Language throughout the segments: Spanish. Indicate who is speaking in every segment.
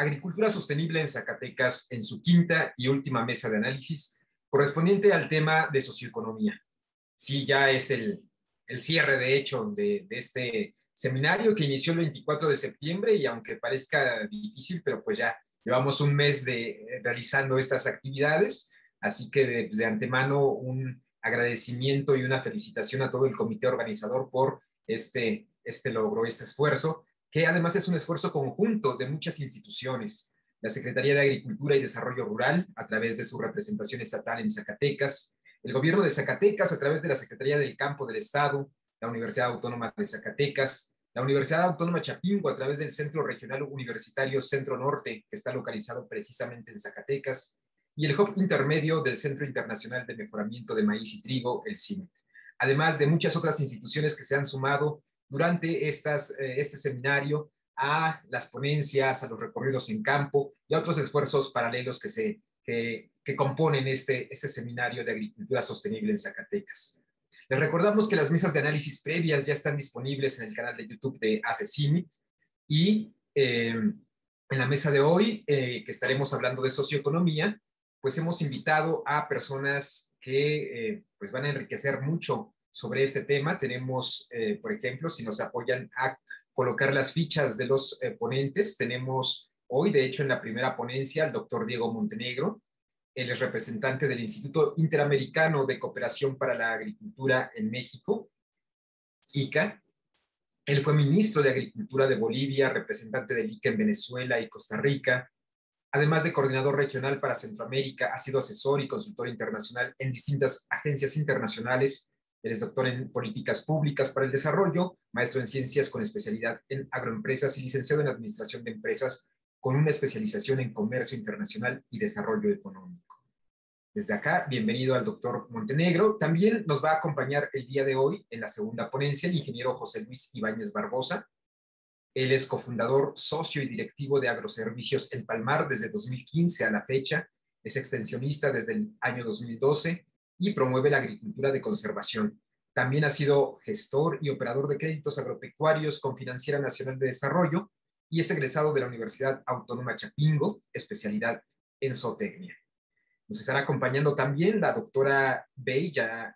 Speaker 1: Agricultura Sostenible en Zacatecas en su quinta y última mesa de análisis correspondiente al tema de socioeconomía. Sí, ya es el cierre, de hecho, de este seminario que inició el 24 de septiembre y aunque parezca difícil, pero pues ya llevamos un mes realizando estas actividades, así que de antemano un agradecimiento y una felicitación a todo el comité organizador por este logro, este esfuerzo, que además es un esfuerzo conjunto de muchas instituciones. La Secretaría de Agricultura y Desarrollo Rural, a través de su representación estatal en Zacatecas, el gobierno de Zacatecas, a través de la Secretaría del Campo del Estado, la Universidad Autónoma de Zacatecas, la Universidad Autónoma Chapingo, a través del Centro Regional Universitario Centro Norte, que está localizado precisamente en Zacatecas, y el Hub Intermedio del Centro Internacional de Mejoramiento de Maíz y Trigo, el CIMET. Además de muchas otras instituciones que se han sumado durante este seminario a las ponencias, a los recorridos en campo y a otros esfuerzos paralelos que componen este seminario de agricultura sostenible en Zacatecas. Les recordamos que las mesas de análisis previas ya están disponibles en el canal de YouTube de ACCIMIT y en la mesa de hoy, que estaremos hablando de socioeconomía, pues hemos invitado a personas que pues van a enriquecer mucho sobre este tema. Tenemos, por ejemplo, si nos apoyan a colocar las fichas de los ponentes, tenemos hoy, de hecho, en la primera ponencia, al doctor Diego Montenegro. Él es representante del Instituto Interamericano de Cooperación para la Agricultura en México, ICA. Él fue ministro de Agricultura de Bolivia, representante del ICA en Venezuela y Costa Rica. Además de coordinador regional para Centroamérica, ha sido asesor y consultor internacional en distintas agencias internacionales. Él es doctor en políticas públicas para el desarrollo, maestro en ciencias con especialidad en agroempresas y licenciado en administración de empresas con una especialización en comercio internacional y desarrollo económico. Desde acá, bienvenido al doctor Montenegro. También nos va a acompañar el día de hoy en la segunda ponencia el ingeniero José Luis Ibáñez Barbosa. Él es cofundador, socio y directivo de Agroservicios El Palmar desde 2015 a la fecha. Es extensionista desde el año 2012 y promueve la agricultura de conservación. También ha sido gestor y operador de créditos agropecuarios con Financiera Nacional de Desarrollo y es egresado de la Universidad Autónoma Chapingo, especialidad en zootecnia. Nos estará acompañando también la doctora Bey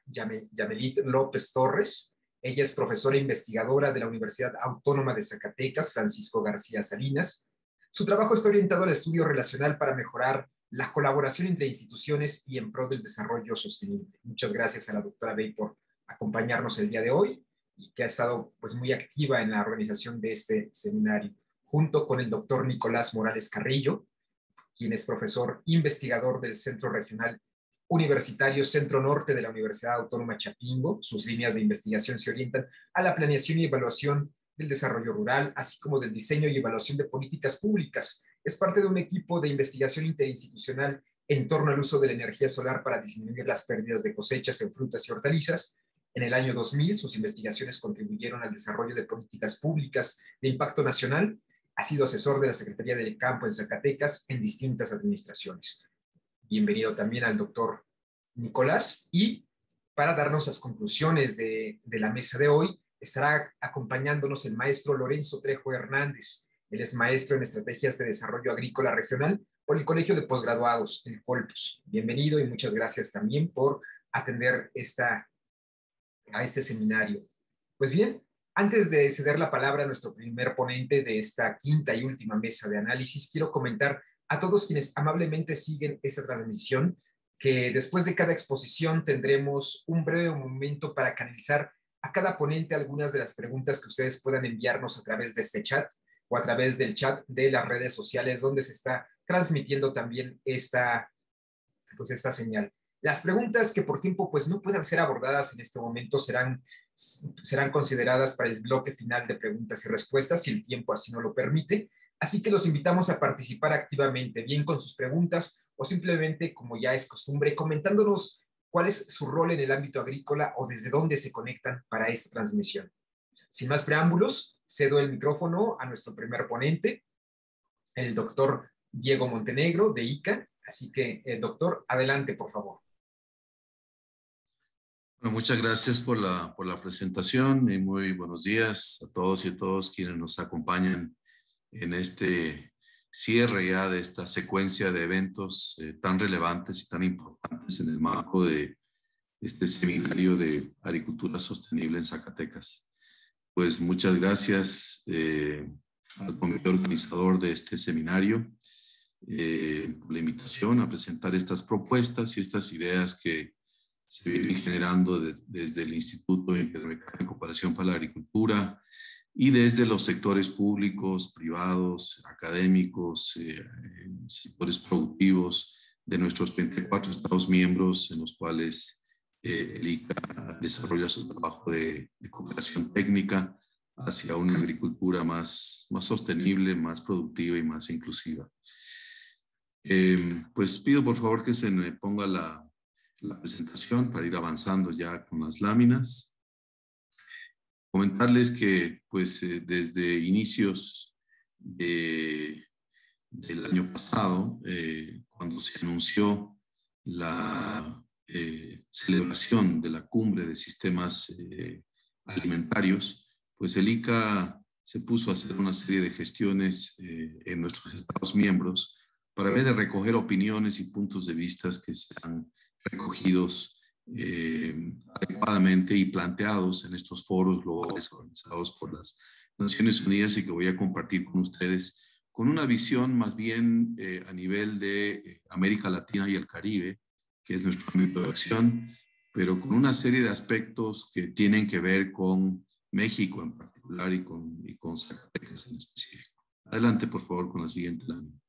Speaker 1: Yamelit López Torres. Ella es profesora e investigadora de la Universidad Autónoma de Zacatecas, Francisco García Salinas. Su trabajo está orientado al estudio relacional para mejorar la colaboración entre instituciones y en pro del desarrollo sostenible. Muchas gracias a la doctora Bey por acompañarnos el día de hoy y que ha estado pues, muy activa en la organización de este seminario, junto con el doctor Nicolás Morales Carrillo, quien es profesor investigador del Centro Regional Universitario Centro Norte de la Universidad Autónoma Chapingo. Sus líneas de investigación se orientan a la planeación y evaluación del desarrollo rural, así como del diseño y evaluación de políticas públicas. Es parte de un equipo de investigación interinstitucional en torno al uso de la energía solar para disminuir las pérdidas de cosechas en frutas y hortalizas. En el año 2000, sus investigaciones contribuyeron al desarrollo de políticas públicas de impacto nacional. Ha sido asesor de la Secretaría del Campo en Zacatecas en distintas administraciones. Bienvenido también al doctor Nicolás. Y para darnos las conclusiones de la mesa de hoy, estará acompañándonos el maestro Lorenzo Trejo Hernández. Él es maestro en Estrategias de Desarrollo Agrícola Regional por el Colegio de Posgraduados, el COLPUS. Bienvenido y muchas gracias también por atender a este seminario. Pues bien, antes de ceder la palabra a nuestro primer ponente de esta quinta y última mesa de análisis, quiero comentar a todos quienes amablemente siguen esta transmisión que después de cada exposición tendremos un breve momento para canalizar a cada ponente algunas de las preguntas que ustedes puedan enviarnos a través de este chat o a través del chat de las redes sociales donde se está transmitiendo también esta señal. Las preguntas que por tiempo pues no puedan ser abordadas en este momento serán consideradas para el bloque final de preguntas y respuestas si el tiempo así no lo permite. Así que los invitamos a participar activamente, bien con sus preguntas o simplemente, como ya es costumbre, comentándonos cuál es su rol en el ámbito agrícola o desde dónde se conectan para esta transmisión. Sin más preámbulos, cedo el micrófono a nuestro primer ponente, el doctor Diego Montenegro de ICA. Así que, doctor, adelante, por favor.
Speaker 2: Bueno, muchas gracias por la presentación y muy buenos días a todos y a todas quienes nos acompañan en este cierre ya de esta secuencia de eventos tan relevantes y tan importantes en el marco de este seminario de agricultura sostenible en Zacatecas. Pues muchas gracias al comité organizador de este seminario por la invitación a presentar estas propuestas y estas ideas que se vienen generando desde el Instituto Interamericano de Cooperación para la Agricultura y desde los sectores públicos, privados, académicos, sectores productivos de nuestros 24 Estados miembros, en los cuales el ICA desarrolla su trabajo de cooperación técnica hacia una agricultura más sostenible, más productiva y más inclusiva. Pues pido por favor que se me ponga la presentación para ir avanzando ya con las láminas. Comentarles que pues desde inicios del año pasado, cuando se anunció la celebración de la cumbre de sistemas alimentarios, pues el ICA se puso a hacer una serie de gestiones en nuestros Estados miembros para ver de recoger opiniones y puntos de vista que sean recogidos adecuadamente y planteados en estos foros globales organizados por las Naciones Unidas y que voy a compartir con ustedes con una visión más bien a nivel de América Latina y el Caribe, que es nuestro ámbito de acción, pero con una serie de aspectos que tienen que ver con México en particular y con Zacatecas en específico. Adelante, por favor, con la siguiente lámina.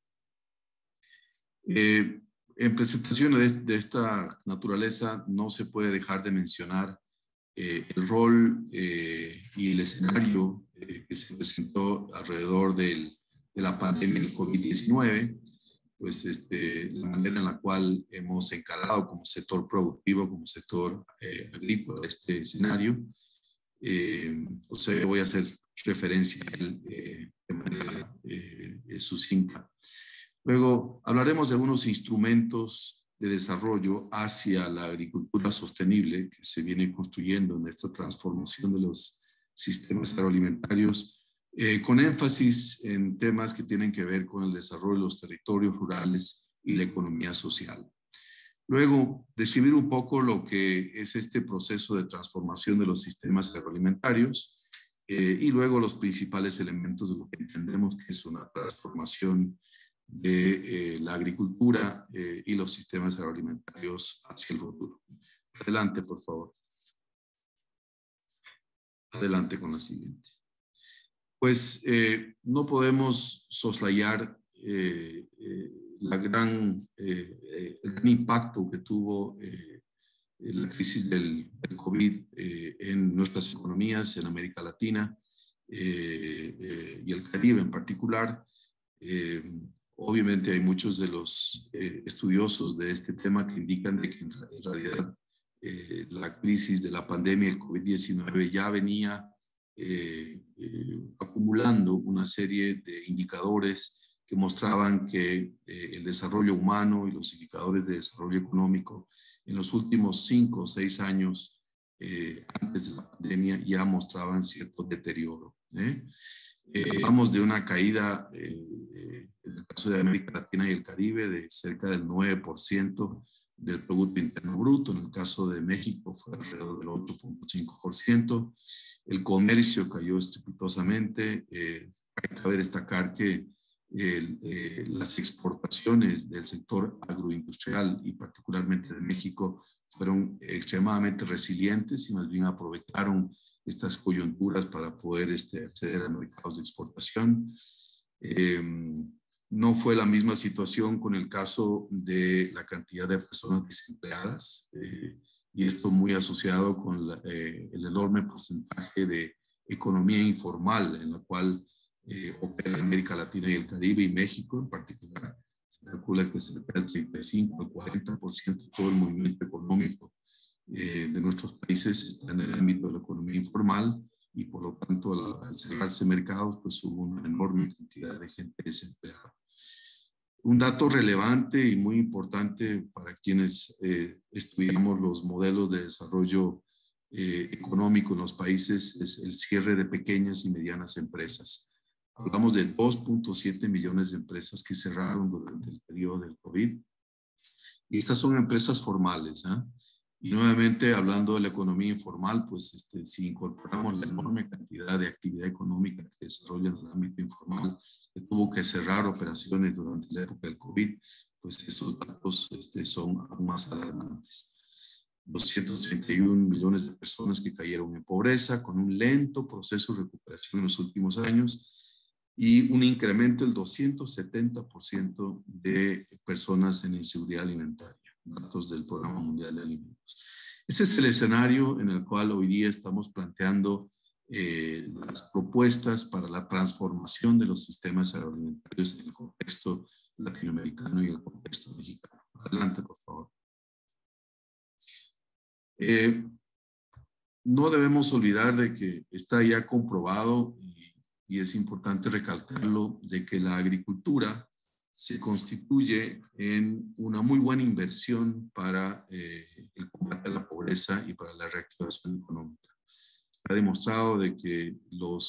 Speaker 2: En presentaciones de esta naturaleza no se puede dejar de mencionar el rol y el escenario que se presentó alrededor de la pandemia del COVID-19, pues la manera en la cual hemos encarado como sector productivo, como sector agrícola este escenario. O sea, voy a hacer referencia a él de manera sucinta. Luego hablaremos de algunos instrumentos de desarrollo hacia la agricultura sostenible que se viene construyendo en esta transformación de los sistemas agroalimentarios, con énfasis en temas que tienen que ver con el desarrollo de los territorios rurales y la economía social. Luego, describir un poco lo que es este proceso de transformación de los sistemas agroalimentarios y luego los principales elementos de lo que entendemos que es una transformación de la agricultura y los sistemas agroalimentarios hacia el futuro. Adelante, por favor. Adelante con la siguiente. Pues no podemos soslayar el gran impacto que tuvo la crisis del COVID en nuestras economías, en América Latina y el Caribe en particular. Obviamente hay muchos de los estudiosos de este tema que indican de que en realidad la crisis de la pandemia del COVID-19 ya venía acumulando una serie de indicadores que mostraban que el desarrollo humano y los indicadores de desarrollo económico en los últimos 5 o 6 años antes de la pandemia ya mostraban cierto deterioro. Vamos de una caída, en el caso de América Latina y el Caribe, de cerca del 9% del Producto Interno Bruto. En el caso de México fue alrededor del 8.5%. El comercio cayó estrepitosamente. Cabe destacar que las exportaciones del sector agroindustrial y particularmente de México fueron extremadamente resilientes y más bien aprovecharon estas coyunturas para poder acceder a mercados de exportación. No fue la misma situación con el caso de la cantidad de personas desempleadas y esto muy asociado con el enorme porcentaje de economía informal en la cual opera América Latina y el Caribe y México en particular. Se calcula que cerca del 35 al 40% de todo el movimiento económico de nuestros países está en el ámbito de la economía informal y por lo tanto al cerrarse mercados pues hubo una enorme cantidad de gente desempleada. Un dato relevante y muy importante para quienes estudiamos los modelos de desarrollo económico en los países es el cierre de pequeñas y medianas empresas. Hablamos de 2.7 millones de empresas que cerraron durante el periodo del COVID. Y estas son empresas formales, ¿eh? Y nuevamente, hablando de la economía informal, pues si incorporamos la enorme cantidad de actividad económica que desarrolla en el ámbito informal, que tuvo que cerrar operaciones durante la época del COVID, pues esos datos son aún más alarmantes. 231 millones de personas que cayeron en pobreza, con un lento proceso de recuperación en los últimos años, y un incremento del 270% de personas en inseguridad alimentaria, datos del Programa Mundial de Alimentos. Ese es el escenario en el cual hoy día estamos planteando las propuestas para la transformación de los sistemas agroalimentarios en el contexto latinoamericano y el contexto mexicano. Adelante, por favor. No debemos olvidar de que está ya comprobado y es importante recalcarlo, de que la agricultura se constituye en una muy buena inversión para el combate a la pobreza y para la reactivación económica. Está demostrado de que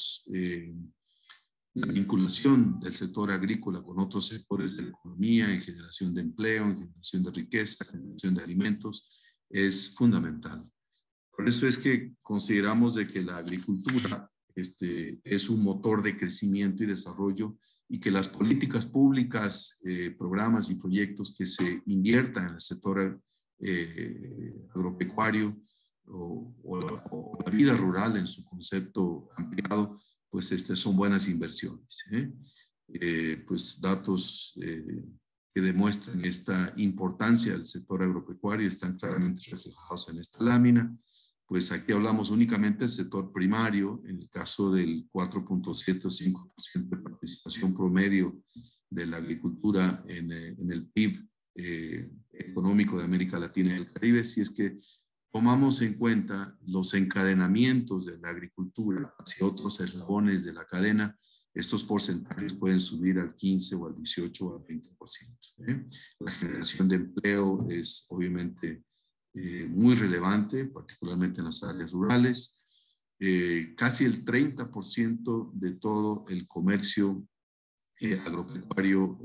Speaker 2: la vinculación del sector agrícola con otros sectores de la economía, en generación de empleo, en generación de riqueza, en generación de alimentos, es fundamental. Por eso es que consideramos de que la agricultura es un motor de crecimiento y desarrollo, y que las políticas públicas, programas y proyectos que se inviertan en el sector agropecuario o la vida rural en su concepto ampliado, pues son buenas inversiones. Pues datos que demuestran esta importancia del sector agropecuario están claramente reflejados en esta lámina. Pues aquí hablamos únicamente del sector primario, en el caso del 4.75% de participación promedio de la agricultura en el PIB económico de América Latina y el Caribe. Si es que tomamos en cuenta los encadenamientos de la agricultura hacia otros eslabones de la cadena, estos porcentajes pueden subir al 15 o al 18 o al 20%. La generación de empleo es obviamente muy relevante, particularmente en las áreas rurales. Casi el 30% de todo el comercio agropecuario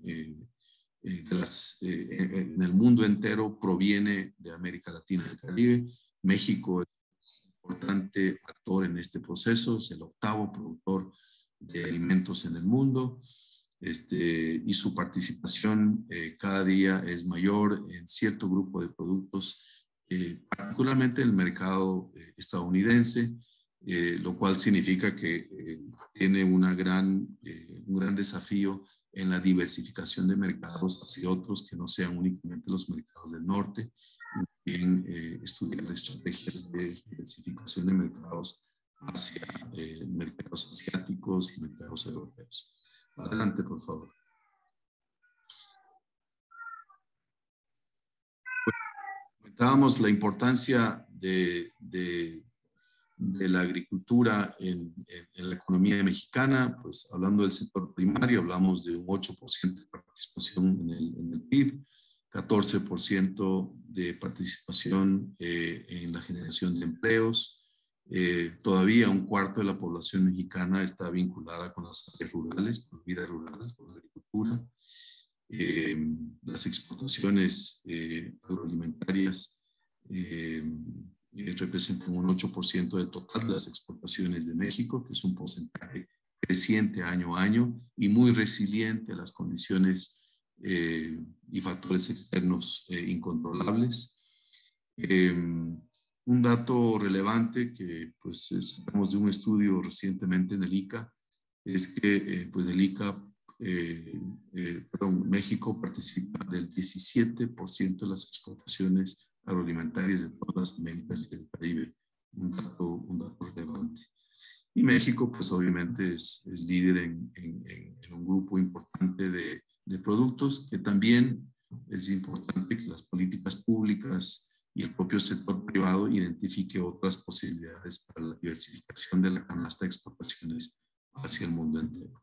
Speaker 2: en el mundo entero proviene de América Latina y el Caribe. México es un importante actor en este proceso, es el 8º productor de alimentos en el mundo. Y su participación cada día es mayor en cierto grupo de productos, particularmente en el mercado estadounidense, lo cual significa que tiene un gran desafío en la diversificación de mercados hacia otros que no sean únicamente los mercados del norte, y en estudiar estrategias de diversificación de mercados hacia mercados asiáticos y mercados europeos. Adelante, por favor. Comentábamos la importancia de la agricultura en la economía mexicana. Pues hablando del sector primario, hablamos de un 8% de participación en el PIB, 14% de participación en la generación de empleos. Todavía un cuarto de la población mexicana está vinculada con las áreas rurales, con la vida rural, con la agricultura. Las exportaciones agroalimentarias representan un 8% del total de las exportaciones de México, que es un porcentaje creciente año a año y muy resiliente a las condiciones y factores externos incontrolables. Un dato relevante que pues sacamos de un estudio recientemente en el ICA es que pues el ICA, México participa del 17% de las exportaciones agroalimentarias de todas las Américas y del Caribe, un dato relevante. Y México pues obviamente es líder en un grupo importante de productos, que también es importante que las políticas públicas y el propio sector privado identifique otras posibilidades para la diversificación de la canasta de exportaciones hacia el mundo entero.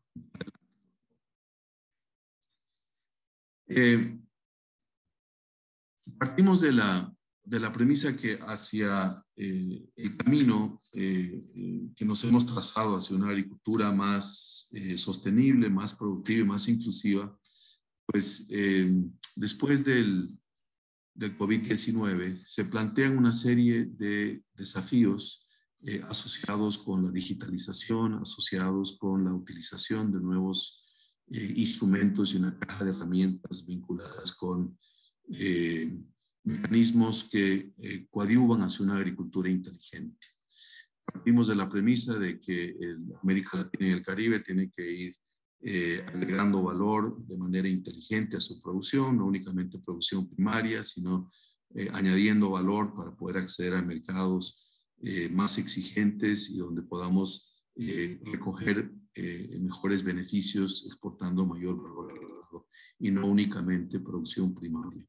Speaker 2: Partimos de la de la premisa que hacia el camino que nos hemos trazado hacia una agricultura más sostenible, más productiva y más inclusiva, pues después del COVID-19 se plantean una serie de desafíos asociados con la digitalización, asociados con la utilización de nuevos instrumentos y una caja de herramientas vinculadas con mecanismos que coadyuvan hacia una agricultura inteligente. Partimos de la premisa de que América Latina y el Caribe tienen que ir agregando valor de manera inteligente a su producción, no únicamente producción primaria, sino añadiendo valor para poder acceder a mercados más exigentes y donde podamos recoger mejores beneficios exportando mayor valor agregado y no únicamente producción primaria.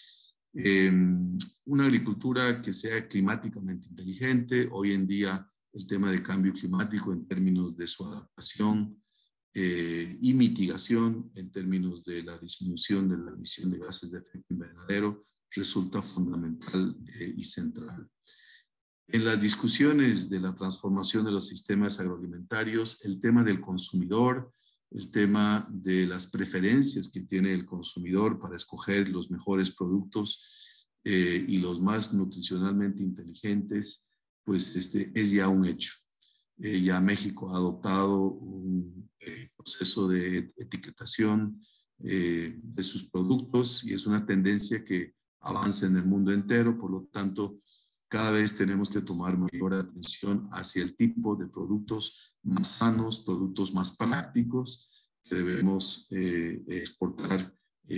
Speaker 2: Una agricultura que sea climáticamente inteligente. Hoy en día el tema del cambio climático en términos de su adaptación y mitigación en términos de la disminución de la emisión de gases de efecto invernadero resulta fundamental y central. En las discusiones de la transformación de los sistemas agroalimentarios, el tema del consumidor, el tema de las preferencias que tiene el consumidor para escoger los mejores productos y los más nutricionalmente inteligentes, pues es ya un hecho. Ya México ha adoptado un proceso de etiquetación de sus productos y es una tendencia que avanza en el mundo entero. Por lo tanto, cada vez tenemos que tomar mayor atención hacia el tipo de productos más sanos, productos más prácticos que debemos exportar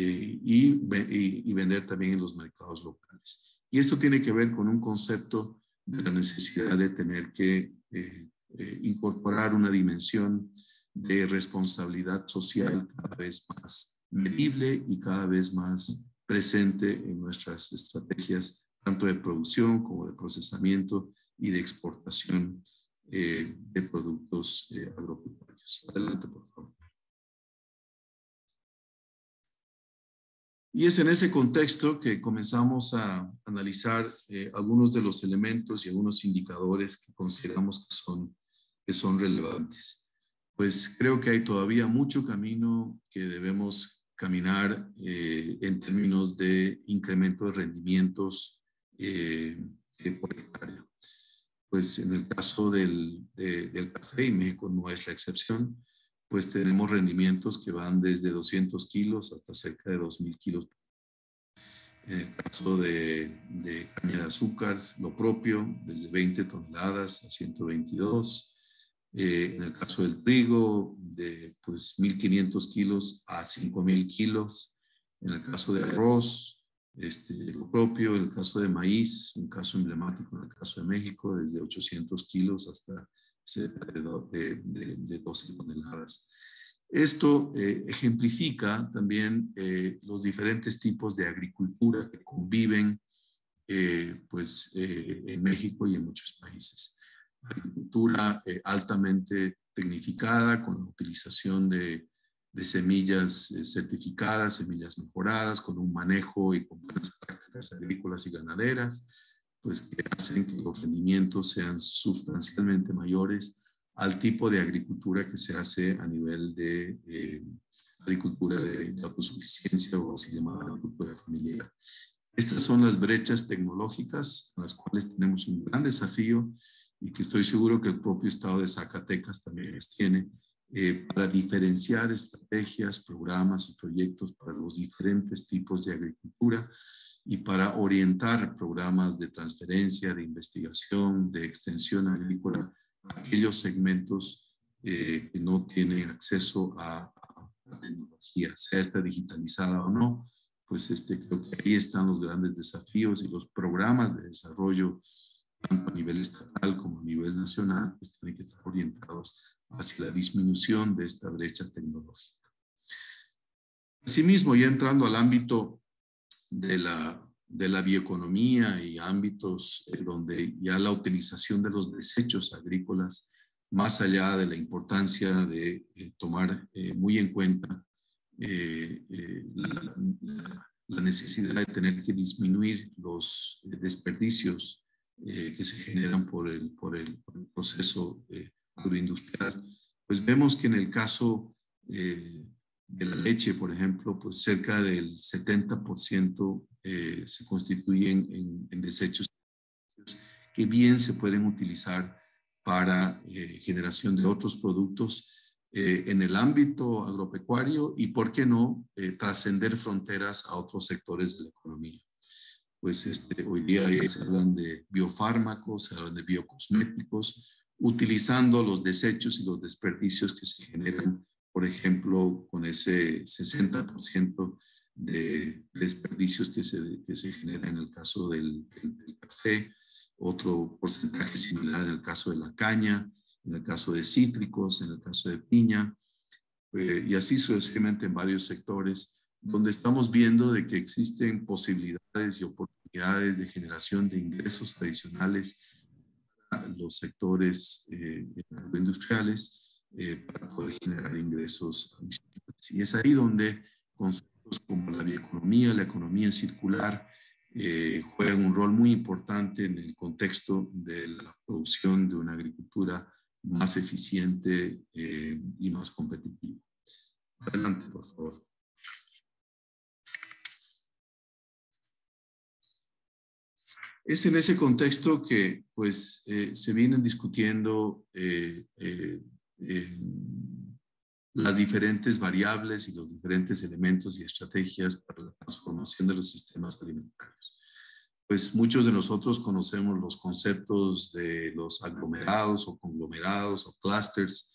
Speaker 2: y vender también en los mercados locales. Y esto tiene que ver con un concepto de la necesidad de tener que incorporar una dimensión de responsabilidad social cada vez más medible y cada vez más presente en nuestras estrategias, tanto de producción como de procesamiento y de exportación de productos agropecuarios. Adelante, por favor. Y es en ese contexto que comenzamos a analizar algunos de los elementos y algunos indicadores que consideramos que son relevantes. Pues creo que hay todavía mucho camino que debemos caminar en términos de incremento de rendimientos por hectárea. Pues en el caso del café, y México no es la excepción, pues tenemos rendimientos que van desde 200 kilos hasta cerca de 2,000 kilos. En el caso de caña de azúcar, lo propio, desde 20 toneladas a 122. En el caso del trigo, de pues 1,500 kilos a 5,000 kilos. En el caso de arroz, lo propio. En el caso de maíz, un caso emblemático en el caso de México, desde 800 kilos hasta cerca de 12 toneladas. Esto ejemplifica también los diferentes tipos de agricultura que conviven en México y en muchos países. Agricultura altamente tecnificada con la utilización de semillas certificadas, semillas mejoradas, con un manejo y con buenas prácticas agrícolas y ganaderas, pues que hacen que los rendimientos sean sustancialmente mayores al tipo de agricultura que se hace a nivel de agricultura de autosuficiencia o así llamada agricultura familiar. Estas son las brechas tecnológicas en las cuales tenemos un gran desafío y que estoy seguro que el propio estado de Zacatecas también las tiene para diferenciar estrategias, programas y proyectos para los diferentes tipos de agricultura y para orientar programas de transferencia, de investigación, de extensión agrícola a aquellos segmentos que no tienen acceso a la tecnología, sea esta digitalizada o no. Pues creo que ahí están los grandes desafíos y los programas de desarrollo, tanto a nivel estatal como a nivel nacional, pues tienen que estar orientados hacia la disminución de esta brecha tecnológica. Asimismo, ya entrando al ámbito de la bioeconomía y ámbitos donde ya la utilización de los desechos agrícolas, más allá de la importancia de tomar muy en cuenta la necesidad de tener que disminuir los desperdicios que se generan por el proceso agroindustrial, pues vemos que en el caso de la leche, por ejemplo, pues cerca del 70% se constituyen en desechos que bien se pueden utilizar para generación de otros productos en el ámbito agropecuario y, ¿por qué no?, trascender fronteras a otros sectores de la economía. Pues hoy día se hablan de biofármacos, se hablan de biocosméticos, utilizando los desechos y los desperdicios que se generan, por ejemplo, con ese 60% de desperdicios que se genera en el caso del café, otro porcentaje similar en el caso de la caña, en el caso de cítricos, en el caso de piña, y así sucesivamente en varios sectores, donde estamos viendo de que existen posibilidades y oportunidades de generación de ingresos adicionales a los sectores agroindustriales para poder generar ingresos adicionales. Y es ahí donde conceptos como la bioeconomía, la economía circular, juegan un rol muy importante en el contexto de la producción de una agricultura más eficiente y más competitiva. Adelante, por favor. Es en ese contexto que pues, se vienen discutiendo las diferentes variables y los diferentes elementos y estrategias para la transformación de los sistemas alimentarios. Pues muchos de nosotros conocemos los conceptos de los aglomerados o conglomerados o clusters,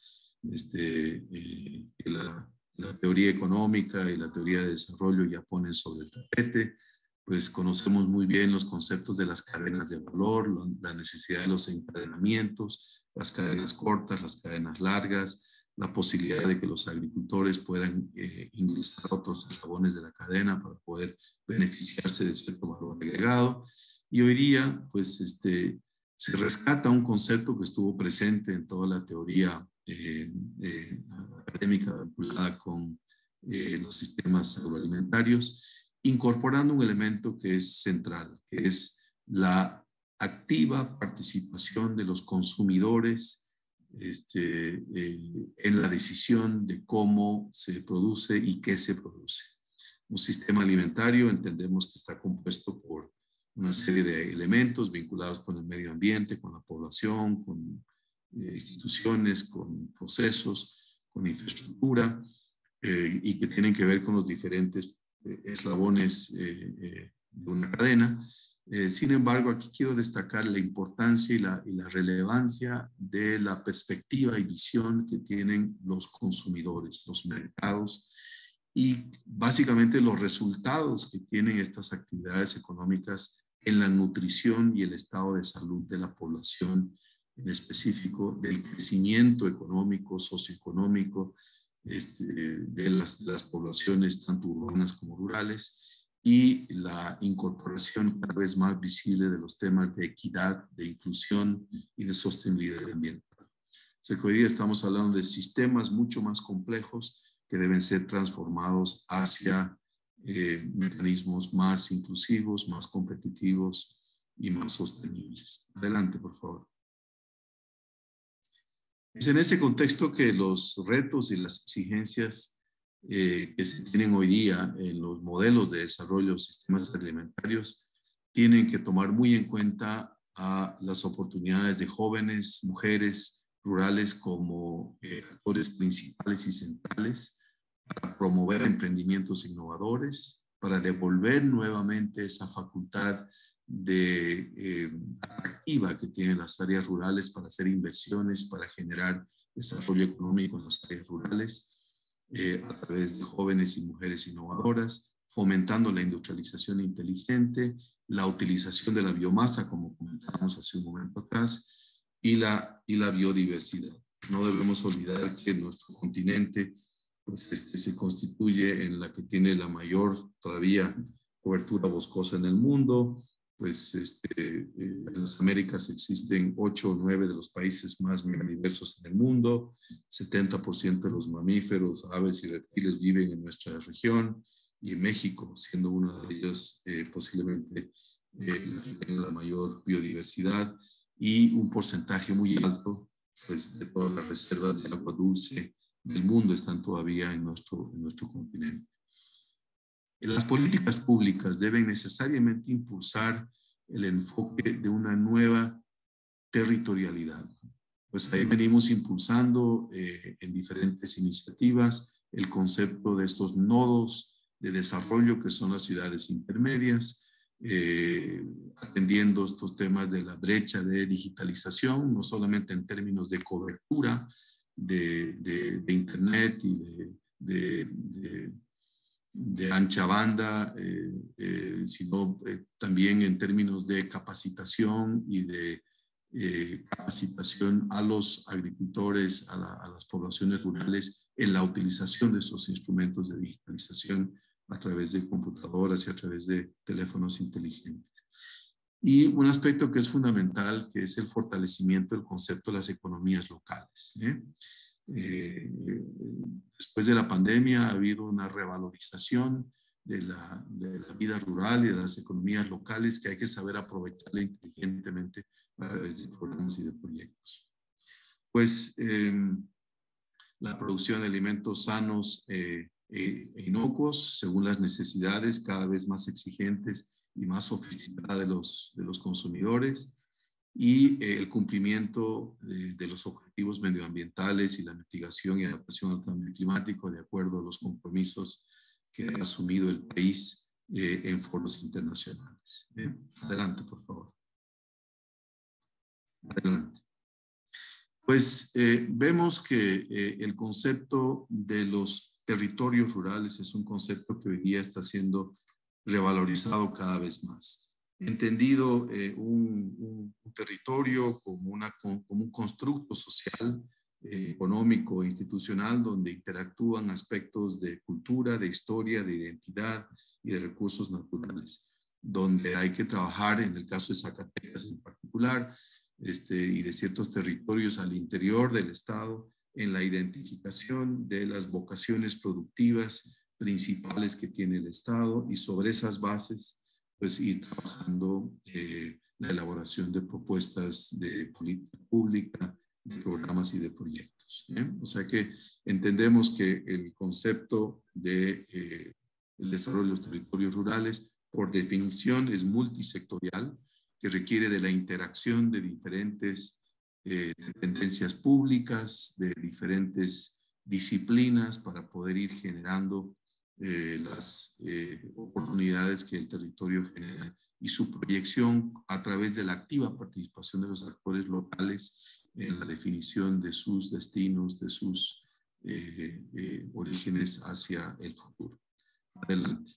Speaker 2: la teoría económica y la teoría de desarrollo ya ponen sobre el tapete. Pues conocemos muy bien los conceptos de las cadenas de valor, la necesidad de los encadenamientos, las cadenas cortas, las cadenas largas, la posibilidad de que los agricultores puedan ingresar a otros eslabones de la cadena para poder beneficiarse de cierto valor agregado. Y hoy día, pues, se rescata un concepto que estuvo presente en toda la teoría académica vinculada con los sistemas agroalimentarios, incorporando un elemento que es central, que es la activa participación de los consumidores en la decisión de cómo se produce y qué se produce. Un sistema alimentario entendemos que está compuesto por una serie de elementos vinculados con el medio ambiente, con la población, con instituciones, con procesos, con infraestructura y que tienen que ver con los diferentes eslabones de una cadena. Sin embargo, aquí quiero destacar la importancia y la relevancia de la perspectiva y visión que tienen los consumidores, los mercados y básicamente los resultados que tienen estas actividades económicas en la nutrición y el estado de salud de la población, en específico del crecimiento económico, socioeconómico de las poblaciones tanto urbanas como rurales, y la incorporación cada vez más visible de los temas de equidad, de inclusión y de sostenibilidad ambiental. O sea que hoy día estamos hablando de sistemas mucho más complejos que deben ser transformados hacia mecanismos más inclusivos, más competitivos y más sostenibles. Adelante, por favor. Es en ese contexto que los retos y las exigencias que se tienen hoy día en los modelos de desarrollo de sistemas alimentarios tienen que tomar muy en cuenta a las oportunidades de jóvenes, mujeres rurales como actores principales y centrales para promover emprendimientos innovadores, para devolver nuevamente esa facultad activa que tienen las áreas rurales para hacer inversiones, para generar desarrollo económico en las áreas rurales, a través de jóvenes y mujeres innovadoras, fomentando la industrialización inteligente, la utilización de la biomasa, como comentábamos hace un momento atrás, y la biodiversidad. No debemos olvidar que nuestro continente pues, se constituye en la que tiene la mayor todavía cobertura boscosa en el mundo. Pues en las Américas existen 8 o 9 de los países más megadiversos en el mundo, 70% de los mamíferos, aves y reptiles viven en nuestra región, y México, siendo una de ellas posiblemente la que tenga la mayor biodiversidad y un porcentaje muy alto pues, de todas las reservas de agua dulce del mundo están todavía en nuestro continente. Las políticas públicas deben necesariamente impulsar el enfoque de una nueva territorialidad. Pues ahí venimos impulsando en diferentes iniciativas el concepto de estos nodos de desarrollo que son las ciudades intermedias, atendiendo estos temas de la brecha de digitalización, no solamente en términos de cobertura de Internet y de ancha banda, sino también en términos de capacitación y de capacitación a los agricultores, a las poblaciones rurales en la utilización de esos instrumentos de digitalización a través de computadoras y a través de teléfonos inteligentes. Y un aspecto que es fundamental, que es el fortalecimiento del concepto de las economías locales. Después de la pandemia ha habido una revalorización de la vida rural y de las economías locales que hay que saber aprovecharla inteligentemente a través de programas y de proyectos. Pues la producción de alimentos sanos e inocuos según las necesidades cada vez más exigentes y más sofisticadas de los consumidores, y el cumplimiento de los objetivos medioambientales y la mitigación y adaptación al cambio climático de acuerdo a los compromisos que ha asumido el país en foros internacionales. Adelante, por favor. Adelante. Pues vemos que el concepto de los territorios rurales es un concepto que hoy día está siendo revalorizado cada vez más. Entendido un territorio como un constructo social, económico e institucional donde interactúan aspectos de cultura, de historia, de identidad y de recursos naturales, donde hay que trabajar, en el caso de Zacatecas en particular, y de ciertos territorios al interior del Estado, en la identificación de las vocaciones productivas principales que tiene el Estado, y sobre esas bases pues ir trabajando la elaboración de propuestas de política pública, de programas y de proyectos. O sea que entendemos que el concepto de el desarrollo de los territorios rurales, por definición, es multisectorial, que requiere de la interacción de diferentes dependencias públicas, de diferentes disciplinas para poder ir generando las oportunidades que el territorio genera, y su proyección a través de la activa participación de los actores locales en la definición de sus destinos, de sus orígenes hacia el futuro. Adelante.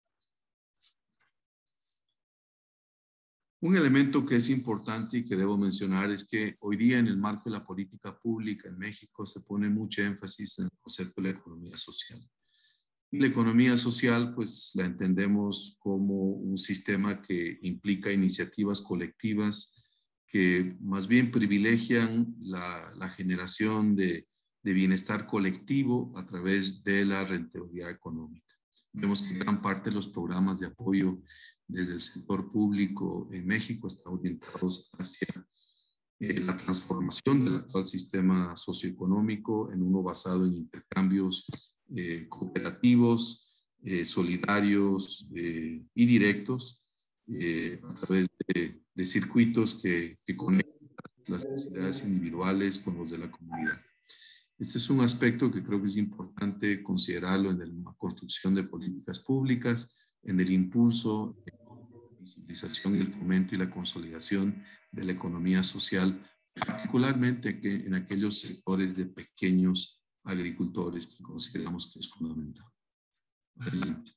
Speaker 2: Un elemento que es importante y que debo mencionar es que hoy día en el marco de la política pública en México se pone mucho énfasis en el concepto de la economía social. Y la economía social, pues la entendemos como un sistema que implica iniciativas colectivas que más bien privilegian la generación de bienestar colectivo a través de la rentabilidad económica. Vemos que gran parte de los programas de apoyo desde el sector público en México están orientados hacia la transformación del actual sistema socioeconómico en uno basado en intercambios cooperativos, solidarios y directos, a través de circuitos que conectan las necesidades individuales con los de la comunidad. Este es un aspecto que creo que es importante considerarlo en la construcción de políticas públicas, en el impulso, la visibilización, el fomento y la consolidación de la economía social, particularmente en aquellos sectores de pequeños agricultores que consideramos que es fundamental. Adelante.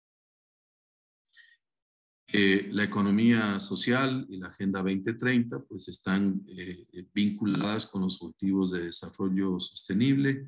Speaker 2: La economía social y la Agenda 2030 pues están vinculadas con los objetivos de desarrollo sostenible.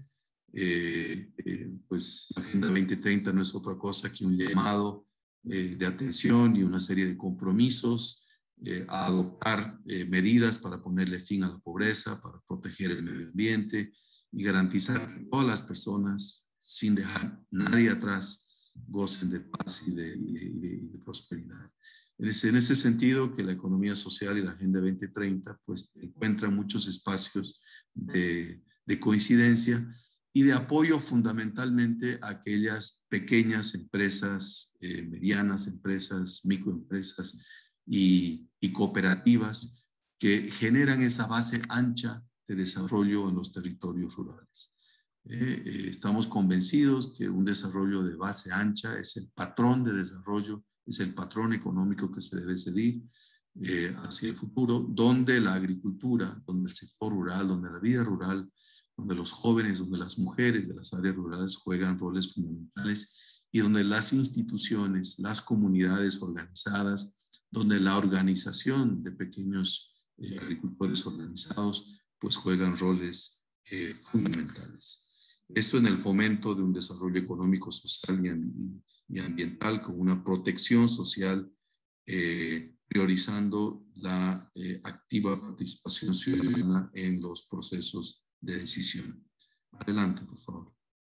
Speaker 2: Pues la Agenda 2030 no es otra cosa que un llamado de atención y una serie de compromisos a adoptar medidas para ponerle fin a la pobreza, para proteger el medio ambiente y garantizar que todas las personas, sin dejar nadie atrás, gocen de paz y de prosperidad. Es en ese sentido que la economía social y la Agenda 2030 pues encuentran muchos espacios de coincidencia y de apoyo fundamentalmente a aquellas pequeñas empresas, medianas empresas, microempresas y cooperativas que generan esa base ancha de desarrollo en los territorios rurales. Estamos convencidos que un desarrollo de base ancha es el patrón de desarrollo, es el patrón económico que se debe seguir hacia el futuro, donde la agricultura, donde el sector rural, donde la vida rural, donde los jóvenes, donde las mujeres de las áreas rurales juegan roles fundamentales y donde las instituciones, las comunidades organizadas, donde la organización de pequeños agricultores organizados, pues juegan roles fundamentales. Esto en el fomento de un desarrollo económico, social y ambiental con una protección social, priorizando la activa participación ciudadana en los procesos de decisión. Adelante, por favor.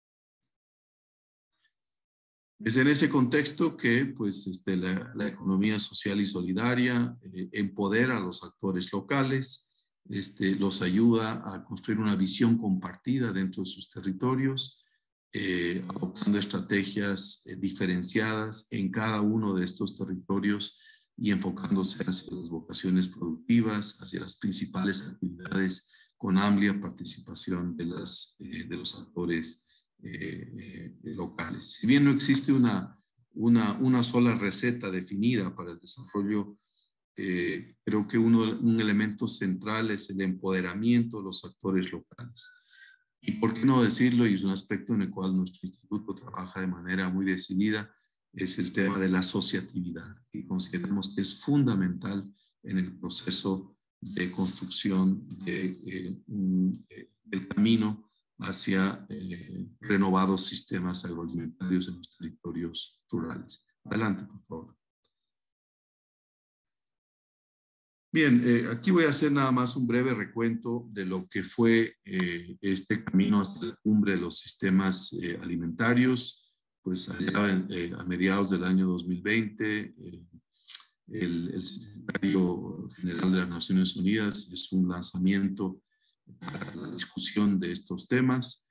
Speaker 2: Es en ese contexto que pues, la economía social y solidaria empodera a los actores locales, los ayuda a construir una visión compartida dentro de sus territorios, adoptando estrategias diferenciadas en cada uno de estos territorios y enfocándose hacia las vocaciones productivas, hacia las principales actividades con amplia participación de los actores locales. Si bien no existe una sola receta definida para el desarrollo, creo que un elemento central es el empoderamiento de los actores locales. Y por qué no decirlo, y es un aspecto en el cual nuestro instituto trabaja de manera muy decidida, es el tema de la asociatividad, que consideramos que es fundamental en el proceso de construcción del camino hacia renovados sistemas agroalimentarios en los territorios rurales. Adelante, por favor. Bien, aquí voy a hacer nada más un breve recuento de lo que fue este camino hasta la cumbre de los sistemas alimentarios. Pues allá a mediados del año 2020, el secretario general de las Naciones Unidas hizo un lanzamiento para la discusión de estos temas.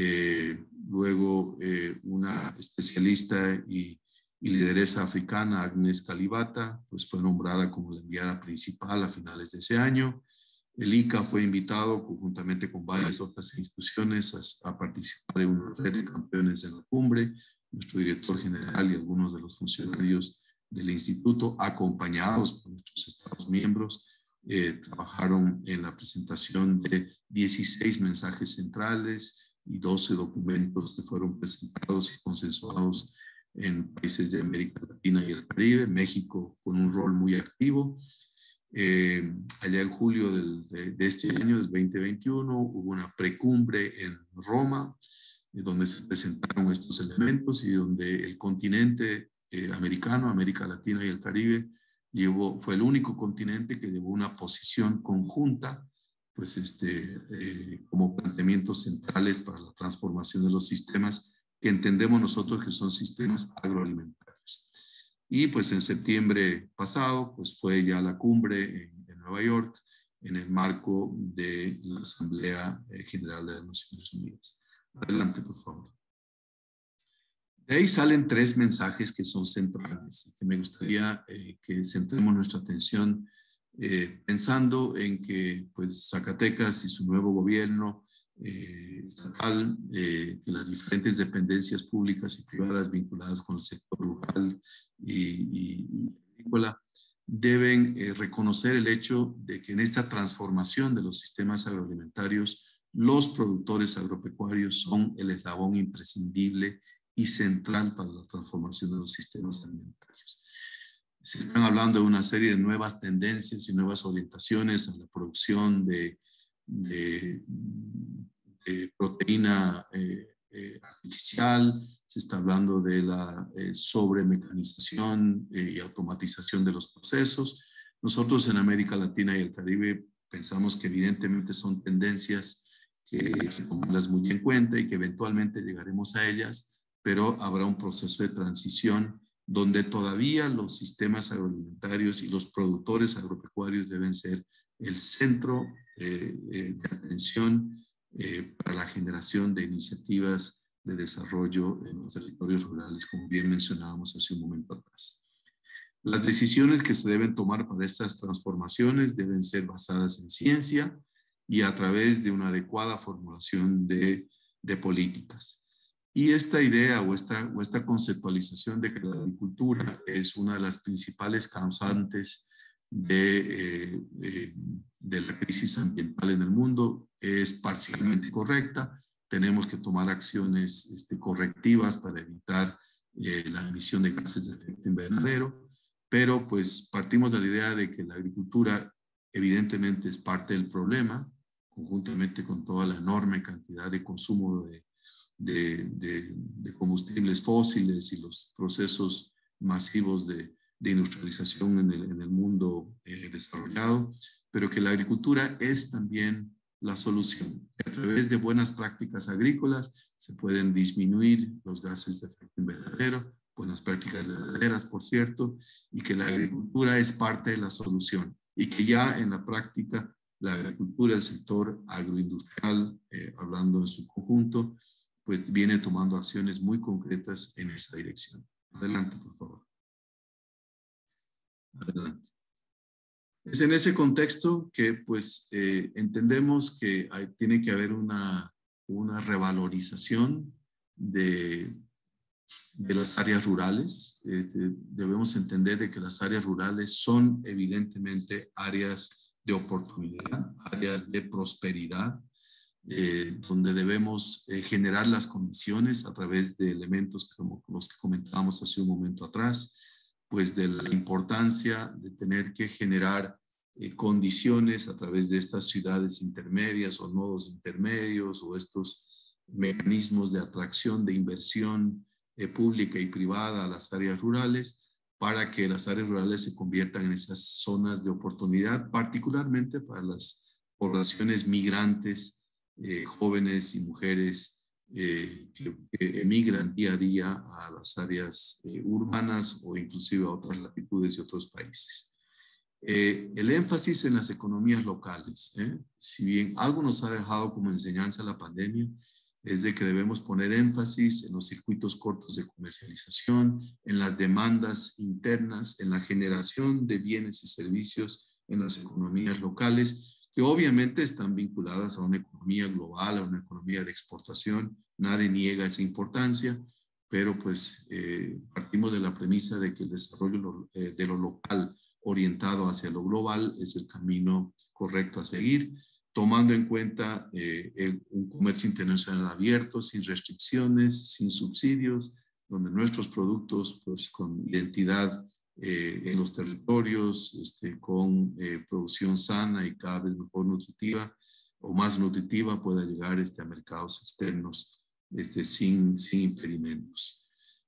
Speaker 2: Luego, una especialista y lideresa africana, Agnes Kalibata, pues fue nombrada como la enviada principal a finales de ese año. El ICA fue invitado conjuntamente con varias otras instituciones a participar en una red de campeones de la cumbre. Nuestro director general y algunos de los funcionarios del instituto, acompañados por nuestros Estados miembros, trabajaron en la presentación de 16 mensajes centrales y 12 documentos que fueron presentados y consensuados en países de América Latina y el Caribe, México con un rol muy activo. Allá en julio de este año, del 2021, hubo una precumbre en Roma, donde se presentaron estos elementos y donde el continente americano, América Latina y el Caribe, fue el único continente que llevó una posición conjunta, pues como planteamientos centrales para la transformación de los sistemas que entendemos nosotros que son sistemas agroalimentarios. Y pues en septiembre pasado, pues fue ya la cumbre en Nueva York, en el marco de la Asamblea General de las Naciones Unidas. Adelante, por favor. De ahí salen 3 mensajes que son centrales, que me gustaría que centremos nuestra atención pensando en que pues, Zacatecas y su nuevo gobierno estatal, que las diferentes dependencias públicas y privadas vinculadas con el sector rural y agrícola deben reconocer el hecho de que en esta transformación de los sistemas agroalimentarios, los productores agropecuarios son el eslabón imprescindible y central para la transformación de los sistemas alimentarios. Se están hablando de una serie de nuevas tendencias y nuevas orientaciones a la producción de proteína artificial, se está hablando de la sobremecanización y automatización de los procesos. Nosotros en América Latina y el Caribe pensamos que evidentemente son tendencias que hay que tomarlas muy en cuenta y que eventualmente llegaremos a ellas, pero habrá un proceso de transición donde todavía los sistemas agroalimentarios y los productores agropecuarios deben ser el centro de atención para la generación de iniciativas de desarrollo en los territorios rurales, como bien mencionábamos hace un momento atrás. Las decisiones que se deben tomar para estas transformaciones deben ser basadas en ciencia y a través de una adecuada formulación de políticas. Y esta idea o esta conceptualización de que la agricultura es una de las principales causantes de la crisis ambiental en el mundo es parcialmente correcta. Tenemos que tomar acciones correctivas para evitar la emisión de gases de efecto invernadero, pero pues partimos de la idea de que la agricultura evidentemente es parte del problema, conjuntamente con toda la enorme cantidad de consumo de combustibles fósiles y los procesos masivos de industrialización en el mundo desarrollado, pero que la agricultura es también la solución. A través de buenas prácticas agrícolas se pueden disminuir los gases de efecto invernadero, buenas prácticas ganaderas, por cierto, y que la agricultura es parte de la solución y que ya en la práctica la agricultura, el sector agroindustrial, hablando en su conjunto, pues viene tomando acciones muy concretas en esa dirección. Adelante, por favor. Adelante. Es en ese contexto que pues entendemos que tiene que haber una revalorización de las áreas rurales. Debemos entender de que las áreas rurales son evidentemente áreas de oportunidad, áreas de prosperidad, donde debemos generar las condiciones a través de elementos como los que comentábamos hace un momento atrás, pues de la importancia de tener que generar condiciones a través de estas ciudades intermedias o nodos intermedios o estos mecanismos de atracción de inversión pública y privada a las áreas rurales para que las áreas rurales se conviertan en esas zonas de oportunidad, particularmente para las poblaciones migrantes, jóvenes y mujeres que emigran día a día a las áreas urbanas o inclusive a otras latitudes y otros países. El énfasis en las economías locales, si bien algo nos ha dejado como enseñanza la pandemia, es de que debemos poner énfasis en los circuitos cortos de comercialización, en las demandas internas, en la generación de bienes y servicios en las economías locales, que obviamente están vinculadas a una economía global, a una economía de exportación. Nadie niega esa importancia, pero pues partimos de la premisa de que el desarrollo de lo local orientado hacia lo global es el camino correcto a seguir, tomando en cuenta un comercio internacional abierto, sin restricciones, sin subsidios, donde nuestros productos pues, con identidad en los territorios, con producción sana y cada vez mejor nutritiva o más nutritiva pueda llegar a mercados externos sin impedimentos.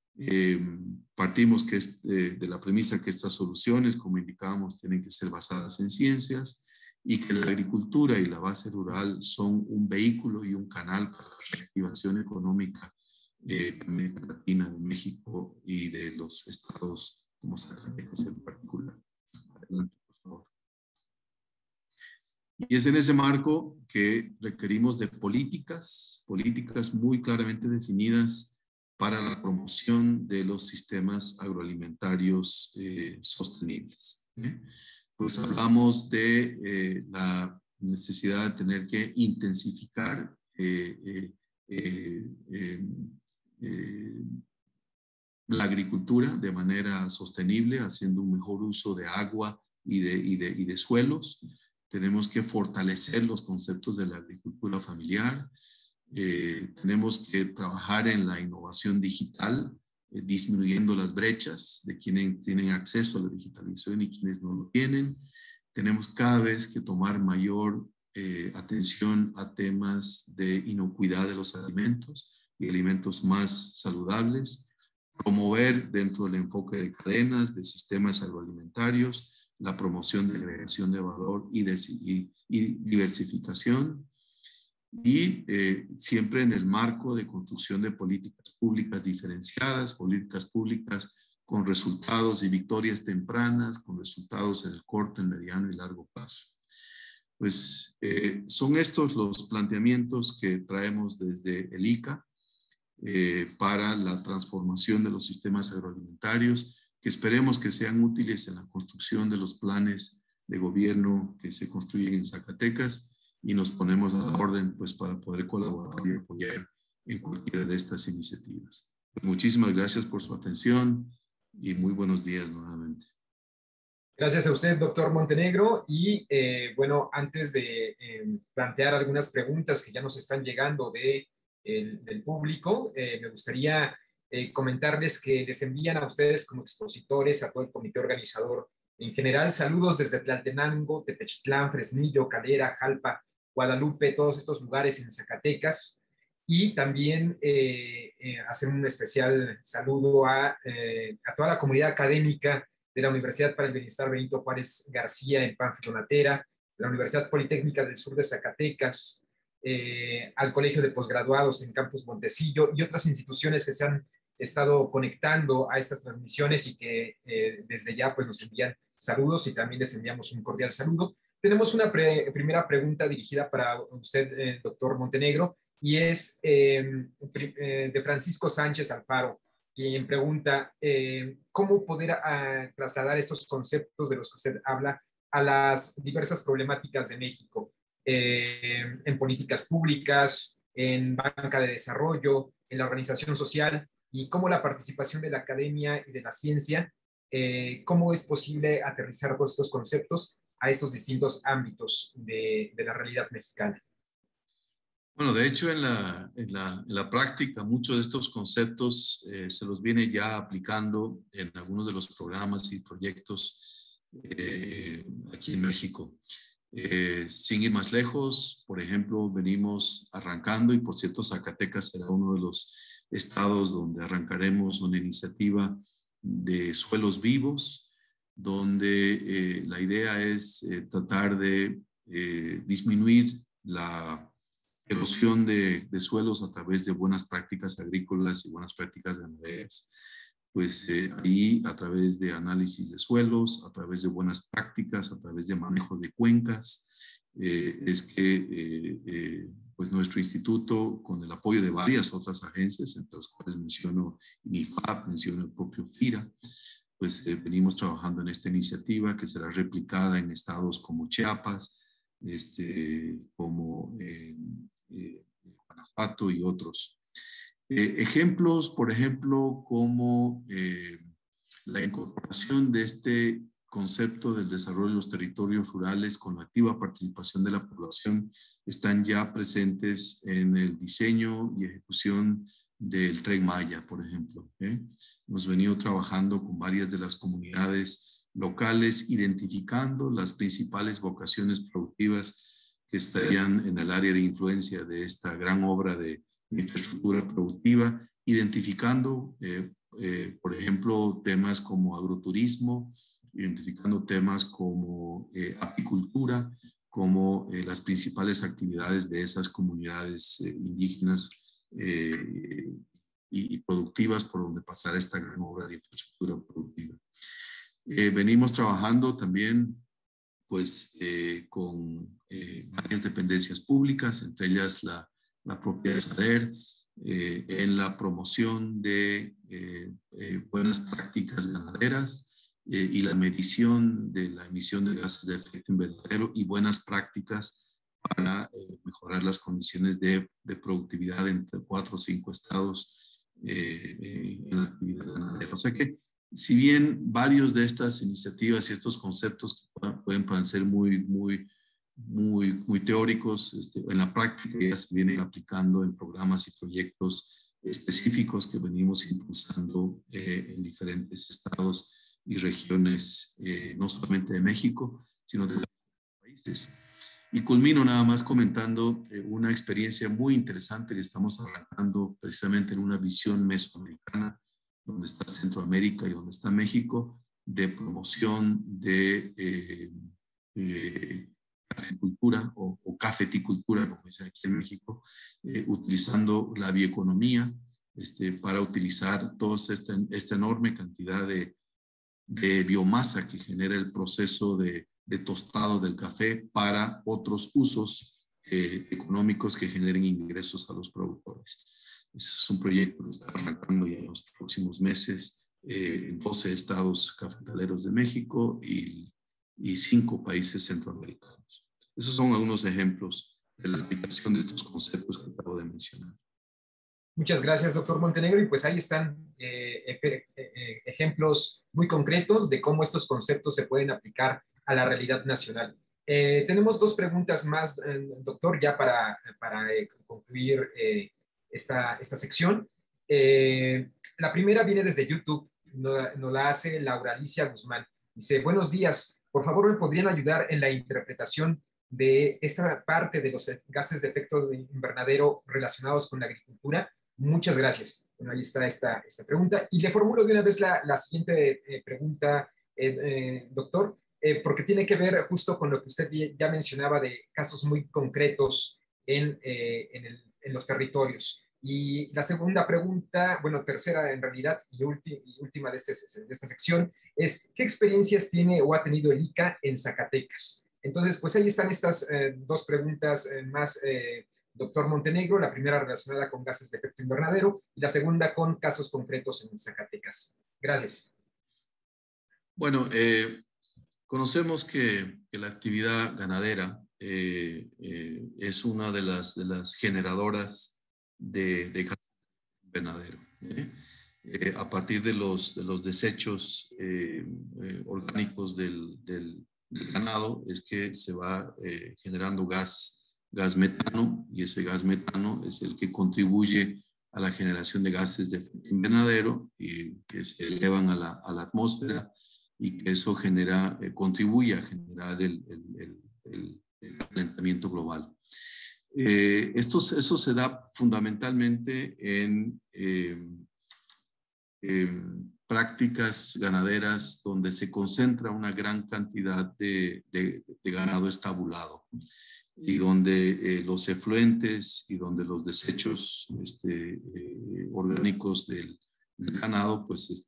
Speaker 2: Partimos de la premisa que estas soluciones, como indicábamos, tienen que ser basadas en ciencias y que la agricultura y la base rural son un vehículo y un canal para la reactivación económica de América Latina, de México y de los estados como Zacatecas en particular. Adelante, por favor. Y es en ese marco que requerimos de políticas muy claramente definidas para la promoción de los sistemas agroalimentarios sostenibles. Pues hablamos de la necesidad de tener que intensificar la agricultura de manera sostenible, haciendo un mejor uso de agua y de suelos. Tenemos que fortalecer los conceptos de la agricultura familiar. Tenemos que trabajar en la innovación digital, disminuyendo las brechas de quienes tienen acceso a la digitalización y quienes no lo tienen. Tenemos cada vez que tomar mayor atención a temas de inocuidad de los alimentos y alimentos más saludables, promover dentro del enfoque de cadenas, de sistemas agroalimentarios, la promoción de agregación de valor y diversificación, y siempre en el marco de construcción de políticas públicas diferenciadas, políticas públicas con resultados y victorias tempranas, con resultados en el corto, el mediano y largo plazo. Pues son estos los planteamientos que traemos desde el ICA para la transformación de los sistemas agroalimentarios, que esperemos que sean útiles en la construcción de los planes de gobierno que se construyen en Zacatecas, y nos ponemos a la orden pues para poder colaborar y apoyar en cualquiera de estas iniciativas. Pues, muchísimas gracias por su atención y muy buenos días nuevamente.
Speaker 1: Gracias a usted, doctor Montenegro. Y bueno, antes de plantear algunas preguntas que ya nos están llegando del público, me gustaría comentarles que les envían a ustedes como expositores, a todo el comité organizador en general, saludos desde Tlaltenango, Tepechtlán, Fresnillo, Calera, Jalpa, Guadalupe, todos estos lugares en Zacatecas. Y también hacer un especial saludo a toda la comunidad académica de la Universidad para el Bienestar Benito Juárez García en Pánfilo Natera, de la Universidad Politécnica del Sur de Zacatecas, al Colegio de Posgraduados en Campus Montecillo y otras instituciones que se han estado conectando a estas transmisiones y que desde ya pues nos envían saludos, y también les enviamos un cordial saludo. Tenemos una primera pregunta dirigida para usted, doctor Montenegro, y es de Francisco Sánchez Alfaro, quien pregunta cómo poder trasladar estos conceptos de los que usted habla a las diversas problemáticas de México, en políticas públicas, en banca de desarrollo, en la organización social, y cómo la participación de la academia y de la ciencia, cómo es posible aterrizar todos estos conceptos a estos distintos ámbitos de la realidad mexicana.
Speaker 2: Bueno, de hecho, en la práctica, muchos de estos conceptos se los viene ya aplicando en algunos de los programas y proyectos aquí en México. Sin ir más lejos, por ejemplo, venimos arrancando, y por cierto, Zacatecas será uno de los estados donde arrancaremos una iniciativa de suelos vivos, donde la idea es tratar de disminuir la erosión de suelos a través de buenas prácticas agrícolas y buenas prácticas ganaderas. Pues ahí, a través de análisis de suelos, a través de buenas prácticas, a través de manejo de cuencas, es que pues nuestro instituto, con el apoyo de varias otras agencias, entre las cuales menciono INIFAP, menciono el propio FIRA, pues venimos trabajando en esta iniciativa que será replicada en estados como Chiapas, como Guanajuato y otros. Ejemplos, por ejemplo, como la incorporación de este concepto del desarrollo de los territorios rurales con la activa participación de la población, están ya presentes en el diseño y ejecución del Tren Maya, por ejemplo. Hemos venido trabajando con varias de las comunidades locales, identificando las principales vocaciones productivas que estarían en el área de influencia de esta gran obra de infraestructura productiva, identificando, por ejemplo, temas como agroturismo, identificando temas como apicultura, como las principales actividades de esas comunidades indígenas y productivas por donde pasará esta gran obra de infraestructura productiva. Venimos trabajando también pues con varias dependencias públicas, entre ellas la propia SADER, en la promoción de buenas prácticas ganaderas y la medición de la emisión de gases de efecto invernadero y buenas prácticas para mejorar las condiciones de productividad entre 4 o 5 estados en la actividad ganadera. O sea que, si bien varios de estas iniciativas y estos conceptos pueden ser muy teóricos, en la práctica ya se vienen aplicando en programas y proyectos específicos que venimos impulsando en diferentes estados y regiones, no solamente de México, sino de otros países. Y culmino nada más comentando una experiencia muy interesante que estamos arrancando precisamente en una visión mesoamericana, donde está Centroamérica y donde está México, de promoción de cafecultura o cafeticultura, como dice aquí en México, utilizando la bioeconomía para utilizar toda esta enorme cantidad de biomasa que genera el proceso de tostado del café para otros usos económicos que generen ingresos a los productores. Es un proyecto que está arrancando ya en los próximos meses en 12 estados cafetaleros de México y 5 países centroamericanos. Esos son algunos ejemplos de la aplicación de estos conceptos que acabo de mencionar.
Speaker 1: Muchas gracias, doctor Montenegro. Y pues ahí están ejemplos muy concretos de cómo estos conceptos se pueden aplicar a la realidad nacional. Tenemos 2 preguntas más, doctor, ya para concluir esta sección. La primera viene desde YouTube, nos la hace Laura Alicia Guzmán. Dice, buenos días, por favor, ¿me podrían ayudar en la interpretación de esta parte de los gases de efecto invernadero relacionados con la agricultura? Muchas gracias. Bueno, ahí está esta pregunta. Y le formulo de una vez la siguiente pregunta, doctor, porque tiene que ver justo con lo que usted ya mencionaba de casos muy concretos en los territorios. Y la segunda pregunta, bueno, tercera en realidad y última de esta sección, es ¿qué experiencias tiene o ha tenido el ICA en Zacatecas? Entonces, pues ahí están estas 2 preguntas más, doctor Montenegro, la primera relacionada con gases de efecto invernadero y la segunda con casos concretos en Zacatecas. Gracias.
Speaker 2: Bueno, conocemos que la actividad ganadera es una de las generadoras de gases de efecto invernadero. A partir de los desechos orgánicos del ganado es que se va generando gas metano, y ese gas metano es el que contribuye a la generación de gases de efecto invernadero y que se elevan a la atmósfera, y que eso contribuye a generar el calentamiento global. Eso se da fundamentalmente en prácticas ganaderas donde se concentra una gran cantidad de ganado estabulado, y donde los efluentes y donde los desechos orgánicos del ganado pues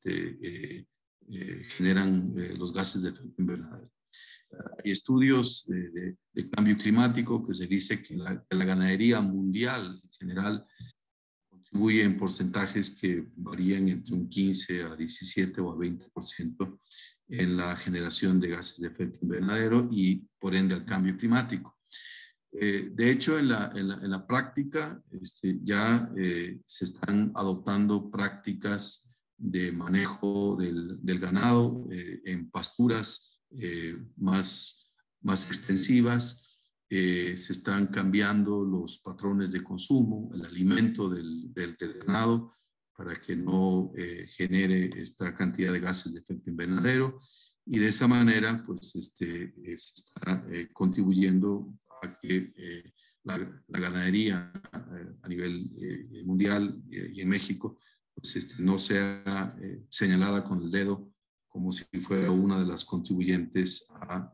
Speaker 2: generan los gases de efecto invernadero. Hay estudios de cambio climático que se dice que la ganadería mundial en general contribuye en porcentajes que varían entre un 15 a 17 o a 20% en la generación de gases de efecto invernadero y por ende al cambio climático. De hecho, en la práctica ya se están adoptando prácticas de manejo del ganado en pasturas más extensivas. Se están cambiando los patrones de consumo, el alimento del ganado, para que no genere esta cantidad de gases de efecto invernadero, y de esa manera pues se está contribuyendo a que la ganadería a nivel mundial y en México pues no sea señalada con el dedo como si fuera una de las contribuyentes a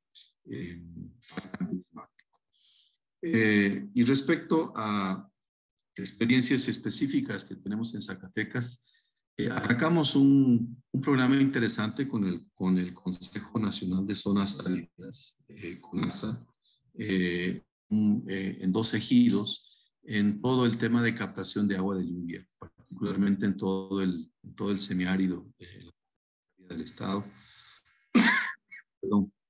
Speaker 2: cambio climático. Y respecto a experiencias específicas que tenemos en Zacatecas, arrancamos un programa interesante con el Consejo Nacional de Zonas Áridas, CONAZA, en 2 ejidos, en todo el tema de captación de agua de lluvia, particularmente en todo el semiárido del estado. Perdón.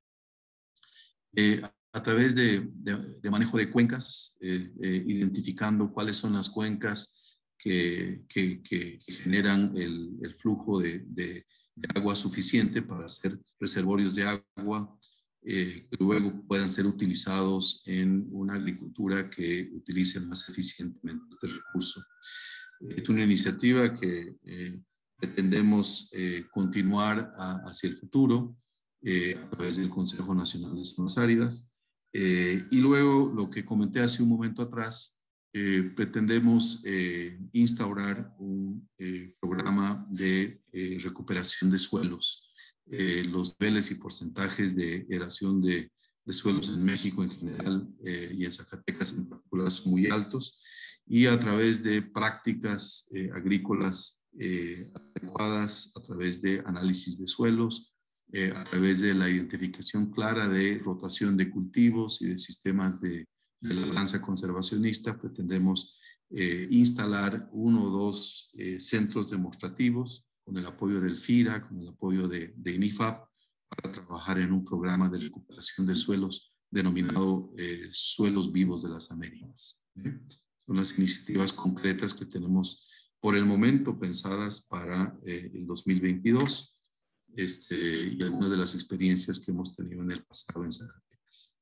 Speaker 2: A través de manejo de cuencas, identificando cuáles son las cuencas que generan el flujo de agua suficiente para hacer reservorios de agua, que luego puedan ser utilizados en una agricultura que utilice más eficientemente este recurso. Es una iniciativa que pretendemos continuar hacia el futuro a través del Consejo Nacional de Zonas Áridas. Y luego, lo que comenté hace un momento atrás, pretendemos instaurar un programa de recuperación de suelos. Los niveles y porcentajes de eración de de suelos en México en general y en Zacatecas en particular son muy altos, y a través de prácticas agrícolas adecuadas, a través de análisis de suelos, a través de la identificación clara de rotación de cultivos y de sistemas de la balanza conservacionista, pretendemos instalar 1 o 2 centros demostrativos con el apoyo del FIRA, con el apoyo de INIFAP, para trabajar en un programa de recuperación de suelos denominado Suelos Vivos de las Américas. Son las iniciativas concretas que tenemos por el momento pensadas para el 2022 y algunas de las experiencias que hemos tenido en el pasado en Zacatecas.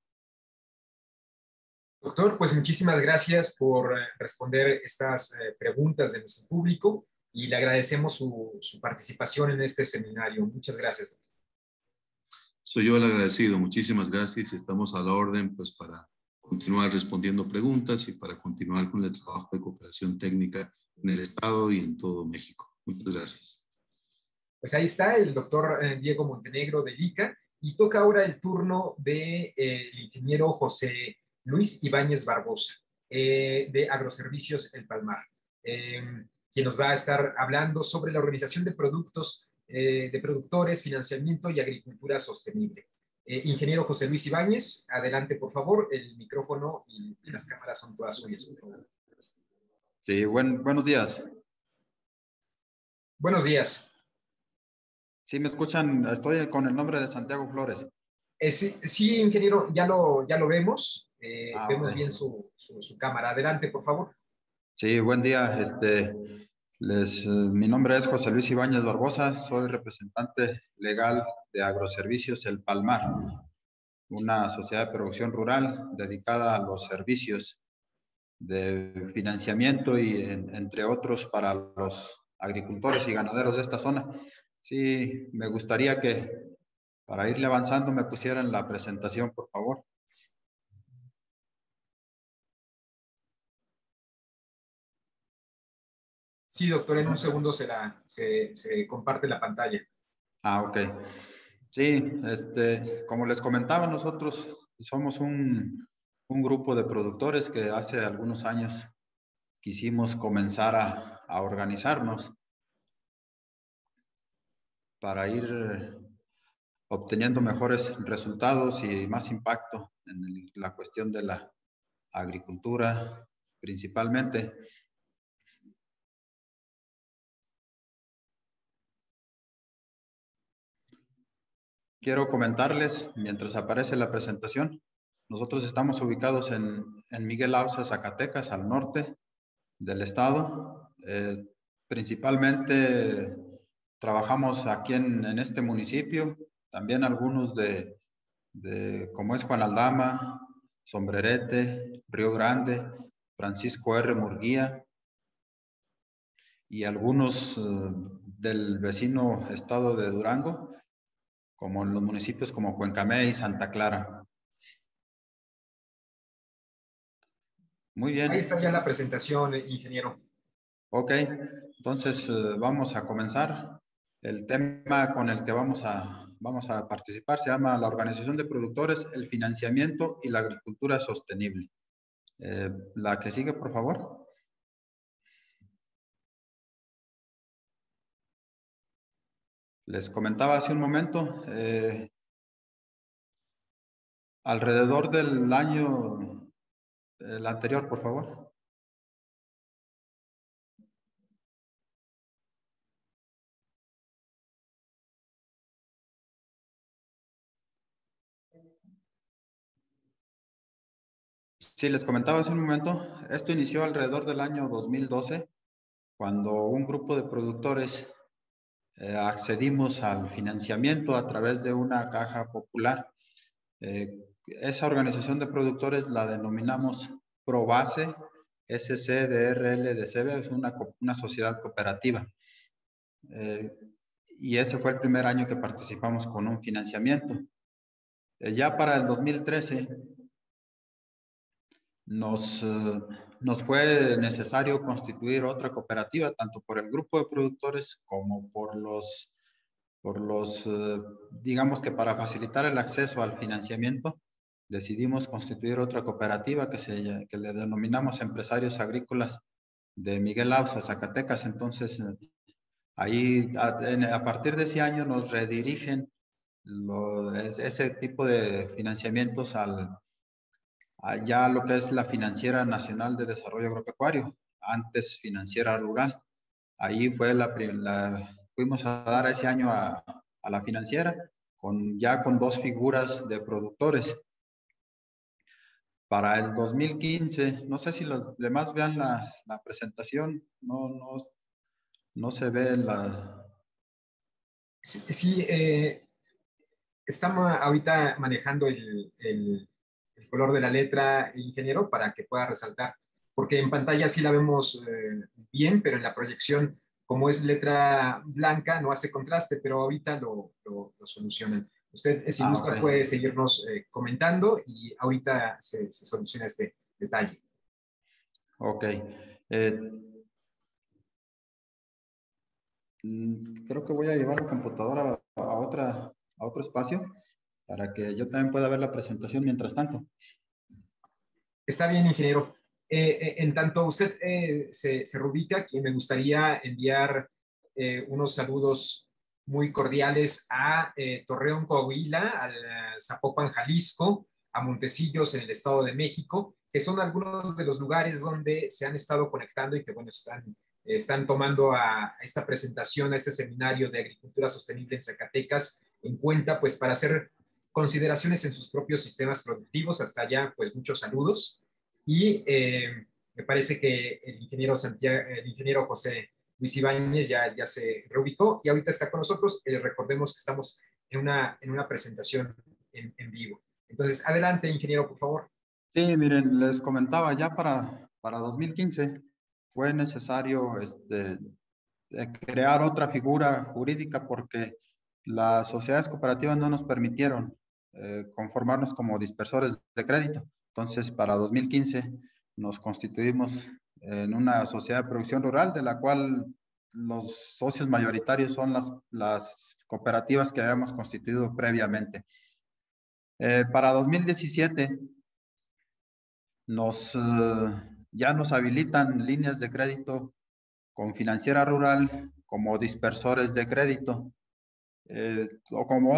Speaker 1: Doctor, pues muchísimas gracias por responder estas preguntas de nuestro público y le agradecemos su participación en este seminario. Muchas gracias.
Speaker 2: Soy yo el agradecido. Muchísimas gracias. Estamos a la orden pues, para continuar respondiendo preguntas y para continuar con el trabajo de cooperación técnica en el Estado y en todo México. Muchas gracias.
Speaker 1: Pues ahí está el doctor Diego Montenegro del ICA y toca ahora el turno del ingeniero José Luis Ibáñez Barbosa de Agroservicios El Palmar, quien nos va a estar hablando sobre la organización de productos de productores, financiamiento y agricultura sostenible. Ingeniero José Luis Ibáñez, adelante por favor, el micrófono y las cámaras son todas suyas, por favor.
Speaker 3: Sí, buenos días.
Speaker 1: Buenos días.
Speaker 3: Sí, me escuchan, estoy con el nombre de Santiago Flores.
Speaker 1: Sí, ingeniero, ya lo vemos. Vemos
Speaker 3: Okay.
Speaker 1: bien su cámara. Adelante, por favor.
Speaker 3: Sí, buen día. Mi nombre es José Luis Ibáñez Barbosa, soy representante legal de Agroservicios El Palmar, una sociedad de producción rural dedicada a los servicios de financiamiento y entre otros para los agricultores y ganaderos de esta zona. Sí, me gustaría que para irle avanzando me pusieran la presentación, por favor.
Speaker 1: Sí, doctor, en un segundo se comparte la pantalla.
Speaker 3: Ok. Sí, como les comentaba, nosotros somos un grupo de productores que hace algunos años quisimos comenzar a organizarnos para ir obteniendo mejores resultados y más impacto en la cuestión de la agricultura, principalmente. Quiero comentarles, mientras aparece la presentación, nosotros estamos ubicados en Miguel Auza, Zacatecas, al norte del estado. Principalmente trabajamos aquí en este municipio, también algunos como es Juan Aldama, Sombrerete, Río Grande, Francisco R. Murguía y algunos del vecino estado de Durango, como en los municipios como Cuencamé y Santa Clara. Muy bien.
Speaker 1: Ahí está ya la presentación, ingeniero.
Speaker 3: Ok, entonces vamos a comenzar. El tema con el que vamos a participar se llama la organización de productores, el financiamiento y la agricultura sostenible. La que sigue, por favor. Les comentaba hace un momento, alrededor del año el anterior, por favor. Sí, les comentaba hace un momento, esto inició alrededor del año 2012, cuando un grupo de productores accedimos al financiamiento a través de una caja popular. Esa organización de productores la denominamos ProBase SCDRLDCB, es una sociedad cooperativa. Y ese fue el primer año que participamos con un financiamiento. Ya para el 2013 nos fue necesario constituir otra cooperativa, tanto por el grupo de productores como por los digamos que para facilitar el acceso al financiamiento, decidimos constituir otra cooperativa que le denominamos Empresarios Agrícolas de Miguel Auza, Zacatecas. Entonces, ahí a partir de ese año nos redirigen ese tipo de financiamientos ya lo que es la Financiera Nacional de Desarrollo Agropecuario, antes Financiera Rural. Ahí fue fuimos a dar ese año a la financiera, ya con 2 figuras de productores. Para el 2015, no sé si los demás vean la presentación, no se ve
Speaker 1: Sí, sí, estamos ahorita manejando el color de la letra, ingeniero, para que pueda resaltar, porque en pantalla sí la vemos bien, pero en la proyección, como es letra blanca, no hace contraste, pero ahorita lo solucionan. Usted, si gusta,
Speaker 3: ok.
Speaker 1: puede seguirnos comentando y ahorita se soluciona este detalle.
Speaker 3: Ok. Creo que voy a llevar la computadora a otro espacio para que yo también pueda ver la presentación mientras tanto.
Speaker 1: Está bien, ingeniero. En tanto usted se reubica, que me gustaría enviar unos saludos muy cordiales a Torreón, Coahuila, a Zapopan, Jalisco, a Montecillos en el Estado de México, que son algunos de los lugares donde se han estado conectando y que, bueno, están tomando a esta presentación, a este seminario de agricultura sostenible en Zacatecas en cuenta, pues, para hacer consideraciones en sus propios sistemas productivos. Hasta allá, pues, muchos saludos. Y me parece que el ingeniero José Luis Ibáñez ya se reubicó y ahorita está con nosotros. Recordemos que estamos en una presentación en vivo. Entonces, adelante, ingeniero, por favor.
Speaker 3: Sí, miren, les comentaba, ya para 2015 fue necesario crear otra figura jurídica porque las sociedades cooperativas no nos permitieron conformarnos como dispersores de crédito. Entonces, para 2015 nos constituimos en una sociedad de producción rural, de la cual los socios mayoritarios son las cooperativas que habíamos constituido previamente. Para 2017 ya nos habilitan líneas de crédito con Financiera Rural como dispersores de crédito. O como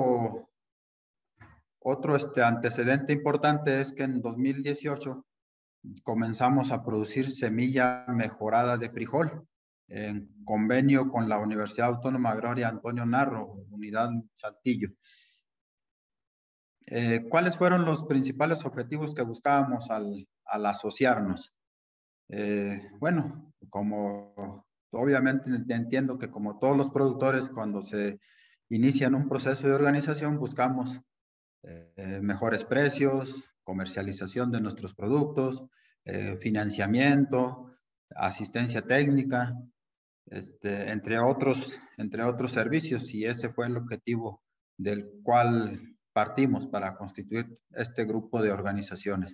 Speaker 3: otro antecedente importante es que en 2018 comenzamos a producir semilla mejorada de frijol en convenio con la Universidad Autónoma Agraria Antonio Narro, Unidad Saltillo. ¿Cuáles fueron los principales objetivos que buscábamos al asociarnos? Bueno, como obviamente entiendo que como todos los productores, cuando se inician un proceso de organización, buscamos mejores precios, comercialización de nuestros productos, financiamiento, asistencia técnica, entre otros servicios, y ese fue el objetivo del cual partimos para constituir este grupo de organizaciones.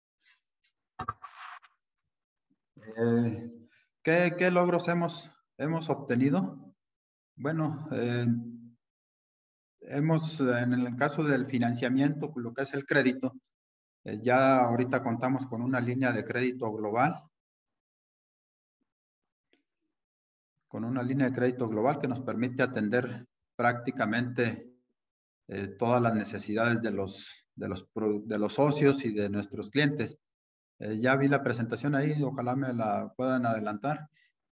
Speaker 3: ¿Qué logros hemos obtenido? Bueno, en el caso del financiamiento, lo que es el crédito, ya ahorita contamos con una línea de crédito global, que nos permite atender prácticamente todas las necesidades de los socios y de nuestros clientes. Ya vi la presentación ahí, ojalá me la puedan adelantar.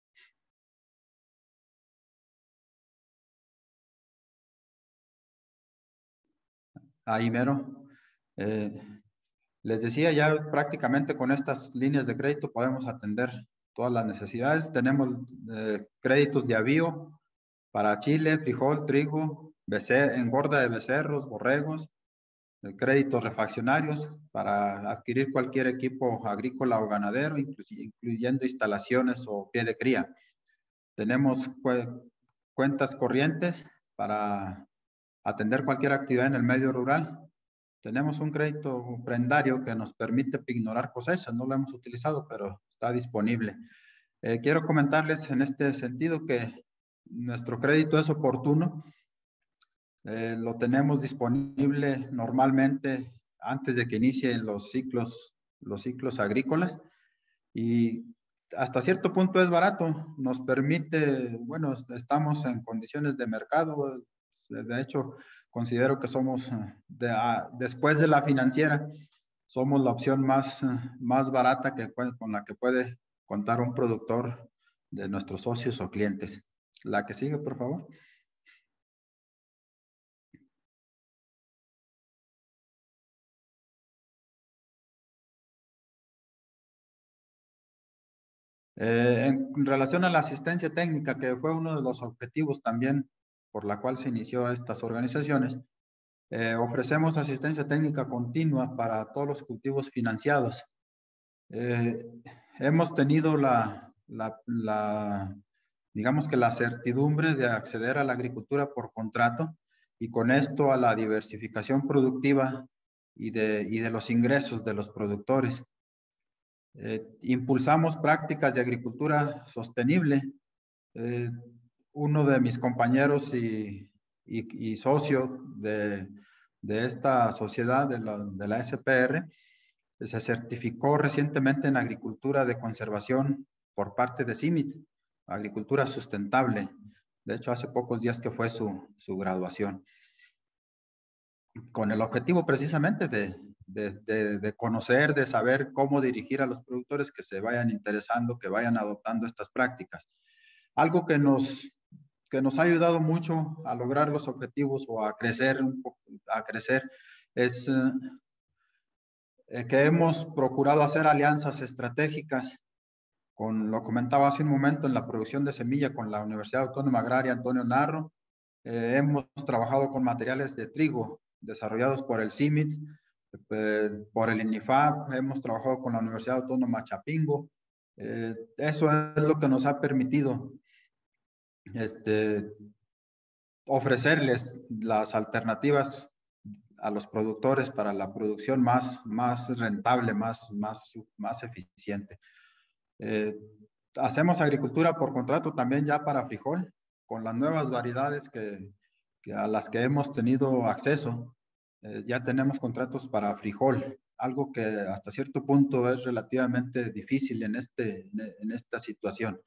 Speaker 3: Ahí mero. Les decía, ya prácticamente con estas líneas de crédito podemos atender todas las necesidades. Tenemos créditos de avío para chile, frijol, trigo, engorda de becerros, borregos, créditos refaccionarios para adquirir cualquier equipo agrícola o ganadero, incluyendo instalaciones o pie de cría. Tenemos cuentas corrientes para atender cualquier actividad en el medio rural. Tenemos un crédito prendario que nos permite pignorar cosechas. No lo hemos utilizado, pero está disponible. Quiero comentarles en este sentido que nuestro crédito es oportuno. Lo tenemos disponible normalmente antes de que inicien los ciclos agrícolas, y hasta cierto punto es barato, nos permite, bueno, estamos en condiciones de mercado, de hecho, considero que somos, después de la financiera, somos la opción más barata con la que puede contar un productor de nuestros socios o clientes. La que sigue, por favor. En relación a la asistencia técnica, que fue uno de los objetivos también por la cual se inició estas organizaciones, ofrecemos asistencia técnica continua para todos los cultivos financiados. Hemos tenido digamos que la certidumbre de acceder a la agricultura por contrato y con esto a la diversificación productiva y de los ingresos de los productores. Impulsamos prácticas de agricultura sostenible. Uno de mis compañeros y socio de esta sociedad, de la SPR, se certificó recientemente en agricultura de conservación por parte de CIMIT, agricultura sustentable. De hecho, hace pocos días que fue su graduación. Con el objetivo precisamente de conocer, de saber cómo dirigir a los productores que se vayan interesando, que vayan adoptando estas prácticas. Algo que nos ha ayudado mucho a lograr los objetivos o a crecer es que hemos procurado hacer alianzas estratégicas lo comentaba hace un momento, en la producción de semilla con la Universidad Autónoma Agraria Antonio Narro. Hemos trabajado con materiales de trigo desarrollados por el CIMIT, por el INIFAP, hemos trabajado con la Universidad Autónoma Chapingo. Eso es lo que nos ha permitido ofrecerles las alternativas a los productores para la producción más rentable, más eficiente. Hacemos agricultura por contrato también ya para frijol, con las nuevas variedades a las que hemos tenido acceso. Ya tenemos contratos para frijol, algo que hasta cierto punto es relativamente difícil en esta situación.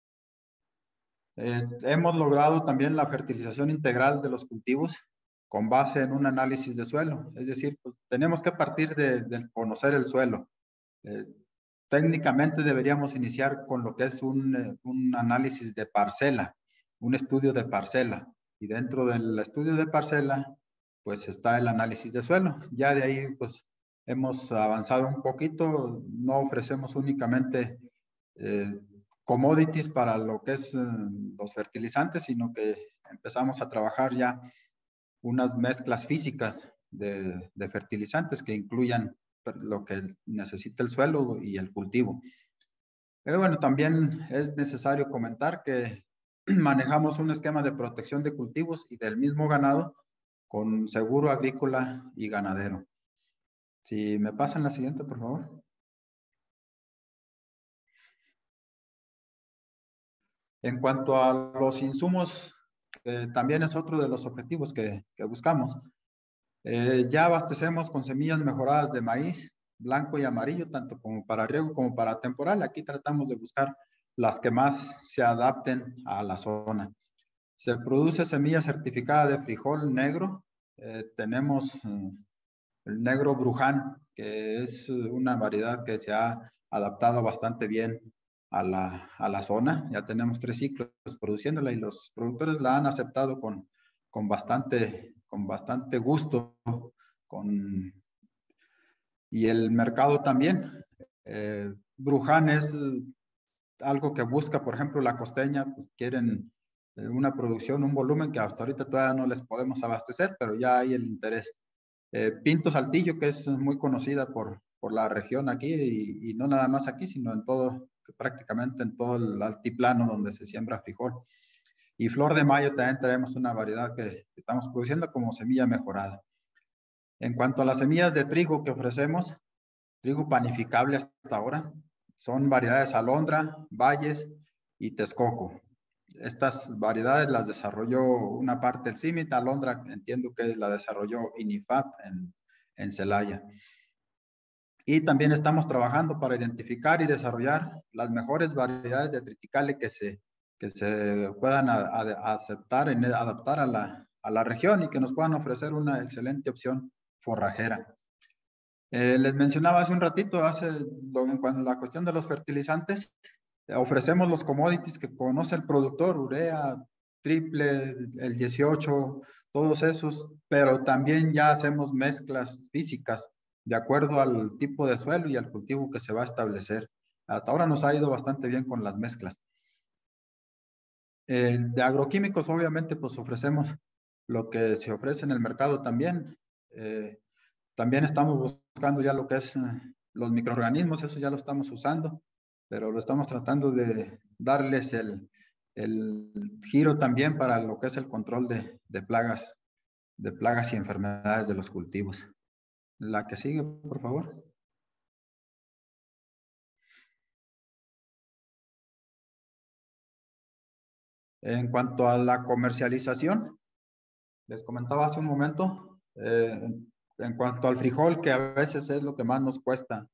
Speaker 3: Hemos logrado también la fertilización integral de los cultivos con base en un análisis de suelo. Es decir, pues, tenemos que partir de conocer el suelo. Técnicamente deberíamos iniciar con lo que es un análisis de parcela, un estudio de parcela. Y dentro del estudio de parcela, pues está el análisis de suelo. Ya de ahí, pues, hemos avanzado un poquito. No ofrecemos únicamente commodities para lo que es los fertilizantes, sino que empezamos a trabajar ya unas mezclas físicas de fertilizantes que incluyan lo que necesita el suelo y el cultivo. Pero bueno, también es necesario comentar que manejamos un esquema de protección de cultivos y del mismo ganado con seguro agrícola y ganadero. Si me pasan la siguiente, por favor. En cuanto a los insumos, también es otro de los objetivos que buscamos. Ya abastecemos con semillas mejoradas de maíz blanco y amarillo, tanto como para riego como para temporal. Aquí tratamos de buscar las que más se adapten a la zona. Se produce semilla certificada de frijol negro. Tenemos el negro Bruján, que es una variedad que se ha adaptado bastante bien a la zona. Ya tenemos 3 ciclos produciéndola y los productores la han aceptado con bastante gusto. Y el mercado también. Bruján es algo que busca, por ejemplo, la costeña, pues quieren una producción, un volumen que hasta ahorita todavía no les podemos abastecer, pero ya hay el interés. Pinto Saltillo, que es muy conocida por la región aquí, y no nada más aquí, sino en todo, prácticamente en todo el altiplano donde se siembra frijol. Y Flor de Mayo también tenemos una variedad que estamos produciendo como semilla mejorada. En cuanto a las semillas de trigo que ofrecemos, trigo panificable hasta ahora, son variedades Alondra, Valles y Texcoco. Estas variedades las desarrolló una parte del CIMIT. Alondra entiendo que la desarrolló INIFAP en Celaya. Y también estamos trabajando para identificar y desarrollar las mejores variedades de triticale que se puedan adaptar a la región y que nos puedan ofrecer una excelente opción forrajera. Les mencionaba hace un ratito, en cuanto a la cuestión de los fertilizantes, ofrecemos los commodities que conoce el productor, urea, triple, el 18, todos esos, pero también ya hacemos mezclas físicas de acuerdo al tipo de suelo y al cultivo que se va a establecer. Hasta ahora nos ha ido bastante bien con las mezclas. De agroquímicos, obviamente, pues ofrecemos lo que se ofrece en el mercado también. También estamos buscando ya lo que es los microorganismos, eso ya lo estamos usando, pero lo estamos tratando de darles el giro también para lo que es el control de plagas y enfermedades de los cultivos. La que sigue, por favor. En cuanto a la comercialización, les comentaba hace un momento, en cuanto al frijol, que a veces es lo que más nos cuesta,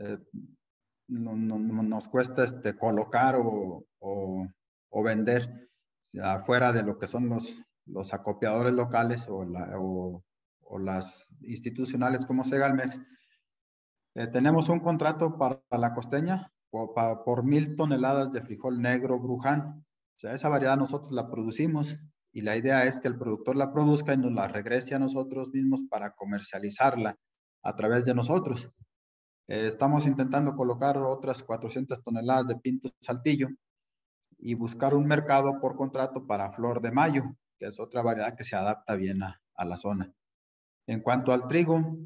Speaker 3: nos cuesta colocar o vender afuera de lo que son los acopiadores locales o las institucionales como Segalmex. Tenemos un contrato para la costeña por 1,000 toneladas de frijol negro Bruján. O sea, esa variedad nosotros la producimos y la idea es que el productor la produzca y nos la regrese a nosotros mismos para comercializarla a través de nosotros. Estamos intentando colocar otras 400 toneladas de pinto saltillo y buscar un mercado por contrato para flor de mayo, que es otra variedad que se adapta bien a la zona. En cuanto al trigo,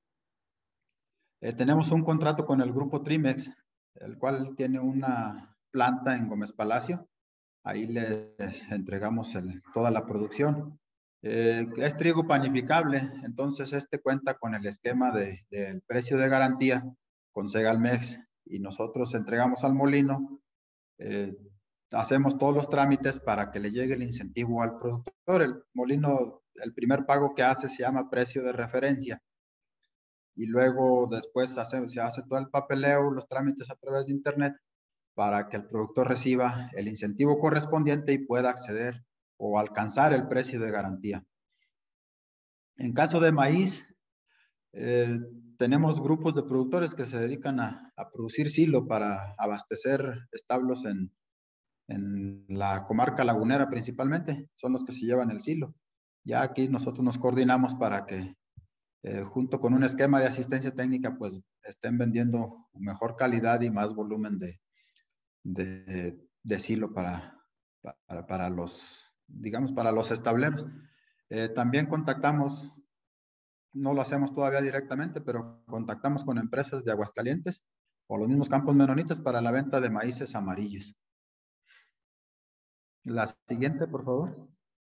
Speaker 3: tenemos un contrato con el grupo Trimex, el cual tiene una planta en Gómez Palacio. Ahí les entregamos toda la producción. Es trigo panificable, entonces cuenta con el esquema del precio de garantía con Segalmex y nosotros entregamos al molino, hacemos todos los trámites para que le llegue el incentivo al productor. El molino, el primer pago que hace se llama precio de referencia y luego después se hace todo el papeleo, los trámites a través de internet para que el productor reciba el incentivo correspondiente y pueda acceder o alcanzar el precio de garantía. En caso de maíz, tenemos grupos de productores que se dedican a producir silo para abastecer establos en la comarca lagunera principalmente, son los que se llevan el silo. Ya aquí nosotros nos coordinamos para que junto con un esquema de asistencia técnica pues estén vendiendo mejor calidad y más volumen de silo para los, digamos, para los estableros. También contactamos, no lo hacemos todavía directamente, pero contactamos con empresas de Aguascalientes o los mismos campos menonitas para la venta de maíces amarillos. La siguiente, por favor.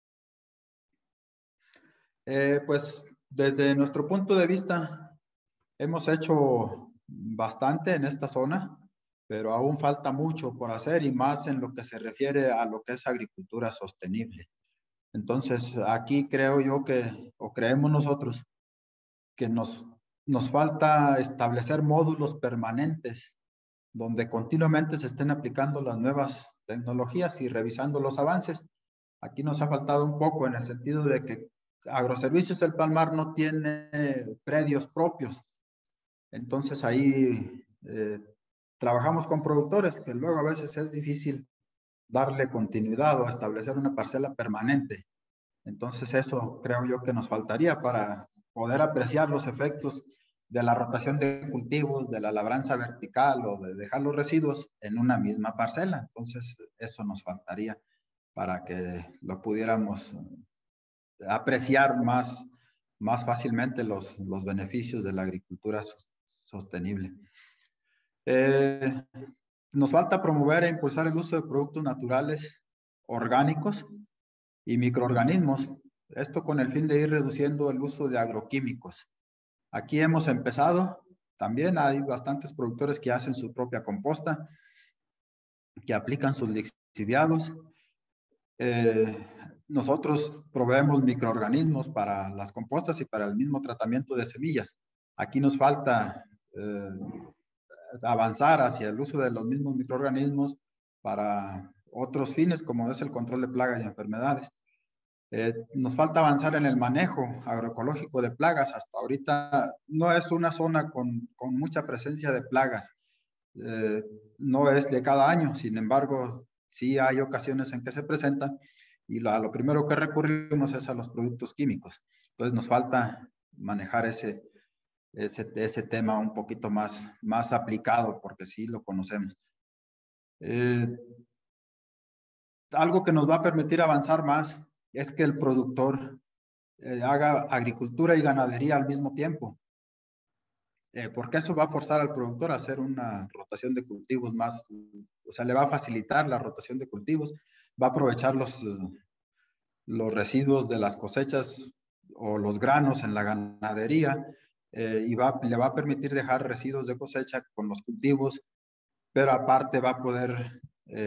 Speaker 3: Pues desde nuestro punto de vista, hemos hecho bastante en esta zona, pero aún falta mucho por hacer y más en lo que se refiere a lo que es agricultura sostenible. Entonces, aquí creo yo o creemos nosotros, que nos falta establecer módulos permanentes donde continuamente se estén aplicando las nuevas tecnologías y revisando los avances. Aquí nos ha faltado un poco en el sentido de que Agroservicios del Palmar no tiene predios propios. Entonces ahí trabajamos con productores que luego a veces es difícil darle continuidad o establecer una parcela permanente. Entonces eso creo yo que nos faltaría para poder apreciar los efectos de la rotación de cultivos, de la labranza vertical o de dejar los residuos en una misma parcela. Entonces eso nos faltaría para que lo pudiéramos apreciar más fácilmente los beneficios de la agricultura sostenible. Nos falta promover e impulsar el uso de productos naturales orgánicos y microorganismos. Esto con el fin de ir reduciendo el uso de agroquímicos. Aquí hemos empezado. También hay bastantes productores que hacen su propia composta, que aplican sus lixiviados. nosotros proveemos microorganismos para las compostas y para el mismo tratamiento de semillas. Aquí nos falta avanzar hacia el uso de los mismos microorganismos para otros fines, como es el control de plagas y enfermedades. Nos falta avanzar en el manejo agroecológico de plagas. Hasta ahorita no es una zona con mucha presencia de plagas. No es de cada año, sin embargo, sí hay ocasiones en que se presentan y lo primero que recurrimos es a los productos químicos. Entonces nos falta manejar ese tema un poquito más aplicado, porque sí lo conocemos. Algo que nos va a permitir avanzar más es que el productor haga agricultura y ganadería al mismo tiempo. Porque eso va a forzar al productor a hacer una rotación de cultivos más, o sea, le va a facilitar la rotación de cultivos, va a aprovechar los residuos de las cosechas o los granos en la ganadería y le va a permitir dejar residuos de cosecha con los cultivos, pero aparte va a poder,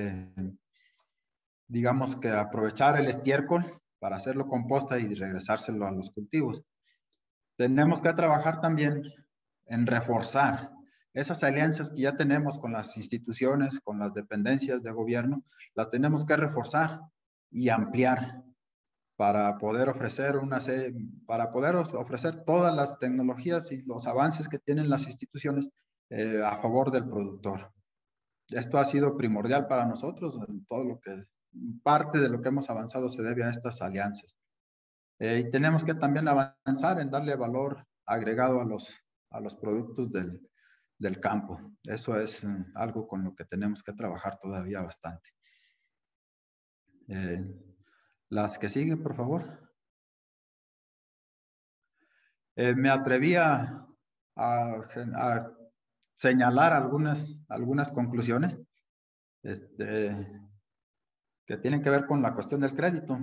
Speaker 3: digamos que aprovechar el estiércol para hacerlo composta y regresárselo a los cultivos. Tenemos que trabajar también en reforzar esas alianzas que ya tenemos con las instituciones, con las dependencias de gobierno, las tenemos que reforzar y ampliar para poder ofrecer ofrecer todas las tecnologías y los avances que tienen las instituciones a favor del productor. Esto ha sido primordial para nosotros, en todo lo que, parte de lo que hemos avanzado se debe a estas alianzas. Y tenemos que también avanzar en darle valor agregado a los productos del campo. Eso es algo con lo que tenemos que trabajar todavía bastante. Las que siguen, por favor. Me atreví a señalar algunas conclusiones que tienen que ver con la cuestión del crédito.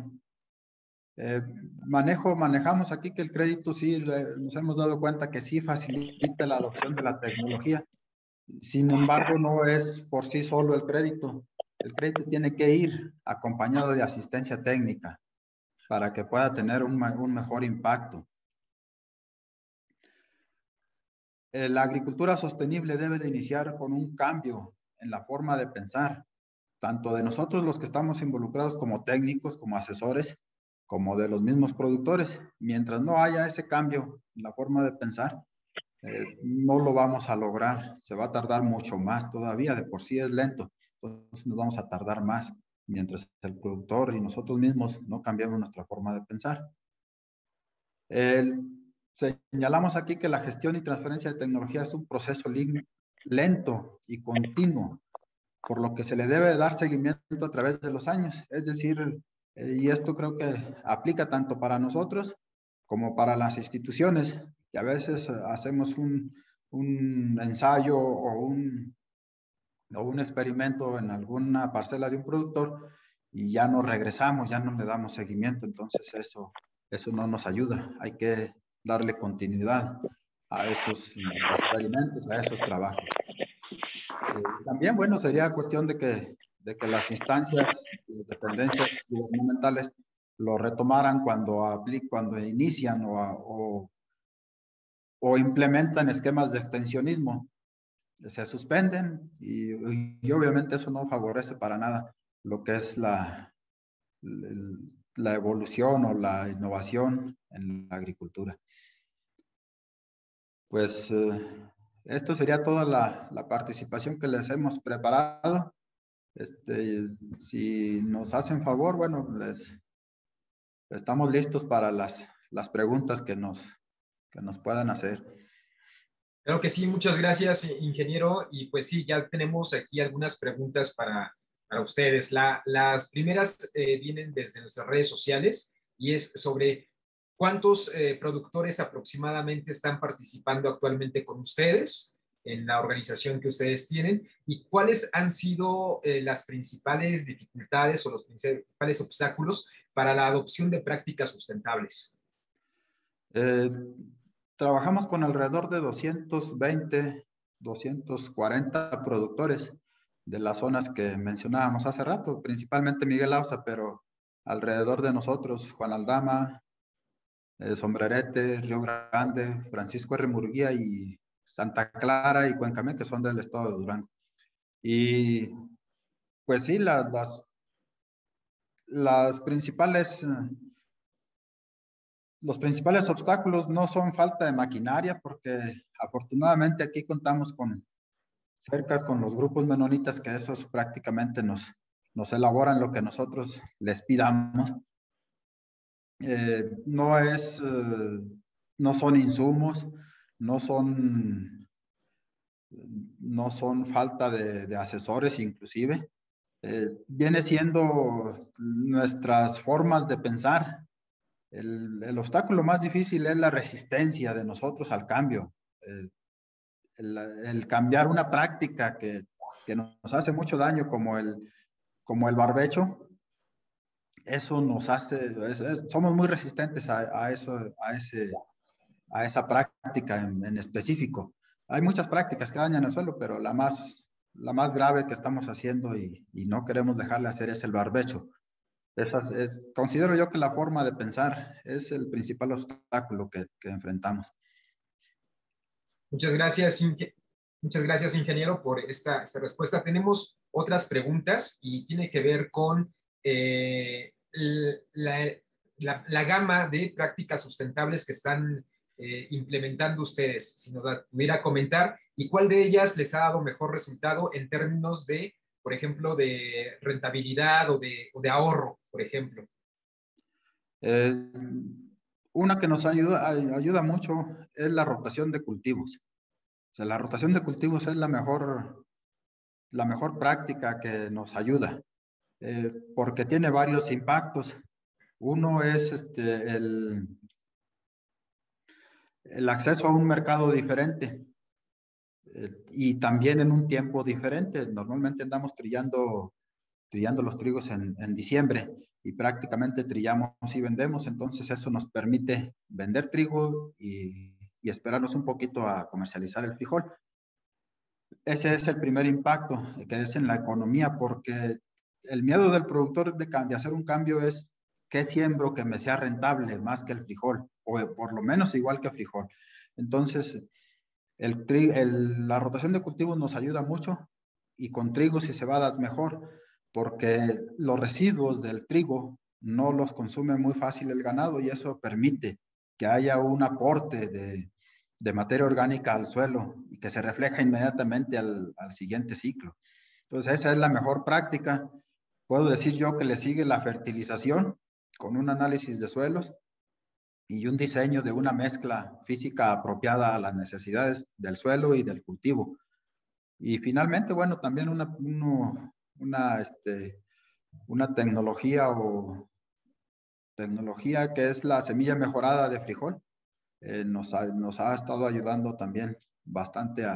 Speaker 3: Manejamos aquí que el crédito sí, nos hemos dado cuenta que sí facilita la adopción de la tecnología. Sin embargo, no es por sí solo el crédito. El crédito tiene que ir acompañado de asistencia técnica para que pueda tener un mejor impacto. La agricultura sostenible debe de iniciar con un cambio en la forma de pensar, tanto de nosotros los que estamos involucrados como técnicos, como asesores, como de los mismos productores. Mientras no haya ese cambio en la forma de pensar, no lo vamos a lograr. Se va a tardar mucho más todavía, de por sí es lento, entonces nos vamos a tardar más mientras el productor y nosotros mismos no cambiamos nuestra forma de pensar. Señalamos aquí que la gestión y transferencia de tecnología es un proceso lento y continuo, por lo que se le debe dar seguimiento a través de los años. Es decir, y esto creo que aplica tanto para nosotros como para las instituciones, que a veces hacemos un ensayo o un experimento en alguna parcela de un productor y ya no regresamos, ya no le damos seguimiento. Entonces eso no nos ayuda. Hay que darle continuidad a esos experimentos, a esos trabajos. También, bueno, sería cuestión de que las instancias, las dependencias gubernamentales lo retomaran cuando inician o implementan esquemas de extensionismo. Se suspenden y obviamente eso no favorece para nada lo que es la evolución o la innovación en la agricultura. Pues esto sería toda la participación que les hemos preparado. Si nos hacen favor, bueno, estamos listos para las preguntas que nos puedan hacer.
Speaker 1: Claro que sí, muchas gracias, ingeniero. Y pues sí, ya tenemos aquí algunas preguntas para ustedes. Las primeras vienen desde nuestras redes sociales y es sobre cuántos productores aproximadamente están participando actualmente con ustedes en la organización que ustedes tienen y cuáles han sido las principales dificultades o los principales obstáculos para la adopción de prácticas sustentables.
Speaker 3: Trabajamos con alrededor de 220, 240 productores de las zonas que mencionábamos hace rato, principalmente Miguel Auza, pero alrededor de nosotros, Juan Aldama, Sombrerete, Río Grande, Francisco R. Murguía y Santa Clara y Cuencamé, que son del estado de Durango. Y pues sí, las principales, los principales obstáculos no son falta de maquinaria, porque afortunadamente aquí contamos cerca con los grupos menonitas, que esos prácticamente nos elaboran lo que nosotros les pidamos. No es, no son insumos, no son, no son falta de asesores inclusive. Viene siendo nuestras formas de pensar. El obstáculo más difícil es la resistencia de nosotros al cambio. El cambiar una práctica que nos hace mucho daño como el barbecho, eso nos hace, somos muy resistentes a esa práctica en específico. Hay muchas prácticas que dañan el suelo, pero la más grave que estamos haciendo y no queremos dejarle hacer es el barbecho. Considero yo que la forma de pensar es el principal obstáculo que enfrentamos.
Speaker 1: Muchas gracias, muchas gracias, ingeniero, por esta respuesta. Tenemos otras preguntas y tiene que ver con la gama de prácticas sustentables que están implementando ustedes. Si nos pudiera comentar, y cuál de ellas les ha dado mejor resultado en términos de, por ejemplo, de rentabilidad o de ahorro, por ejemplo.
Speaker 3: Una que nos ayuda mucho es la rotación de cultivos. O sea, la rotación de cultivos es la mejor práctica que nos ayuda, porque tiene varios impactos. Uno es el acceso a un mercado diferente y también en un tiempo diferente. Normalmente andamos trillando los trigos en diciembre y prácticamente trillamos y vendemos, entonces eso nos permite vender trigo y esperarnos un poquito a comercializar el frijol. Ese es el primer impacto, que es en la economía, porque el miedo del productor de hacer un cambio es qué siembro que me sea rentable más que el frijol, o por lo menos igual que el frijol. Entonces, la rotación de cultivos nos ayuda mucho y con trigos y cebadas mejor, porque los residuos del trigo no los consume muy fácil el ganado y eso permite que haya un aporte de materia orgánica al suelo y que se refleja inmediatamente al siguiente ciclo. Entonces esa es la mejor práctica. Puedo decir yo que le sigue la fertilización con un análisis de suelos y un diseño de una mezcla física apropiada a las necesidades del suelo y del cultivo. Y finalmente, bueno, también una tecnología que es la semilla mejorada de frijol. Nos ha estado ayudando también bastante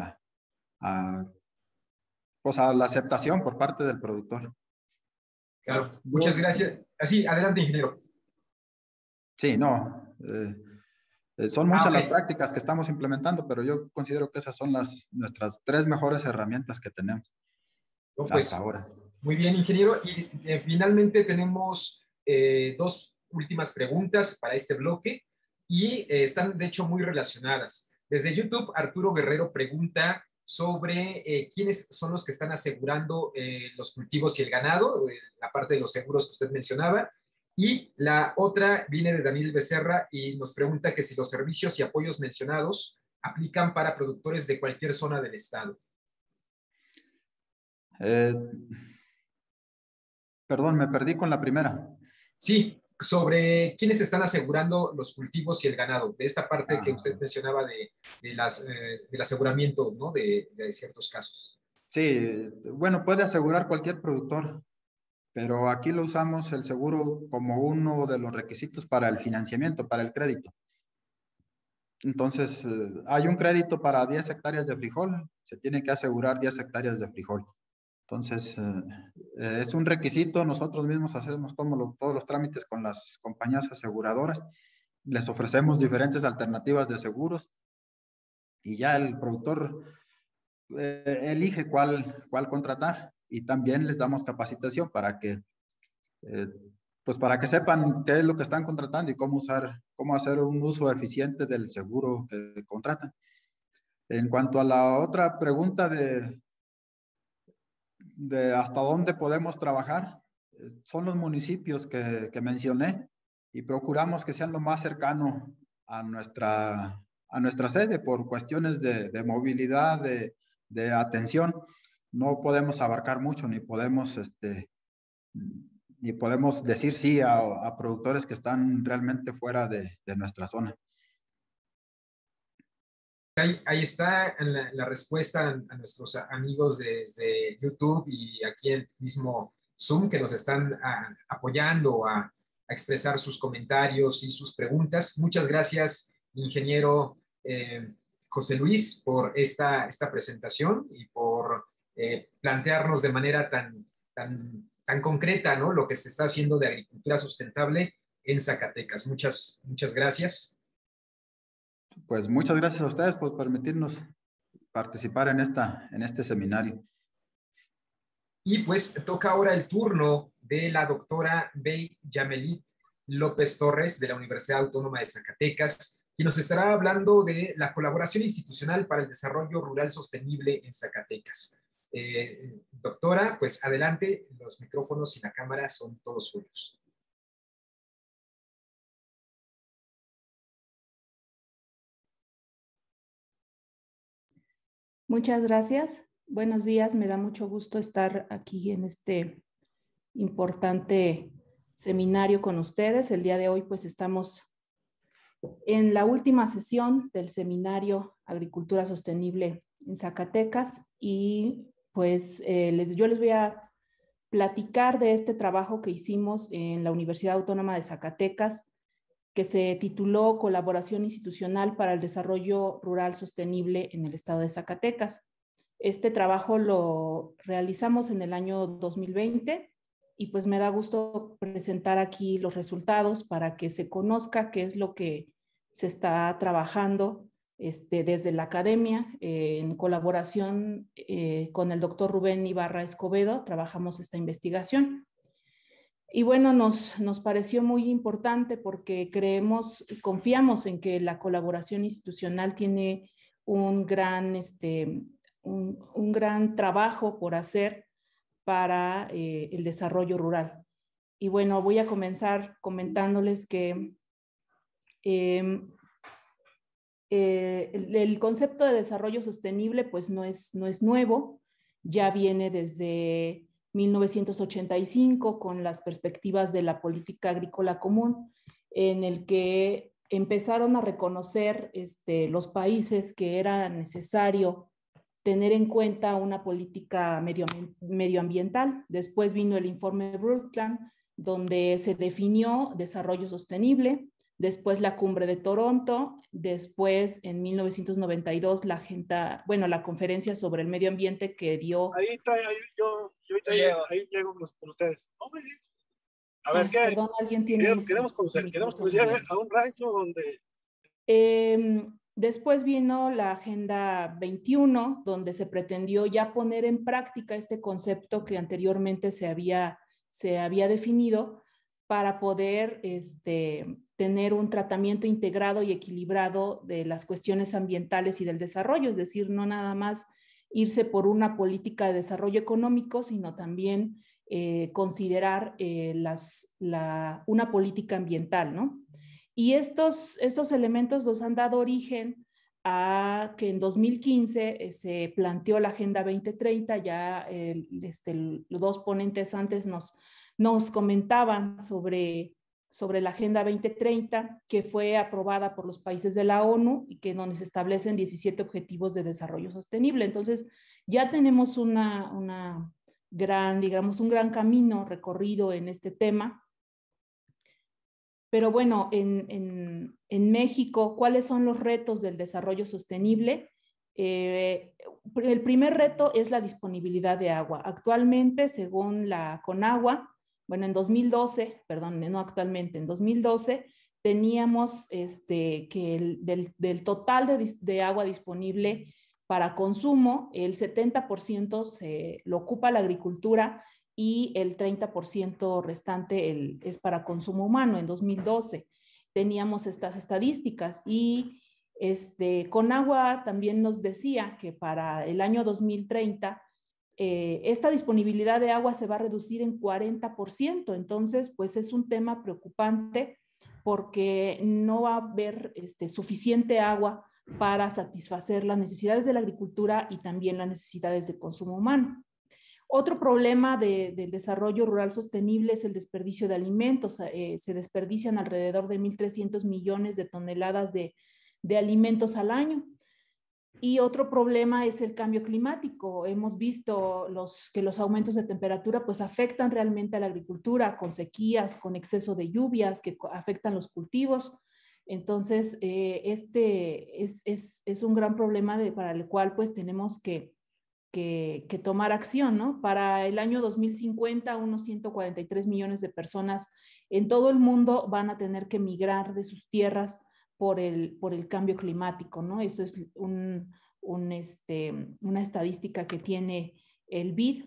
Speaker 3: pues a la aceptación por parte del productor.
Speaker 1: Claro, muchas gracias. Así, adelante, ingeniero.
Speaker 3: Sí, no. Son muchas las
Speaker 1: Ok.
Speaker 3: prácticas que estamos implementando, pero yo considero que esas son nuestras 3 mejores herramientas que tenemos hasta
Speaker 1: Pues,
Speaker 3: ahora.
Speaker 1: muy bien, ingeniero. Y finalmente tenemos 2 últimas preguntas para este bloque y están de hecho muy relacionadas. Desde YouTube, Arturo Guerrero pregunta sobre quiénes son los que están asegurando los cultivos y el ganado, la parte de los seguros que usted mencionaba. Y la otra viene de Daniel Becerra y nos pregunta que si los servicios y apoyos mencionados aplican para productores de cualquier zona del estado.
Speaker 3: Perdón, me perdí con la primera.
Speaker 1: Sí, sobre quiénes están asegurando los cultivos y el ganado, de esta parte que usted mencionaba del aseguramiento, ¿no? de ciertos casos.
Speaker 3: Sí, bueno, puede asegurar cualquier productor, pero aquí lo usamos el seguro como uno de los requisitos para el financiamiento, para el crédito. Entonces, hay un crédito para 10 hectáreas de frijol, se tiene que asegurar 10 hectáreas de frijol. Entonces, es un requisito, nosotros mismos hacemos todos los trámites con las compañías aseguradoras, les ofrecemos diferentes alternativas de seguros y ya el productor elige cuál contratar y también les damos capacitación para que pues para que sepan qué es lo que están contratando y cómo hacer un uso eficiente del seguro que contratan. En cuanto a la otra pregunta de hasta dónde podemos trabajar, son los municipios que mencioné y procuramos que sean lo más cercano a nuestra sede por cuestiones de movilidad, de atención. No podemos abarcar mucho ni podemos decir sí a productores que están realmente fuera de nuestra zona.
Speaker 1: Ahí está la respuesta a nuestros amigos desde YouTube y aquí el mismo Zoom que nos están apoyando a expresar sus comentarios y sus preguntas. Muchas gracias, ingeniero José Luis, por esta presentación y por plantearnos de manera tan concreta, ¿no?, lo que se está haciendo de agricultura sustentable en Zacatecas. Muchas gracias.
Speaker 3: Pues muchas gracias a ustedes por permitirnos participar en este seminario.
Speaker 1: Y pues toca ahora el turno de la doctora Bey Yamelit López Torres de la Universidad Autónoma de Zacatecas, quien nos estará hablando de la colaboración institucional para el desarrollo rural sostenible en Zacatecas. Doctora, pues adelante, los micrófonos y la cámara son todos suyos.
Speaker 4: Muchas gracias. Buenos días, me da mucho gusto estar aquí en este importante seminario con ustedes. El día de hoy pues estamos en la última sesión del seminario Agricultura Sostenible en Zacatecas y pues yo les voy a platicar de este trabajo que hicimos en la Universidad Autónoma de Zacatecas, que se tituló Colaboración Institucional para el Desarrollo Rural Sostenible en el Estado de Zacatecas. Este trabajo lo realizamos en el año 2020 y pues me da gusto presentar aquí los resultados para que se conozca qué es lo que se está trabajando desde la academia en colaboración con el doctor Rubén Ibarra Escobedo. Trabajamos esta investigación. Y bueno, nos pareció muy importante porque creemos y confiamos en que la colaboración institucional tiene un gran trabajo por hacer para el desarrollo rural. Y bueno, voy a comenzar comentándoles que el concepto de desarrollo sostenible pues no es nuevo, ya viene desde 1985 con las perspectivas de la política agrícola común, en el que empezaron a reconocer los países que era necesario tener en cuenta una política medioambiental. Después vino el informe Brundtland, donde se definió desarrollo sostenible. Después la Cumbre de Toronto, después en 1992 la conferencia sobre el medio ambiente que dio...
Speaker 5: Ahí está, ahí llego con ustedes. A ver, ¿qué?
Speaker 4: Perdón, alguien tiene...
Speaker 5: Queremos conocer a un rancho donde...
Speaker 4: Después vino la Agenda 21, donde se pretendió ya poner en práctica este concepto que anteriormente se había definido para poder tener un tratamiento integrado y equilibrado de las cuestiones ambientales y del desarrollo, es decir, no nada más irse por una política de desarrollo económico, sino también considerar una política ambiental, ¿no? Y estos elementos nos han dado origen a que en 2015 se planteó la Agenda 2030, ya los dos ponentes antes nos comentaban sobre la Agenda 2030, que fue aprobada por los países de la ONU y que donde se establecen 17 objetivos de desarrollo sostenible. Entonces, ya tenemos un gran camino recorrido en este tema. Pero bueno, en México, ¿cuáles son los retos del desarrollo sostenible? El primer reto es la disponibilidad de agua. Actualmente, según la Conagua, bueno, en 2012, perdón, no actualmente, en 2012 teníamos que del total de agua disponible para consumo, el 70% lo ocupa la agricultura y el 30% restante es para consumo humano. En 2012 teníamos estas estadísticas y Conagua también nos decía que para el año 2030 esta disponibilidad de agua se va a reducir en 40%. Entonces, pues es un tema preocupante porque no va a haber suficiente agua para satisfacer las necesidades de la agricultura y también las necesidades de consumo humano. Otro problema del desarrollo rural sostenible es el desperdicio de alimentos. Se desperdician alrededor de 1.300 millones de toneladas de alimentos al año. Y otro problema es el cambio climático. Hemos visto que los aumentos de temperatura pues afectan realmente a la agricultura, con sequías, con exceso de lluvias que afectan los cultivos. Entonces, este es un gran problema para el cual pues tenemos que tomar acción, ¿no? Para el año 2050, unos 143 millones de personas en todo el mundo van a tener que migrar de sus tierras por el cambio climático, ¿no? Eso es una estadística que tiene el BID.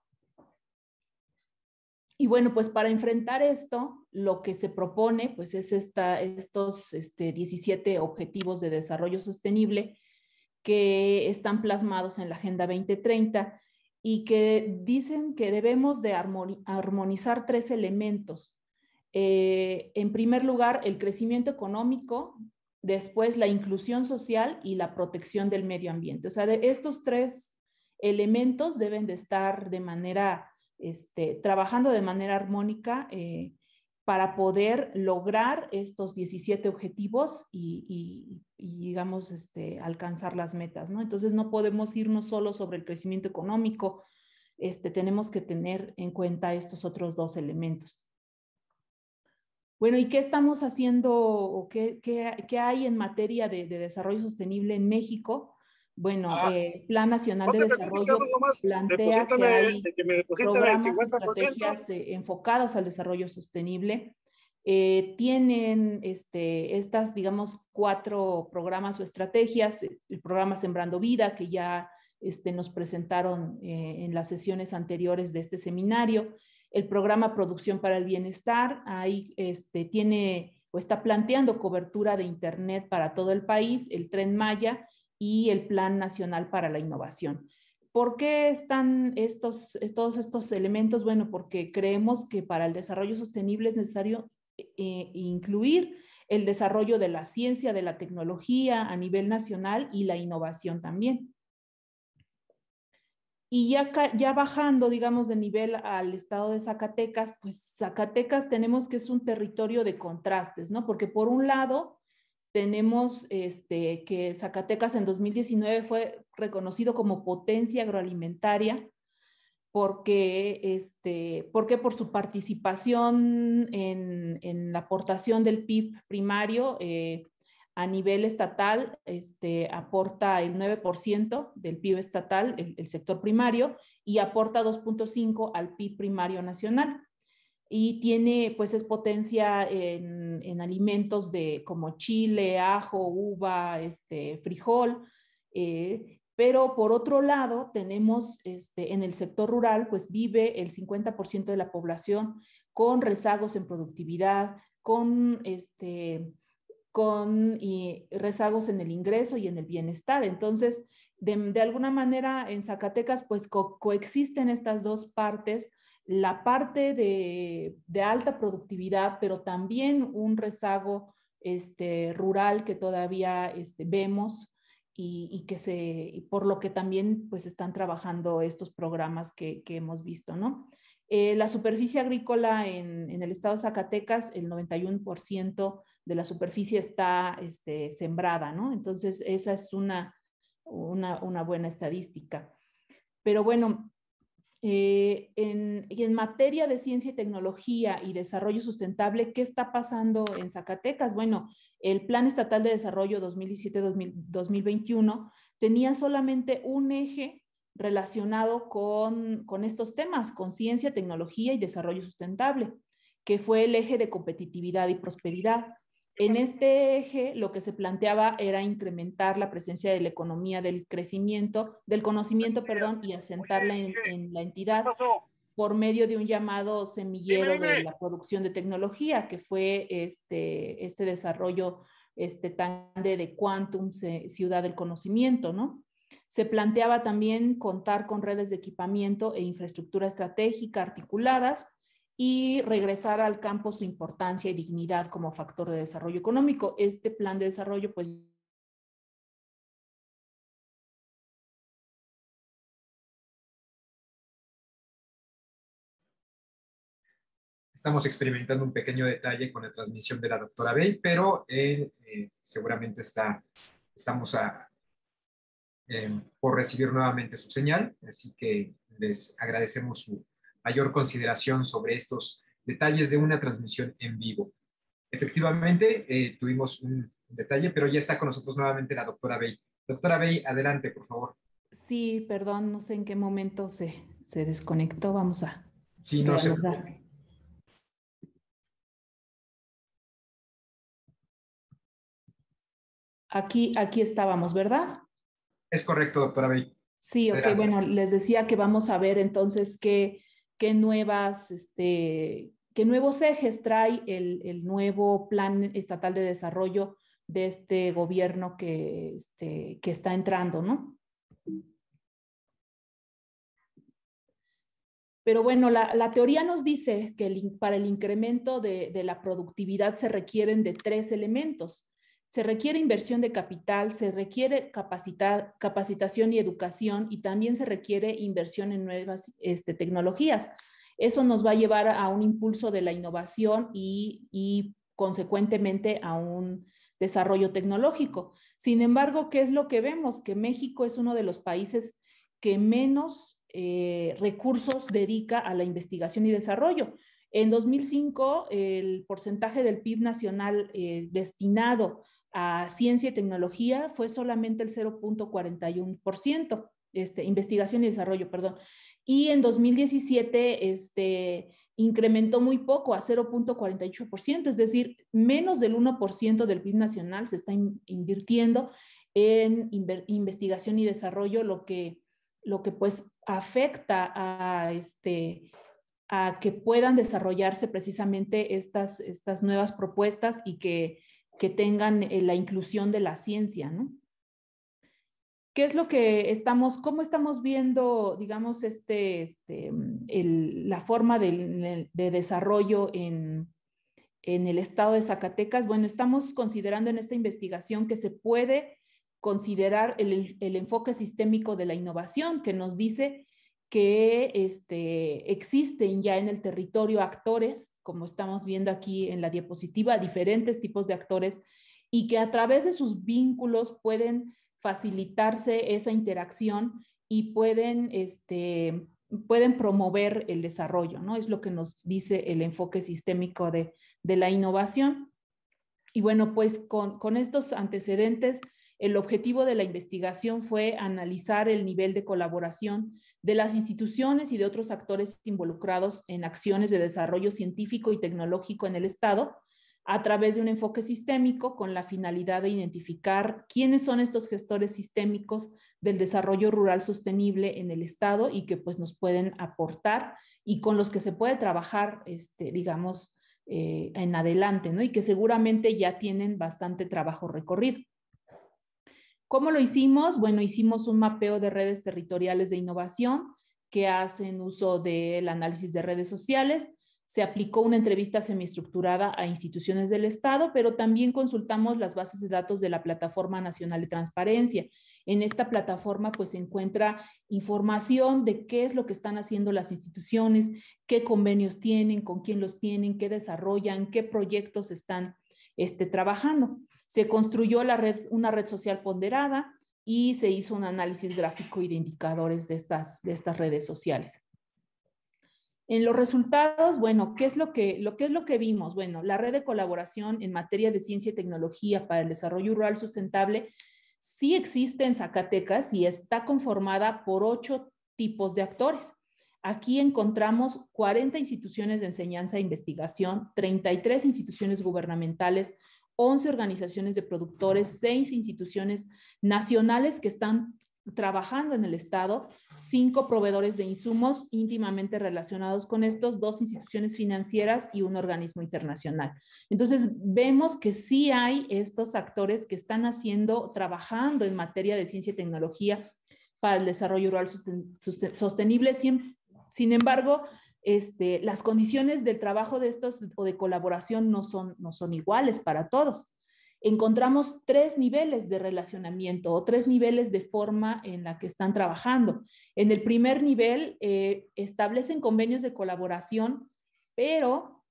Speaker 4: Y bueno, pues para enfrentar esto, lo que se propone, pues es estos 17 objetivos de desarrollo sostenible que están plasmados en la Agenda 2030 y que dicen que debemos de armonizar 3 elementos. En primer lugar, el crecimiento económico, después la inclusión social y la protección del medio ambiente. O sea, estos 3 elementos deben de estar trabajando de manera armónica para poder lograr estos 17 objetivos y digamos, alcanzar las metas, ¿no? Entonces no podemos irnos solo sobre el crecimiento económico, tenemos que tener en cuenta estos otros 2 elementos. Bueno, ¿y qué estamos haciendo o qué hay en materia de desarrollo sostenible en México? Bueno, el Plan Nacional de Desarrollo plantea que hay programas y estrategias enfocadas al desarrollo sostenible. Tienen estas, digamos, 4 programas o estrategias. El programa Sembrando Vida, que ya nos presentaron en las sesiones anteriores de este seminario. El programa Producción para el Bienestar, ahí tiene o está planteando cobertura de Internet para todo el país, el Tren Maya y el Plan Nacional para la Innovación. ¿Por qué están todos estos elementos? Bueno, porque creemos que para el desarrollo sostenible es necesario incluir el desarrollo de la ciencia, de la tecnología a nivel nacional y la innovación también. Y ya bajando, digamos, de nivel al estado de Zacatecas, pues Zacatecas tenemos que es un territorio de contrastes, ¿no? Porque por un lado tenemos que Zacatecas en 2019 fue reconocido como potencia agroalimentaria porque por su participación en la aportación del PIB primario a nivel estatal, aporta el 9% del PIB estatal, el sector primario, y aporta 2.5% al PIB primario nacional. Y tiene, pues es potencia en alimentos como chile, ajo, uva, frijol, pero por otro lado tenemos en el sector rural, pues vive el 50% de la población con rezagos en productividad, con rezagos en el ingreso y en el bienestar. Entonces, de alguna manera en Zacatecas, pues coexisten estas 2 partes, la parte de alta productividad, pero también un rezago rural que todavía vemos y por lo que también pues están trabajando estos programas que hemos visto, ¿no? La superficie agrícola en el estado de Zacatecas, el 91% de la superficie está sembrada, ¿no? Entonces, esa es una buena estadística. Pero bueno, en materia de ciencia y tecnología y desarrollo sustentable, ¿qué está pasando en Zacatecas? Bueno, el Plan Estatal de Desarrollo 2017-2021 tenía solamente un eje relacionado con estos temas, con ciencia, tecnología y desarrollo sustentable, que fue el eje de competitividad y prosperidad. En este eje lo que se planteaba era incrementar la presencia de la economía del crecimiento, del conocimiento, perdón, y asentarla en la entidad. por medio de un llamado semillero de la producción de tecnología, que fue este desarrollo tan de Quantum, Ciudad del Conocimiento, ¿no? Se planteaba también contar con redes de equipamiento e infraestructura estratégica articuladas y regresar al campo su importancia y dignidad como factor de desarrollo económico. Este plan de desarrollo, pues,
Speaker 1: estamos experimentando un pequeño detalle con la transmisión de la doctora Bey, pero seguramente estamos por recibir nuevamente su señal, así que les agradecemos su mayor consideración sobre estos detalles de una transmisión en vivo. Efectivamente, tuvimos un detalle, pero ya está con nosotros nuevamente la doctora Bey. Doctora Bey, adelante, por favor.
Speaker 4: Sí, perdón, no sé en qué momento se desconectó. Vamos a...
Speaker 1: Sí, no se preocupe.
Speaker 4: Aquí estábamos, ¿verdad?
Speaker 1: Es correcto, doctora Bey.
Speaker 4: Sí, ok, bueno, les decía que vamos a ver entonces qué nuevos ejes trae el nuevo Plan Estatal de Desarrollo de este gobierno que está entrando, ¿no? Pero bueno, la teoría nos dice que para el incremento de la productividad se requieren de 3 elementos. Se requiere inversión de capital, se requiere capacitación y educación, y también se requiere inversión en nuevas tecnologías. Eso nos va a llevar a un impulso de la innovación y consecuentemente a un desarrollo tecnológico. Sin embargo, ¿qué es lo que vemos? Que México es uno de los países que menos recursos dedica a la investigación y desarrollo. En 2005, el porcentaje del PIB nacional destinado a ciencia y tecnología fue solamente el 0.41%, investigación y desarrollo, perdón. Y en 2017 incrementó muy poco, a 0.48%, es decir, menos del 1% del PIB nacional se está invirtiendo en investigación y desarrollo, lo que pues afecta a que puedan desarrollarse precisamente estas nuevas propuestas y que tengan la inclusión de la ciencia, ¿no? ¿Qué es lo que cómo estamos viendo, digamos, la forma de desarrollo en el estado de Zacatecas? Bueno, estamos considerando en esta investigación que se puede considerar el enfoque sistémico de la innovación, que nos dice que existen ya en el territorio actores, como estamos viendo aquí en la diapositiva, diferentes tipos de actores, y que a través de sus vínculos pueden facilitarse esa interacción y pueden promover el desarrollo, ¿no? Es lo que nos dice el enfoque sistémico de la innovación. Y bueno, pues con estos antecedentes, el objetivo de la investigación fue analizar el nivel de colaboración de las instituciones y de otros actores involucrados en acciones de desarrollo científico y tecnológico en el Estado, a través de un enfoque sistémico con la finalidad de identificar quiénes son estos gestores sistémicos del desarrollo rural sostenible en el Estado y que pues nos pueden aportar y con los que se puede trabajar, digamos, en adelante, ¿no? Y que seguramente ya tienen bastante trabajo recorrido. ¿Cómo lo hicimos? Bueno, hicimos un mapeo de redes territoriales de innovación que hacen uso del análisis de redes sociales. Se aplicó una entrevista semiestructurada a instituciones del Estado, pero también consultamos las bases de datos de la Plataforma Nacional de Transparencia. En esta plataforma pues se encuentra información de qué es lo que están haciendo las instituciones, qué convenios tienen, con quién los tienen, qué desarrollan, qué proyectos están trabajando. Se construyó una red social ponderada y se hizo un análisis gráfico y de indicadores de estas redes sociales. En los resultados, bueno, ¿qué es lo que vimos? Bueno, la red de colaboración en materia de ciencia y tecnología para el desarrollo rural sustentable sí existe en Zacatecas y está conformada por 8 tipos de actores. Aquí encontramos 40 instituciones de enseñanza e investigación, 33 instituciones gubernamentales, 11 organizaciones de productores, 6 instituciones nacionales que están trabajando en el Estado, 5 proveedores de insumos íntimamente relacionados con estos, 2 instituciones financieras y un organismo internacional. Entonces, vemos que sí hay estos actores que están trabajando en materia de ciencia y tecnología para el desarrollo rural sostenible. Sin embargo, las condiciones del trabajo de estos o de colaboración no son iguales para todos. Encontramos 3 niveles de relacionamiento o 3 niveles de forma en la que están trabajando. En el primer nivel establecen convenios de colaboración, pero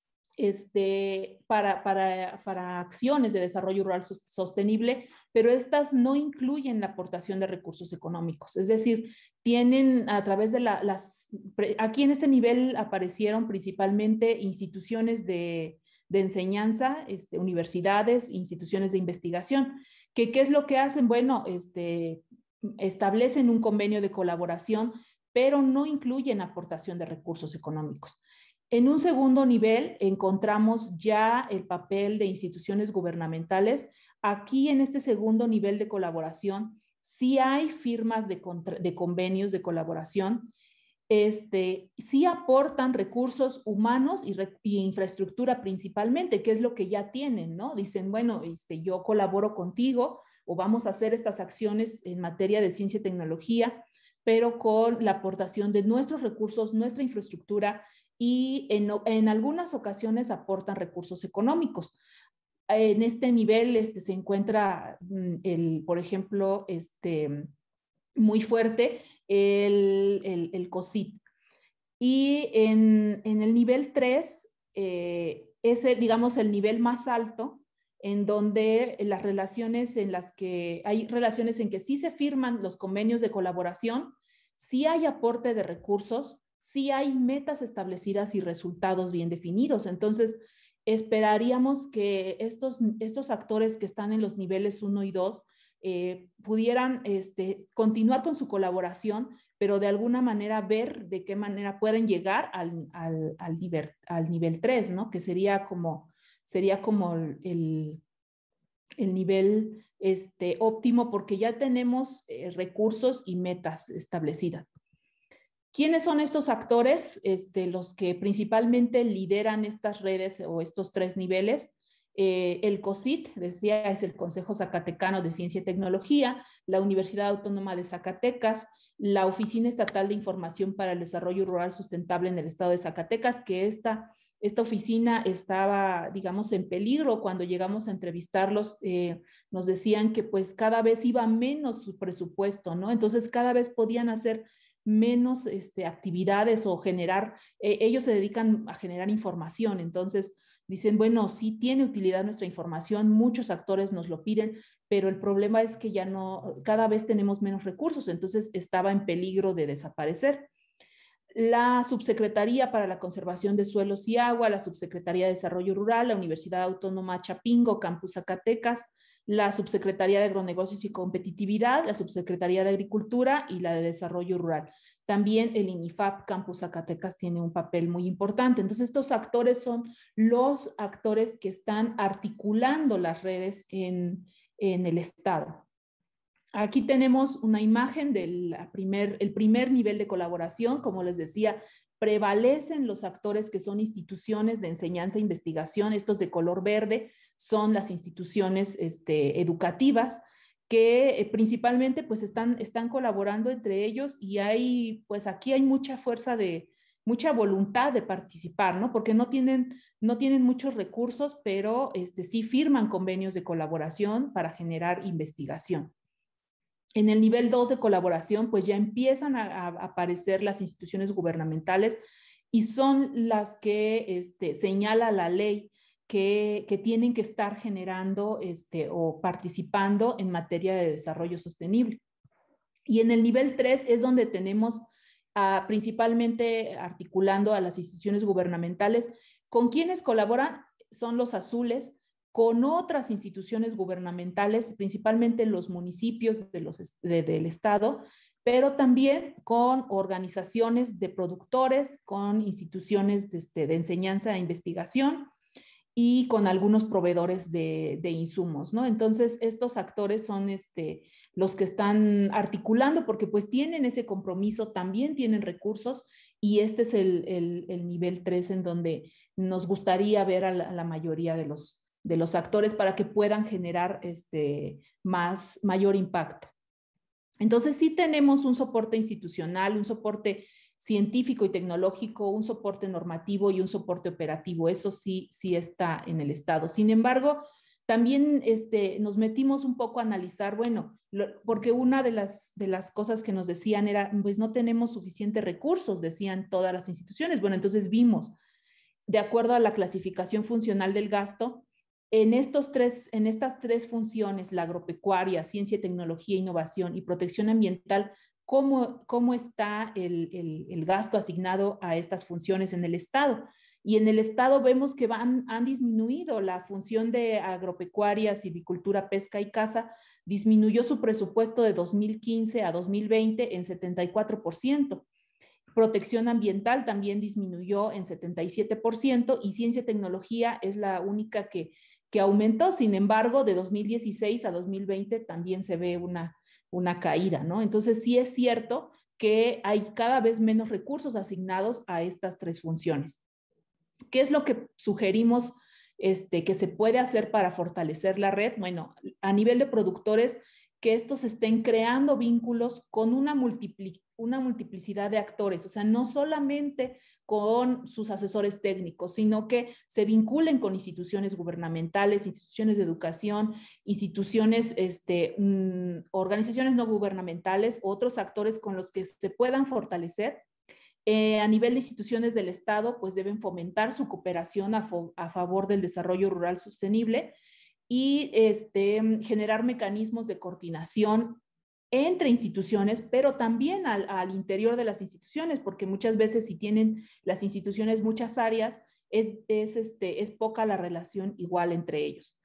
Speaker 4: para acciones de desarrollo rural sostenible, pero estas no incluyen la aportación de recursos económicos. Es decir, tienen a través de aquí en este nivel aparecieron principalmente instituciones de enseñanza, universidades, instituciones de investigación. ¿Qué es lo que hacen? Bueno, establecen un convenio de colaboración, pero no incluyen aportación de recursos económicos. En un segundo nivel encontramos ya el papel de instituciones gubernamentales. Aquí en este segundo nivel de colaboración sí hay firmas de convenios de colaboración. Sí aportan recursos humanos y infraestructura principalmente, que es lo que ya tienen, ¿no? Dicen, bueno, yo colaboro contigo o vamos a hacer estas acciones en materia de ciencia y tecnología, pero con la aportación de nuestros recursos, nuestra infraestructura y en algunas ocasiones aportan recursos económicos. En este nivel se encuentra, por ejemplo, muy fuerte el COSIT. Y en el nivel 3, ese, digamos, el nivel más alto, en donde las relaciones en las que hay relaciones en que sí se firman los convenios de colaboración, sí hay aporte de recursos, sí hay metas establecidas y resultados bien definidos. Entonces, esperaríamos que estos actores que están en los niveles 1 y 2 pudieran continuar con su colaboración, pero de alguna manera ver de qué manera pueden llegar al nivel 3, ¿no? Que sería como el nivel óptimo, porque ya tenemos recursos y metas establecidas. ¿Quiénes son estos actores? Los que principalmente lideran estas redes o estos 3 niveles. El COSIT, decía, es el Consejo Zacatecano de Ciencia y Tecnología, la Universidad Autónoma de Zacatecas, la Oficina Estatal de Información para el Desarrollo Rural Sustentable en el Estado de Zacatecas, que esta oficina estaba, digamos, en peligro cuando llegamos a entrevistarlos. Nos decían que pues cada vez iba menos su presupuesto, ¿no? Entonces cada vez podían hacer menos actividades o generar, ellos se dedican a generar información, entonces dicen, bueno, sí tiene utilidad nuestra información, muchos actores nos lo piden, pero el problema es que ya no, cada vez tenemos menos recursos, entonces estaba en peligro de desaparecer. La Subsecretaría para la Conservación de Suelos y Agua, la Subsecretaría de Desarrollo Rural, la Universidad Autónoma Chapingo, Campus Zacatecas, la Subsecretaría de Agronegocios y Competitividad, la Subsecretaría de Agricultura y la de Desarrollo Rural. También el INIFAP Campus Zacatecas tiene un papel muy importante. Entonces, estos actores son los actores que están articulando las redes en el Estado. Aquí tenemos una imagen del primer nivel de colaboración. Como les decía, prevalecen los actores que son instituciones de enseñanza e investigación. Estos de color verde son las instituciones educativas que principalmente pues están colaborando entre ellos, y aquí hay mucha fuerza mucha voluntad de participar, ¿no? Porque no tienen muchos recursos, pero sí firman convenios de colaboración para generar investigación. En el nivel 2 de colaboración, pues ya empiezan a aparecer las instituciones gubernamentales y son las que señala la ley que tienen que estar generando o participando en materia de desarrollo sostenible. Y en el nivel 3 es donde tenemos principalmente articulando a las instituciones gubernamentales. ¿Con quienes colaboran? Son los azules, con otras instituciones gubernamentales, principalmente en los municipios del Estado, pero también con organizaciones de productores, con instituciones de enseñanza e investigación. y con algunos proveedores de insumos, ¿no? Entonces, estos actores son los que están articulando porque pues tienen ese compromiso, también tienen recursos y este es el nivel 3 en donde nos gustaría ver a la mayoría de los actores para que puedan generar mayor impacto. Entonces, sí tenemos un soporte institucional, un soporte científico y tecnológico, un soporte normativo y un soporte operativo. Eso sí está en el Estado. Sin embargo, también nos metimos un poco a analizar, bueno, porque una de las cosas que nos decían era, pues no tenemos suficientes recursos, decían todas las instituciones. Bueno, entonces vimos, de acuerdo a la clasificación funcional del gasto, en estas tres funciones, la agropecuaria, ciencia, tecnología, innovación y protección ambiental, ¿cómo está el gasto asignado a estas funciones en el Estado? Y en el Estado vemos que han disminuido la función de agropecuaria, silvicultura, pesca y caza, disminuyó su presupuesto de 2015 a 2020 en 74%. Protección ambiental también disminuyó en 77% y ciencia y tecnología es la única que aumentó. Sin embargo, de 2016 a 2020 también se ve una caída, ¿no? Entonces, sí es cierto que hay cada vez menos recursos asignados a estas tres funciones. ¿Qué es lo que sugerimos que se puede hacer para fortalecer la red? Bueno, a nivel de productores, que estos estén creando vínculos con una multiplicidad de actores, o sea, no solamente con sus asesores técnicos, sino que se vinculen con instituciones gubernamentales, instituciones de educación, instituciones, organizaciones no gubernamentales, otros actores con los que se puedan fortalecer. A nivel de instituciones del Estado, pues deben fomentar su cooperación a favor del desarrollo rural sostenible y generar mecanismos de coordinación entre instituciones, pero también al interior de las instituciones, porque muchas veces si tienen las instituciones muchas áreas, es poca la relación igual entre ellos.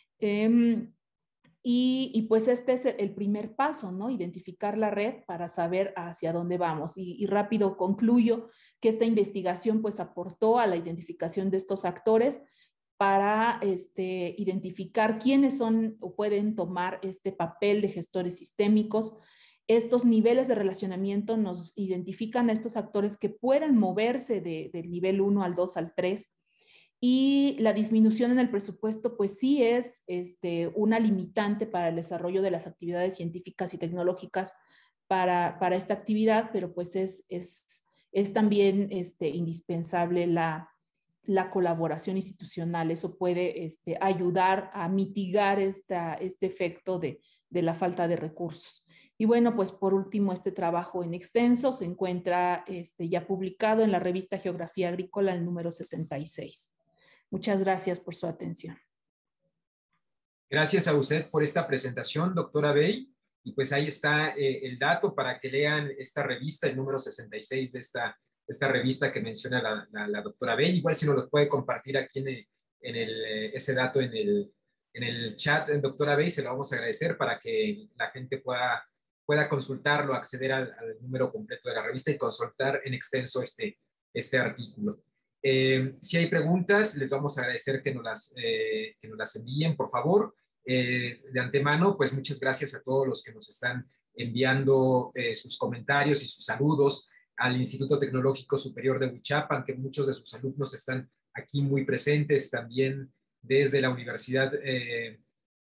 Speaker 4: Y pues este es el primer paso, ¿no? Identificar la red para saber hacia dónde vamos. Y rápido concluyo que esta investigación pues aportó a la identificación de estos actores para identificar quiénes son o pueden tomar este papel de gestores sistémicos. Estos niveles de relacionamiento nos identifican a estos actores que pueden moverse del nivel 1 al 2 al 3. Y la disminución en el presupuesto, pues sí es una limitante para el desarrollo de las actividades científicas y tecnológicas para esta actividad, pero pues es también indispensable la colaboración institucional. Eso puede ayudar a mitigar este efecto de la falta de recursos. Y bueno, pues por último, este trabajo en extenso se encuentra ya publicado en la revista Geografía Agrícola, el número 66. Muchas gracias por su atención.
Speaker 1: Gracias a usted por esta presentación, doctora Bey. Y pues ahí está el dato para que lean esta revista, el número 66 de esta revista que menciona la doctora Bey. Igual si nos lo puede compartir aquí ese dato en el chat, doctora Bey, se lo vamos a agradecer para que la gente pueda consultarlo, acceder al número completo de la revista y consultar en extenso este artículo. Si hay preguntas, les vamos a agradecer que nos las envíen, por favor. De antemano, pues muchas gracias a todos los que nos están enviando sus comentarios y sus saludos al Instituto Tecnológico Superior de Huichapan, que muchos de sus alumnos están aquí muy presentes, también desde la Universidad de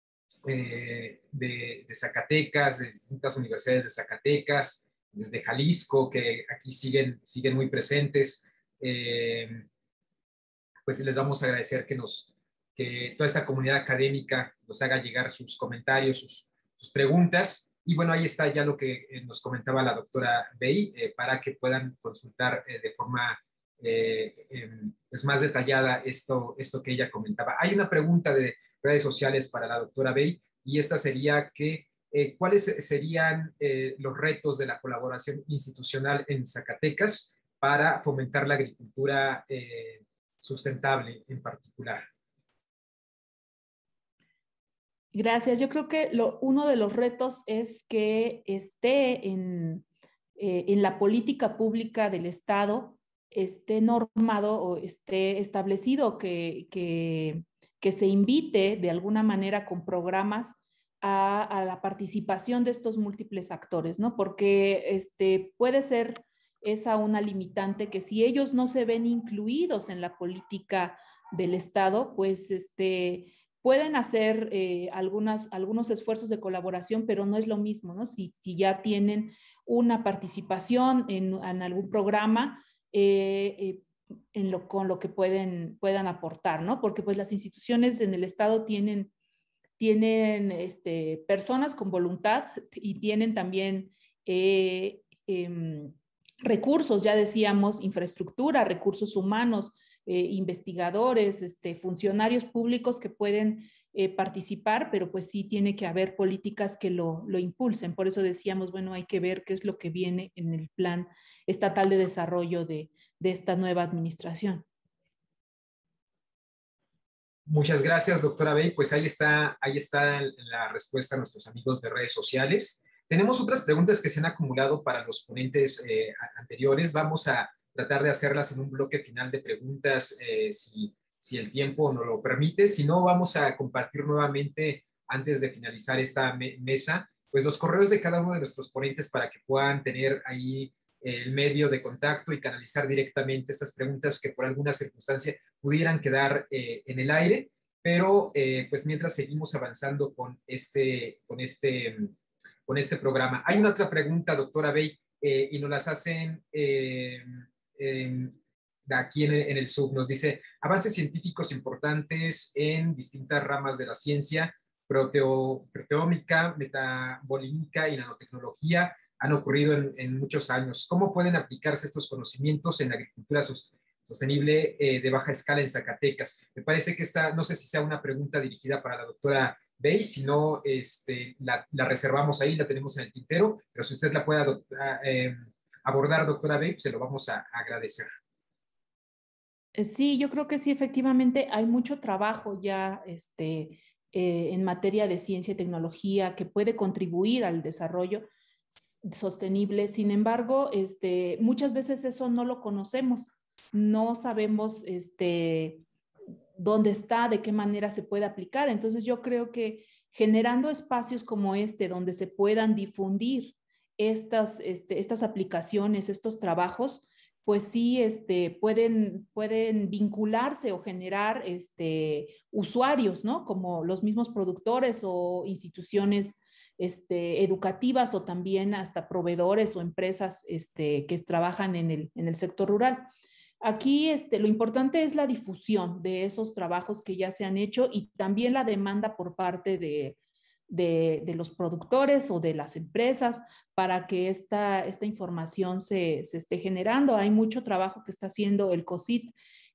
Speaker 1: Zacatecas, de distintas universidades de Zacatecas, desde Jalisco, que aquí siguen muy presentes. Pues les vamos a agradecer que toda esta comunidad académica nos haga llegar sus comentarios, sus preguntas. Y bueno, ahí está ya lo que nos comentaba la doctora Bey, para que puedan consultar de forma pues más detallada esto que ella comentaba. Hay una pregunta de redes sociales para la doctora Bey, y esta sería que ¿cuáles serían los retos de la colaboración institucional en Zacatecas para fomentar la agricultura sustentable en particular?
Speaker 4: Gracias. Yo creo que uno de los retos es que esté en la política pública del Estado esté normado o esté establecido que se invite de alguna manera con programas a la participación de estos múltiples actores, ¿no? Porque puede ser esa una limitante que si ellos no se ven incluidos en la política del Estado, pues pueden hacer algunos esfuerzos de colaboración, pero no es lo mismo, ¿no? Si ya tienen una participación en algún programa, con lo que puedan aportar, ¿no? Porque pues las instituciones en el Estado tienen personas con voluntad y tienen también recursos, ya decíamos, infraestructura, recursos humanos, investigadores, funcionarios públicos que pueden participar, pero pues sí tiene que haber políticas que lo impulsen. Por eso decíamos, bueno, hay que ver qué es lo que viene en el plan estatal de desarrollo de esta nueva administración.
Speaker 1: Muchas gracias, doctora Bey. Pues ahí está la respuesta a nuestros amigos de redes sociales. Tenemos otras preguntas que se han acumulado para los ponentes anteriores. Vamos a tratar de hacerlas en un bloque final de preguntas, si el tiempo nos lo permite. Si no, vamos a compartir nuevamente, antes de finalizar esta mesa, pues los correos de cada uno de nuestros ponentes para que puedan tener ahí el medio de contacto y canalizar directamente estas preguntas que por alguna circunstancia pudieran quedar en el aire, pero pues mientras seguimos avanzando con este programa. Hay una otra pregunta, doctora Bey, y nos las hacen aquí en el Zoom. Nos dice, avances científicos importantes en distintas ramas de la ciencia, proteómica, metabolímica y nanotecnología, han ocurrido en muchos años. ¿Cómo pueden aplicarse estos conocimientos en la agricultura sostenible de baja escala en Zacatecas? Me parece que no sé si sea una pregunta dirigida para la doctora Bey, si no, la reservamos ahí, la tenemos en el tintero, pero si usted la puede abordar, doctora Bey, pues se lo vamos a agradecer.
Speaker 4: Sí, yo creo que sí, efectivamente hay mucho trabajo ya en materia de ciencia y tecnología que puede contribuir al desarrollo sostenible. Sin embargo, muchas veces eso no lo conocemos, no sabemos dónde está, de qué manera se puede aplicar. Entonces yo creo que generando espacios como donde se puedan difundir estas aplicaciones, estos trabajos, pues sí pueden vincularse o generar usuarios, ¿no? Como los mismos productores o instituciones educativas o también hasta proveedores o empresas que trabajan en el sector rural. Aquí lo importante es la difusión de esos trabajos que ya se han hecho y también la demanda por parte de los productores o de las empresas para que esta información se esté generando. Hay mucho trabajo que está haciendo el COSIT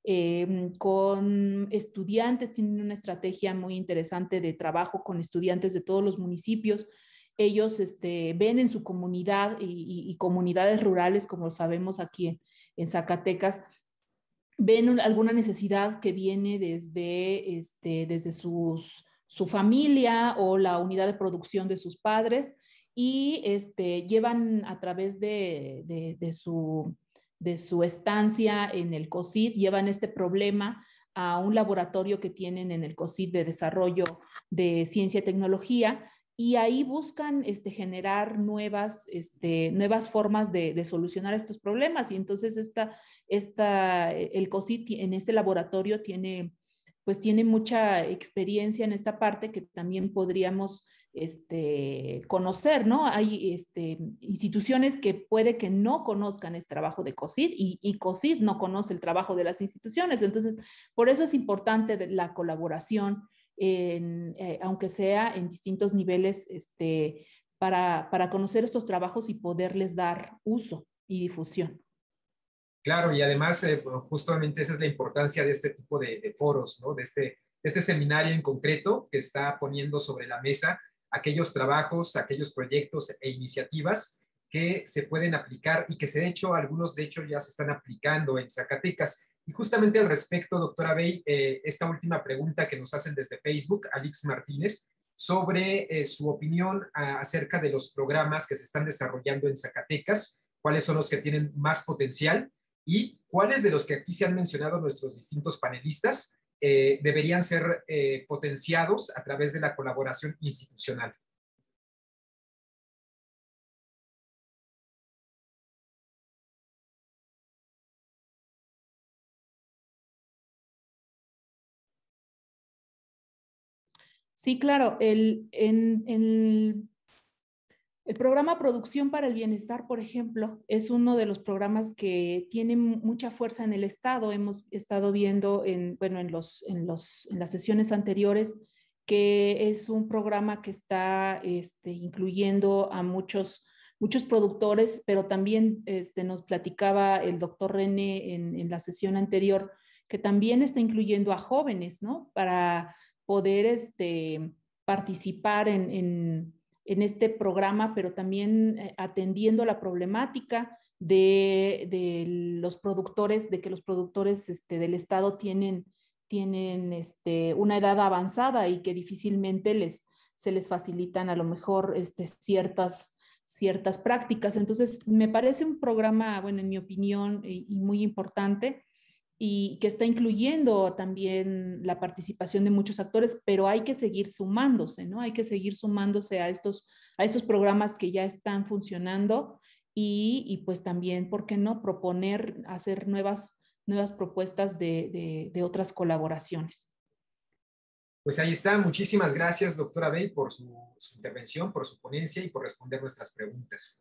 Speaker 4: con estudiantes, tienen una estrategia muy interesante de trabajo con estudiantes de todos los municipios. Ellos ven en su comunidad y comunidades rurales, como sabemos aquí en Zacatecas, ven alguna necesidad que viene desde su familia o la unidad de producción de sus padres y llevan a través de su estancia en el COSIT, llevan este problema a un laboratorio que tienen en el COSIT de desarrollo de ciencia y tecnología, y ahí buscan generar nuevas formas de solucionar estos problemas. Y entonces el COSIT en este laboratorio tiene mucha experiencia en esta parte que también podríamos conocer, ¿no? Hay instituciones que puede que no conozcan este trabajo de COSIT y COSIT no conoce el trabajo de las instituciones. Entonces, por eso es importante la colaboración, aunque sea en distintos niveles, para conocer estos trabajos y poderles dar uso y difusión.
Speaker 1: Claro, y además, justamente esa es la importancia de este tipo de foros, ¿no? De este seminario en concreto que está poniendo sobre la mesa aquellos trabajos, aquellos proyectos e iniciativas que se pueden aplicar y que algunos de hecho ya se están aplicando en Zacatecas. Y justamente al respecto, doctora Bey, esta última pregunta que nos hacen desde Facebook, Alix Martínez, sobre su opinión acerca de los programas que se están desarrollando en Zacatecas, cuáles son los que tienen más potencial y cuáles de los que aquí se han mencionado nuestros distintos panelistas deberían ser potenciados a través de la colaboración institucional.
Speaker 4: Sí, claro. El programa Producción para el Bienestar, por ejemplo, es uno de los programas que tiene mucha fuerza en el Estado. Hemos estado viendo en las sesiones anteriores que es un programa que está incluyendo a muchos productores, pero también nos platicaba el doctor René en la sesión anterior que también está incluyendo a jóvenes, ¿no? Para poder participar en este programa, pero también atendiendo la problemática de los productores, de que los productores del Estado tienen una edad avanzada y que difícilmente se les facilitan a lo mejor ciertas prácticas. Entonces, me parece un programa, bueno, en mi opinión, y muy importante, y que está incluyendo también la participación de muchos actores, pero hay que seguir sumándose, ¿no? Hay que seguir sumándose a estos programas que ya están funcionando y pues también, ¿por qué no? Proponer, hacer nuevas propuestas de otras colaboraciones.
Speaker 1: Pues ahí está. Muchísimas gracias, doctora Bey, por su intervención, por su ponencia y por responder nuestras preguntas.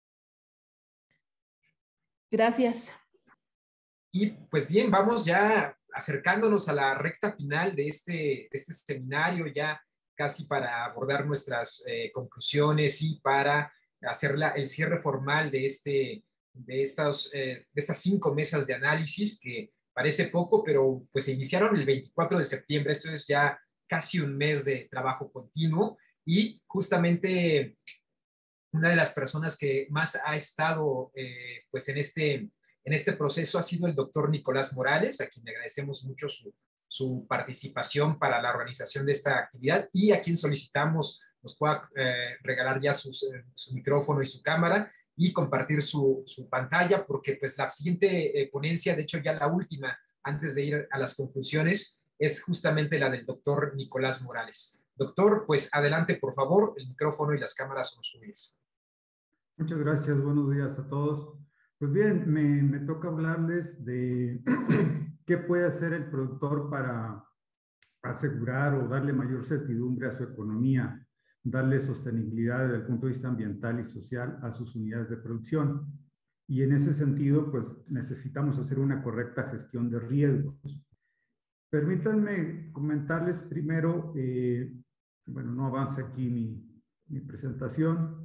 Speaker 4: Gracias.
Speaker 1: Y pues bien, vamos ya acercándonos a la recta final de este seminario, ya casi para abordar nuestras conclusiones y para hacer el cierre formal de estas 5 mesas de análisis, que parece poco, pero pues se iniciaron el 24 de septiembre, esto es ya casi un mes de trabajo continuo, y justamente una de las personas que más ha estado pues en este proceso ha sido el doctor Nicolás Morales, a quien le agradecemos mucho su participación para la organización de esta actividad y a quien solicitamos nos pueda regalar ya su micrófono y su cámara y compartir su pantalla, porque pues la siguiente ponencia, de hecho ya la última, antes de ir a las conclusiones, es justamente la del doctor Nicolás Morales. Doctor, pues adelante, por favor, el micrófono y las cámaras son suyas.
Speaker 6: Muchas gracias, buenos días a todos. Pues bien, me toca hablarles de qué puede hacer el productor para asegurar o darle mayor certidumbre a su economía, darle sostenibilidad desde el punto de vista ambiental y social a sus unidades de producción. Y en ese sentido, pues necesitamos hacer una correcta gestión de riesgos. Permítanme comentarles primero, bueno, no avance aquí mi presentación.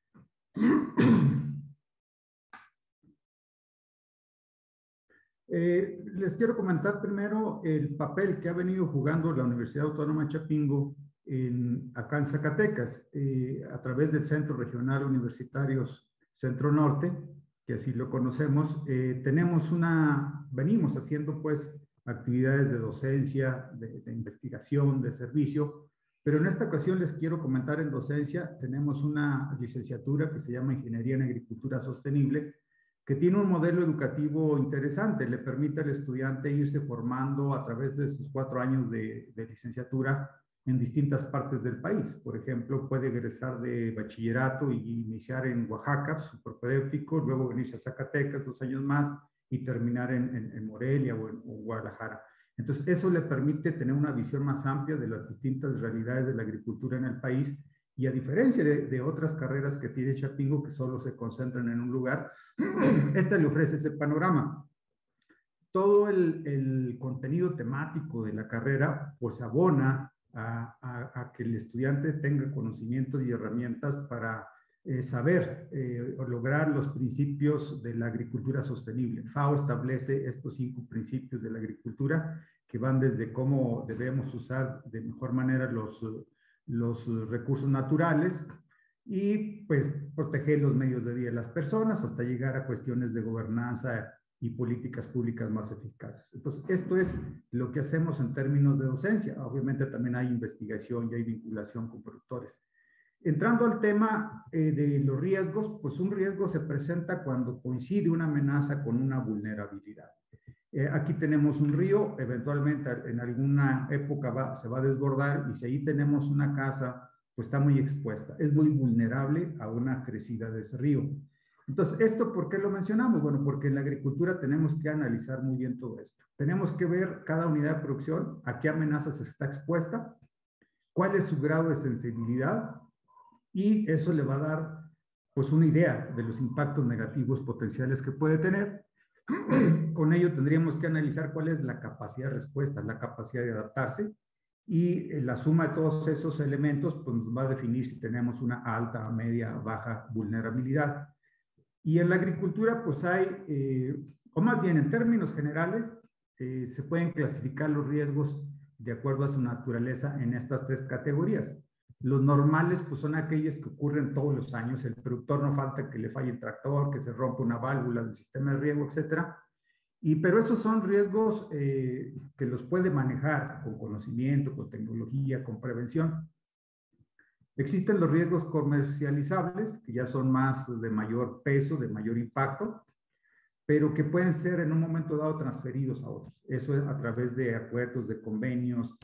Speaker 6: Les quiero comentar primero el papel que ha venido jugando la Universidad Autónoma de Chapingo acá en Zacatecas, a través del Centro Regional Universitarios Centro Norte, que así lo conocemos. Venimos haciendo pues actividades de docencia, de investigación, de servicio, pero en esta ocasión les quiero comentar en docencia. Tenemos una licenciatura que se llama Ingeniería en Agricultura Sostenible, que tiene un modelo educativo interesante, le permite al estudiante irse formando a través de sus 4 años de licenciatura en distintas partes del país. Por ejemplo, puede egresar de bachillerato y iniciar en Oaxaca, su propedéutico, luego venirse a Zacatecas 2 años más y terminar en Morelia o Guadalajara. Entonces, eso le permite tener una visión más amplia de las distintas realidades de la agricultura en el país, y a diferencia de otras carreras que tiene Chapingo, que solo se concentran en un lugar, esta le ofrece ese panorama. Todo el contenido temático de la carrera pues abona a que el estudiante tenga conocimientos y herramientas para saber o lograr los principios de la agricultura sostenible. FAO establece estos 5 principios de la agricultura, que van desde cómo debemos usar de mejor manera los recursos naturales y pues proteger los medios de vida de las personas, hasta llegar a cuestiones de gobernanza y políticas públicas más eficaces. Entonces, esto es lo que hacemos en términos de docencia. Obviamente también hay investigación y hay vinculación con productores. Entrando al tema de los riesgos, pues un riesgo se presenta cuando coincide una amenaza con una vulnerabilidad. Aquí tenemos un río, eventualmente en alguna época se va a desbordar, y si ahí tenemos una casa, pues está muy expuesta, es muy vulnerable a una crecida de ese río. Entonces, ¿esto por qué lo mencionamos? Bueno, porque en la agricultura tenemos que analizar muy bien todo esto. Tenemos que ver cada unidad de producción a qué amenazas está expuesta, cuál es su grado de sensibilidad, y eso le va a dar pues una idea de los impactos negativos potenciales que puede tener. Con ello tendríamos que analizar cuál es la capacidad de respuesta, la capacidad de adaptarse, y la suma de todos esos elementos pues, nos va a definir si tenemos una alta, media, baja vulnerabilidad. Y en la agricultura pues hay, o más bien en términos generales, se pueden clasificar los riesgos de acuerdo a su naturaleza en estas tres categorías. Los normales pues son aquellos que ocurren todos los años. El productor no falta que le falle el tractor, que se rompa una válvula del sistema de riego, etcétera. Pero esos son riesgos que los puede manejar con conocimiento, con tecnología, con prevención. Existen los riesgos comercializables, que ya son más de mayor peso, de mayor impacto, pero que pueden ser en un momento dado transferidos a otros. Eso es a través de acuerdos, de convenios,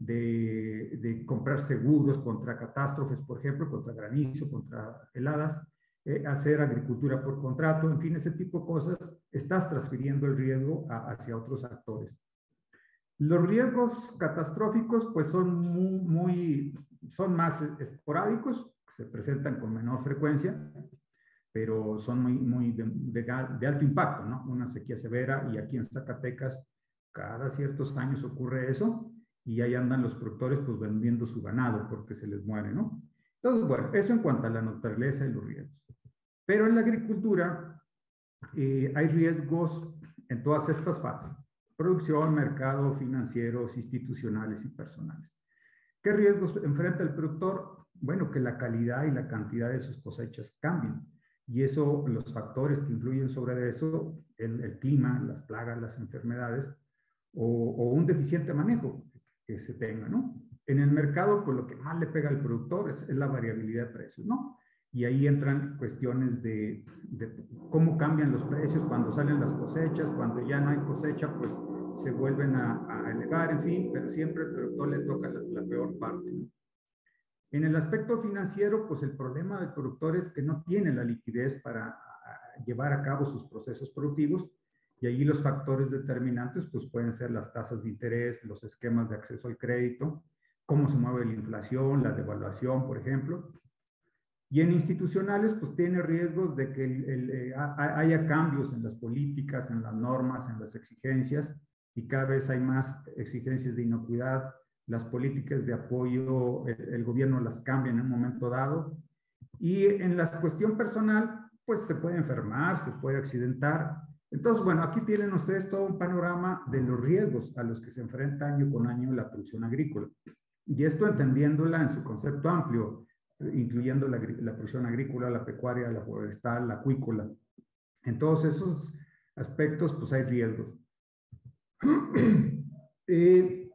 Speaker 6: de comprar seguros contra catástrofes, por ejemplo, contra granizo, contra heladas, hacer agricultura por contrato, en fin, ese tipo de cosas. Estás transfiriendo el riesgo hacia otros actores. Los riesgos catastróficos pues son más esporádicos, se presentan con menor frecuencia, pero son muy de alto impacto, ¿no? Una sequía severa, y aquí en Zacatecas cada ciertos años ocurre eso, y ahí andan los productores pues vendiendo su ganado porque se les muere, ¿no? Entonces, bueno, eso en cuanto a la naturaleza y los riesgos. Pero en la agricultura hay riesgos en todas estas fases: producción, mercado, financieros, institucionales y personales. ¿Qué riesgos enfrenta el productor? Bueno, que la calidad y la cantidad de sus cosechas cambien. Y eso, los factores que influyen sobre eso, el clima, las plagas, las enfermedades, o un deficiente manejo que se tenga, ¿no? En el mercado, pues lo que más le pega al productor es la variabilidad de precios, ¿no? Y ahí entran cuestiones de cómo cambian los precios cuando salen las cosechas, cuando ya no hay cosecha, pues se vuelven a elevar, en fin, pero siempre al productor le toca la peor parte, ¿no? En el aspecto financiero, pues el problema del productor es que no tiene la liquidez para llevar a cabo sus procesos productivos, y allí los factores determinantes pues pueden ser las tasas de interés, los esquemas de acceso al crédito, cómo se mueve la inflación, la devaluación, por ejemplo. Y en institucionales, pues tiene riesgos de que haya cambios en las políticas, en las normas, en las exigencias, y cada vez hay más exigencias de inocuidad. Las políticas de apoyo, el gobierno las cambia en un momento dado. Y en la cuestión personal, pues se puede enfermar, se puede accidentar. Entonces, bueno, aquí tienen ustedes todo un panorama de los riesgos a los que se enfrenta año con año la producción agrícola. Y esto entendiéndola en su concepto amplio, incluyendo la producción agrícola, la pecuaria, la forestal, la acuícola. En todos esos aspectos, pues hay riesgos. ¿Qué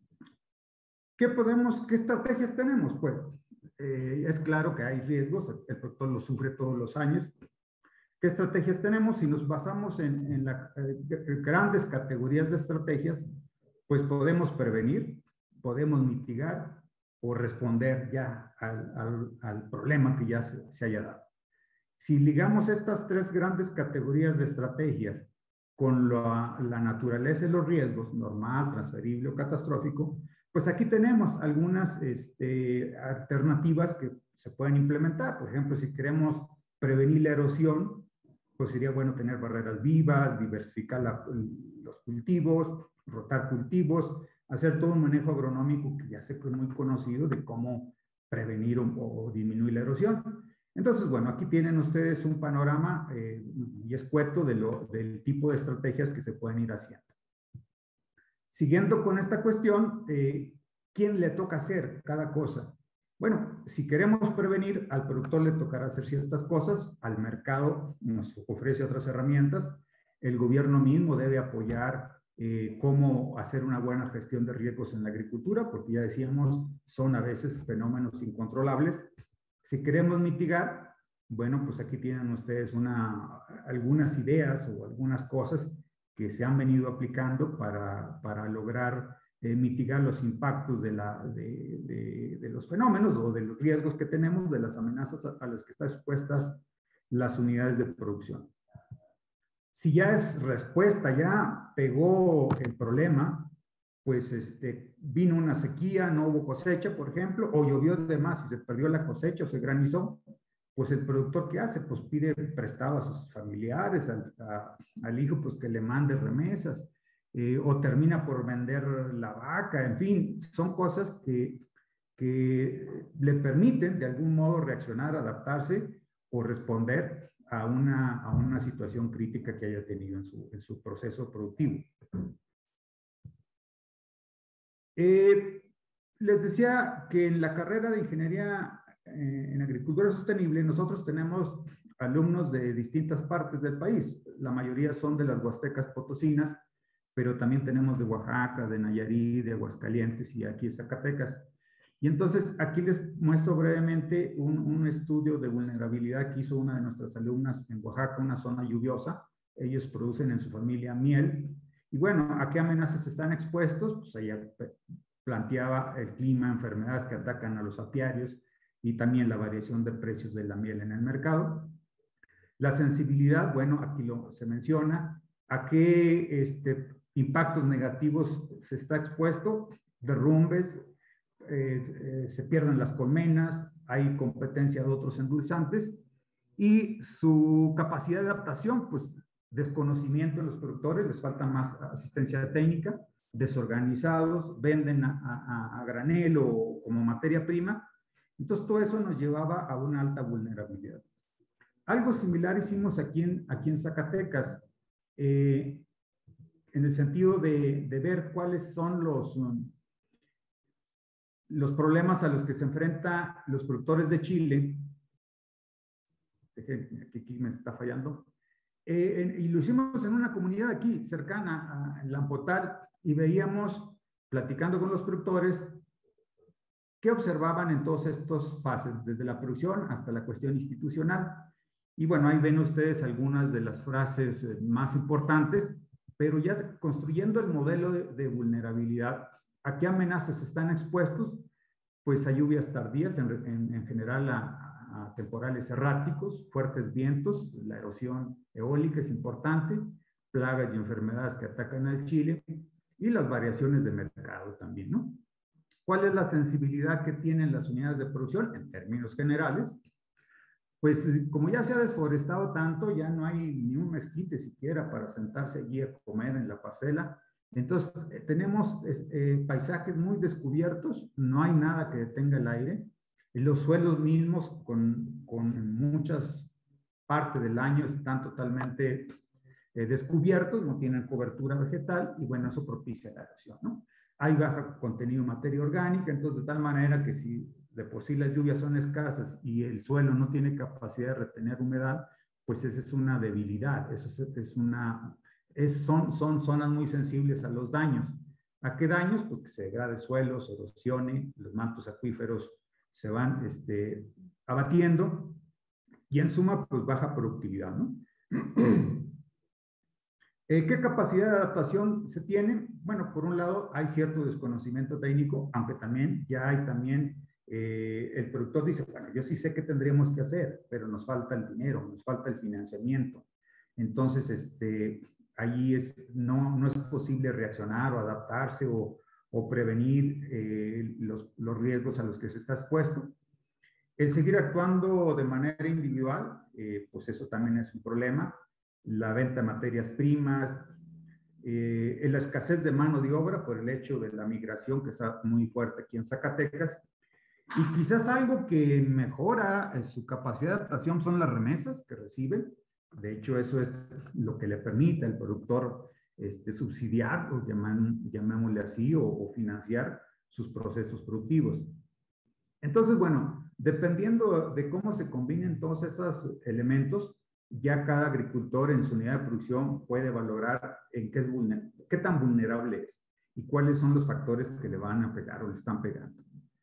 Speaker 6: estrategias tenemos? Pues es claro que hay riesgos, el productor los sufre todos los años. ¿Qué estrategias tenemos? Si nos basamos en las grandes categorías de estrategias, pues podemos prevenir, podemos mitigar o responder ya al problema que ya se haya dado. Si ligamos estas tres grandes categorías de estrategias con la naturaleza de los riesgos, normal, transferible o catastrófico, pues aquí tenemos algunas alternativas que se pueden implementar. Por ejemplo, si queremos prevenir la erosión, pues sería bueno tener barreras vivas, diversificar los cultivos, rotar cultivos, hacer todo un manejo agronómico que ya sé que es muy conocido de cómo prevenir o disminuir la erosión. Entonces, bueno, aquí tienen ustedes un panorama y escueto del tipo de estrategias que se pueden ir haciendo. Siguiendo con esta cuestión, ¿quién le toca hacer cada cosa? Bueno, si queremos prevenir, al productor le tocará hacer ciertas cosas, al mercado nos ofrece otras herramientas, el gobierno mismo debe apoyar cómo hacer una buena gestión de riesgos en la agricultura, porque ya decíamos, son a veces fenómenos incontrolables. Si queremos mitigar, bueno, pues aquí tienen ustedes algunas ideas o algunas cosas que se han venido aplicando para lograr mitigar los impactos de los fenómenos o de los riesgos que tenemos, de las amenazas a las que están expuestas las unidades de producción. Si ya es respuesta, ya pegó el problema, pues vino una sequía, no hubo cosecha, por ejemplo, o llovió de más y se perdió la cosecha o se granizó, pues el productor, ¿qué hace? Pues pide prestado a sus familiares, al hijo, pues que le mande remesas, o termina por vender la vaca, en fin, son cosas que le permiten de algún modo reaccionar, adaptarse o responder a una situación crítica que haya tenido en su proceso productivo. Les decía que en la carrera de Ingeniería en Agricultura Sostenible nosotros tenemos alumnos de distintas partes del país. La mayoría son de las Huastecas Potosinas, pero también tenemos de Oaxaca, de Nayarit, de Aguascalientes y aquí Zacatecas. Y entonces aquí les muestro brevemente un estudio de vulnerabilidad que hizo una de nuestras alumnas en Oaxaca, una zona lluviosa. Ellos producen en su familia miel. Y bueno, ¿a qué amenazas están expuestos? Pues ella planteaba el clima, enfermedades que atacan a los apiarios y también la variación de precios de la miel en el mercado. La sensibilidad, bueno, aquí se menciona. ¿A qué impactos negativos se está expuesto? Derrumbes, se pierden las colmenas, hay competencia de otros endulzantes y su capacidad de adaptación, pues desconocimiento en los productores, les falta más asistencia técnica, desorganizados, venden a granel o como materia prima. Entonces todo eso nos llevaba a una alta vulnerabilidad. Algo similar hicimos aquí en Zacatecas, en el sentido de ver cuáles son los problemas a los que se enfrentan los productores de chile. Aquí me está fallando. Y lo hicimos en una comunidad aquí, cercana a Lampotal, y veíamos, platicando con los productores, qué observaban en todas estas fases, desde la producción hasta la cuestión institucional. Y bueno, ahí ven ustedes algunas de las frases más importantes, pero ya construyendo el modelo de vulnerabilidad, ¿a qué amenazas están expuestos? Pues a lluvias tardías, en general a temporales erráticos, fuertes vientos, la erosión eólica es importante, plagas y enfermedades que atacan al chile y las variaciones de mercado también, ¿no? ¿Cuál es la sensibilidad que tienen las unidades de producción en términos generales? Pues como ya se ha desforestado tanto, ya no hay ni un mezquite siquiera para sentarse allí a comer en la parcela. Entonces, tenemos paisajes muy descubiertos, no hay nada que detenga el aire. Y los suelos mismos, con muchas partes del año, están totalmente descubiertos, no tienen cobertura vegetal, y bueno, eso propicia la erosión, ¿no? Hay bajo contenido de materia orgánica, entonces de tal manera que si de por sí las lluvias son escasas y el suelo no tiene capacidad de retener humedad, pues esa es una debilidad, eso son zonas muy sensibles a los daños. ¿A qué daños? Pues que se degrade el suelo, se erosione, los mantos acuíferos se van abatiendo y en suma, pues baja productividad, ¿no? ¿Qué capacidad de adaptación se tiene? Bueno, por un lado hay cierto desconocimiento técnico, aunque también ya hay el productor dice, bueno, yo sí sé qué tendríamos que hacer, pero nos falta el dinero, nos falta el financiamiento. Entonces, allí no es posible reaccionar o adaptarse o prevenir los riesgos a los que se está expuesto. El seguir actuando de manera individual, pues eso también es un problema. La venta de materias primas, la escasez de mano de obra por el hecho de la migración que está muy fuerte aquí en Zacatecas. Y quizás algo que mejora su capacidad de adaptación son las remesas que reciben. De hecho, eso es lo que le permite al productor subsidiar, o llamémosle así, o financiar sus procesos productivos. Entonces, bueno, dependiendo de cómo se combinen todos esos elementos, ya cada agricultor en su unidad de producción puede valorar en qué tan vulnerable es y cuáles son los factores que le van a pegar o le están pegando.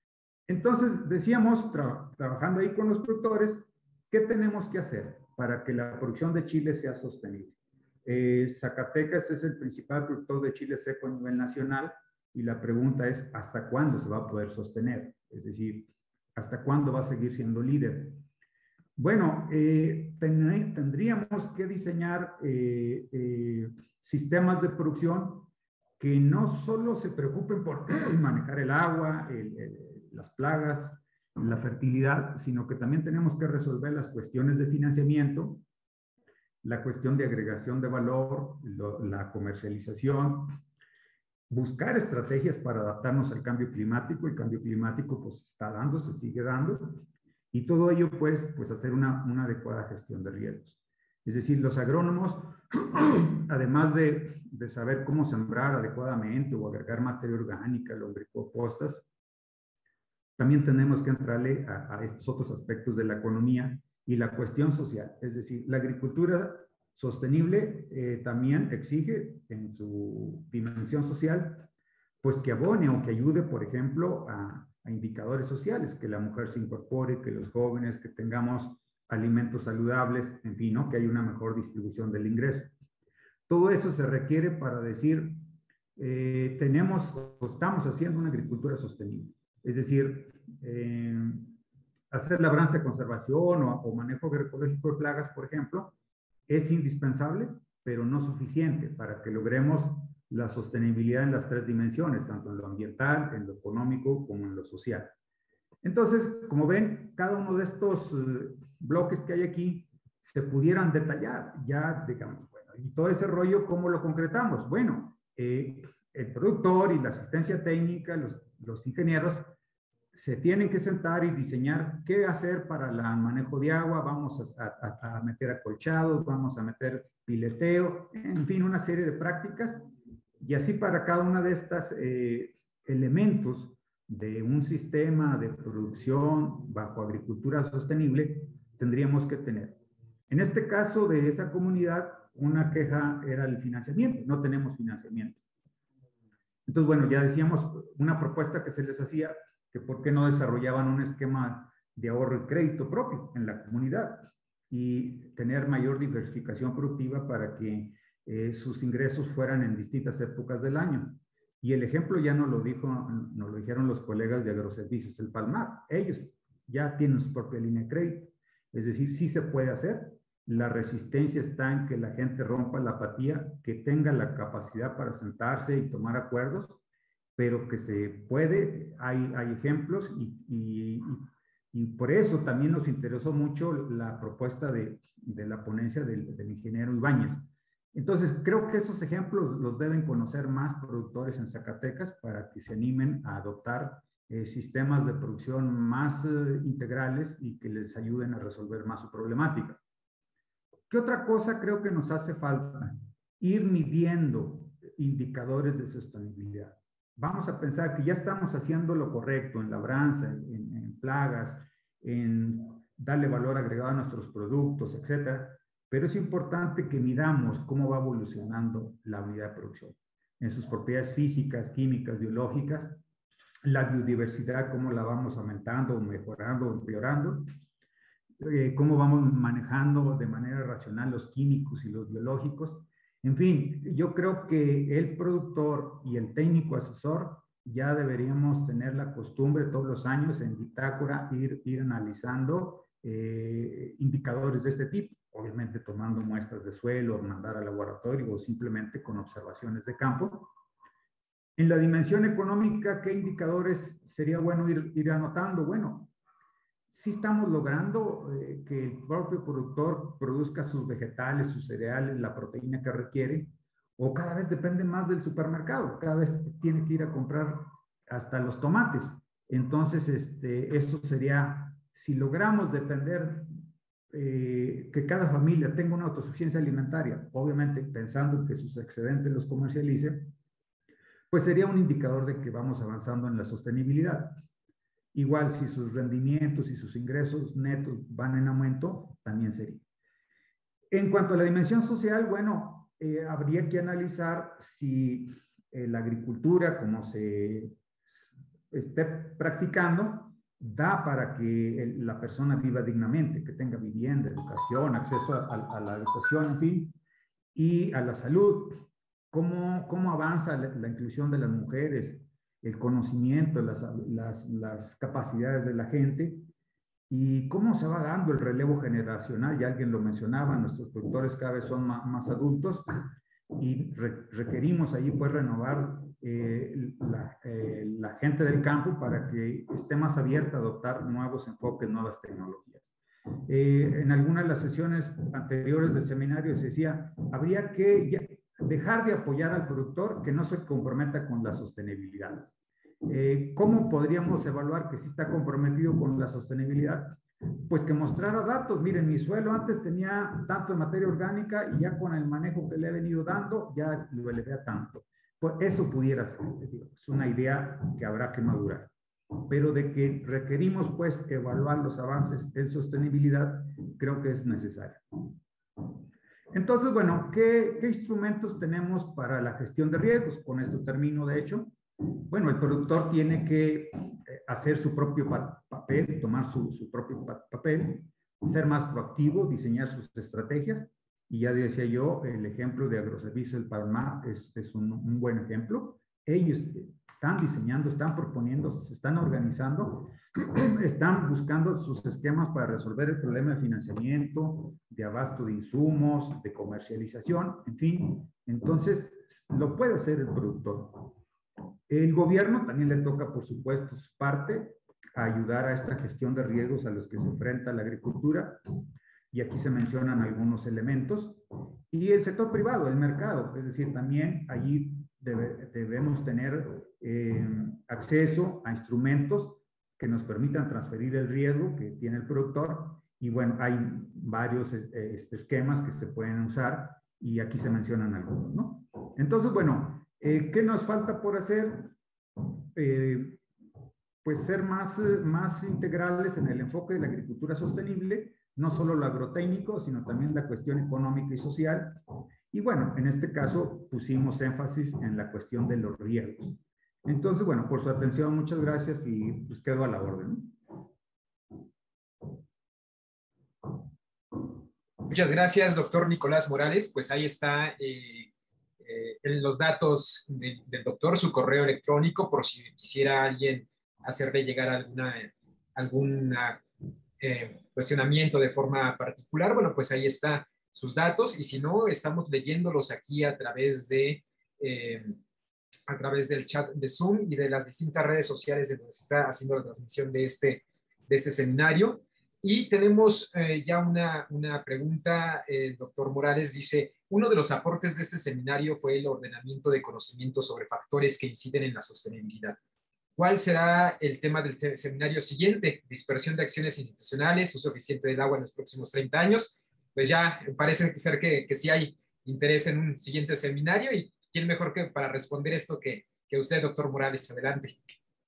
Speaker 6: Entonces, decíamos, trabajando ahí con los productores, ¿qué tenemos que hacer para que la producción de chile sea sostenible? Zacatecas es el principal productor de chile seco a nivel nacional y la pregunta es, ¿hasta cuándo se va a poder sostener? Es decir, ¿hasta cuándo va a seguir siendo líder? Bueno, tendríamos que diseñar sistemas de producción que no solo se preocupen por manejar el agua, las plagas, la fertilidad, sino que también tenemos que resolver las cuestiones de financiamiento, la cuestión de agregación de valor, la comercialización, buscar estrategias para adaptarnos al cambio climático. El cambio climático pues está dando, se sigue dando, y todo ello pues hacer una adecuada gestión de riesgos. Es decir, los agrónomos, además de saber cómo sembrar adecuadamente o agregar materia orgánica, lombricompostas, también tenemos que entrarle a estos otros aspectos de la economía y la cuestión social. Es decir, la agricultura sostenible también exige en su dimensión social, pues que abone o que ayude, por ejemplo, a indicadores sociales, que la mujer se incorpore, que los jóvenes, que tengamos alimentos saludables, en fin, ¿no? Que hay una mejor distribución del ingreso. Todo eso se requiere para decir, estamos haciendo una agricultura sostenible. Es decir, hacer labranza de conservación o manejo agroecológico de plagas, por ejemplo, es indispensable, pero no suficiente para que logremos la sostenibilidad en las tres dimensiones, tanto en lo ambiental, en lo económico, como en lo social. Entonces, como ven, cada uno de estos bloques que hay aquí se pudieran detallar, ya, digamos, bueno, y todo ese rollo, ¿cómo lo concretamos? Bueno, el productor y la asistencia técnica, los ingenieros, se tienen que sentar y diseñar qué hacer para el manejo de agua, vamos a meter acolchados, vamos a meter pileteo, en fin, una serie de prácticas, y así para cada una de estas elementos de un sistema de producción bajo agricultura sostenible, tendríamos que tener. En este caso de esa comunidad, una queja era el financiamiento, no tenemos financiamiento. Entonces, bueno, ya decíamos, una propuesta que se les hacía, que por qué no desarrollaban un esquema de ahorro y crédito propio en la comunidad y tener mayor diversificación productiva para que sus ingresos fueran en distintas épocas del año. Y el ejemplo ya nos lo dijeron los colegas de Agroservicios El Palmar. Ellos ya tienen su propia línea de crédito. Es decir, sí se puede hacer. La resistencia está en que la gente rompa la apatía, que tenga la capacidad para sentarse y tomar acuerdos, pero que se puede, hay ejemplos y por eso también nos interesó mucho la propuesta de la ponencia del ingeniero Ibáñez. Entonces, creo que esos ejemplos los deben conocer más productores en Zacatecas para que se animen a adoptar sistemas de producción más integrales y que les ayuden a resolver más su problemática. ¿Qué otra cosa creo que nos hace falta? Ir midiendo indicadores de sostenibilidad. Vamos a pensar que ya estamos haciendo lo correcto en labranza, en plagas, en darle valor agregado a nuestros productos, etcétera. Pero es importante que midamos cómo va evolucionando la unidad de producción en sus propiedades físicas, químicas, biológicas, la biodiversidad, cómo la vamos aumentando, mejorando, empeorando, cómo vamos manejando de manera racional los químicos y los biológicos. En fin, yo creo que el productor y el técnico asesor ya deberíamos tener la costumbre todos los años en bitácora ir analizando indicadores de este tipo, obviamente tomando muestras de suelo, mandar al laboratorio o simplemente con observaciones de campo. En la dimensión económica, ¿qué indicadores sería bueno ir anotando? Bueno, sí estamos logrando que el propio productor produzca sus vegetales, sus cereales, la proteína que requiere, o cada vez depende más del supermercado, cada vez tiene que ir a comprar hasta los tomates. Entonces, eso sería, si logramos depender, que cada familia tenga una autosuficiencia alimentaria, obviamente pensando que sus excedentes los comercialice, pues sería un indicador de que vamos avanzando en la sostenibilidad. Igual, si sus rendimientos y sus ingresos netos van en aumento, también sería. En cuanto a la dimensión social, bueno, habría que analizar si la agricultura, como se esté practicando, da para que la persona viva dignamente, que tenga vivienda, educación, acceso a la educación, en fin, y a la salud. ¿Cómo avanza la inclusión de las mujeres, el conocimiento, las capacidades de la gente? ¿Y cómo se va dando el relevo generacional? Ya alguien lo mencionaba, nuestros productores cada vez son más adultos y requerimos ahí pues renovar la gente del campo para que esté más abierta a adoptar nuevos enfoques, nuevas tecnologías. En algunas de las sesiones anteriores del seminario se decía, habría que dejar de apoyar al productor que no se comprometa con la sostenibilidad. ¿Cómo podríamos evaluar que sí está comprometido con la sostenibilidad? Pues que mostrara datos. Miren, mi suelo antes tenía tanto de materia orgánica y ya con el manejo que le he venido dando, ya lo elevé a tanto. Pues eso pudiera ser. Es una idea que habrá que madurar. Pero de que requerimos, pues, evaluar los avances en sostenibilidad, creo que es necesario. Entonces, bueno, ¿qué instrumentos tenemos para la gestión de riesgos? Con esto termino, de hecho. Bueno, el productor tiene que hacer su propio papel, tomar su propio papel, ser más proactivo, diseñar sus estrategias. Y ya decía yo, el ejemplo de Agroservicios del Palmar es un buen ejemplo. Ellos están diseñando, están proponiendo, se están organizando, están buscando sus esquemas para resolver el problema de financiamiento, de abasto de insumos, de comercialización, en fin. Entonces, lo puede hacer el productor. El gobierno también le toca, por supuesto, su parte, a ayudar a esta gestión de riesgos a los que se enfrenta la agricultura, y aquí se mencionan algunos elementos, y el sector privado, el mercado, es decir, también allí debemos tener acceso a instrumentos que nos permitan transferir el riesgo que tiene el productor, y bueno, hay varios esquemas que se pueden usar, y aquí se mencionan algunos, ¿no? Entonces, bueno, ¿qué nos falta por hacer? Pues ser más integrales en el enfoque de la agricultura sostenible, no solo lo agrotécnico, sino también la cuestión económica y social. Y bueno, en este caso pusimos énfasis en la cuestión de los riesgos. Entonces, bueno, por su atención, muchas gracias y pues quedo a la orden.
Speaker 1: Muchas gracias, doctor Nicolás Morales. Pues ahí está los datos del doctor, su correo electrónico, por si quisiera alguien hacerle llegar algún cuestionamiento de forma particular. Bueno, pues ahí está sus datos, y si no, estamos leyéndolos aquí a través del chat de Zoom y de las distintas redes sociales de donde se está haciendo la transmisión de este seminario. Y tenemos ya una pregunta. El doctor Morales dice, uno de los aportes de este seminario fue el ordenamiento de conocimiento sobre factores que inciden en la sostenibilidad. ¿Cuál será el tema del seminario siguiente? Dispersión de acciones institucionales, uso eficiente del agua en los próximos 30 años. Pues ya parece ser que sí hay interés en un siguiente seminario, y quién mejor que para responder esto que usted, doctor Morales. Adelante.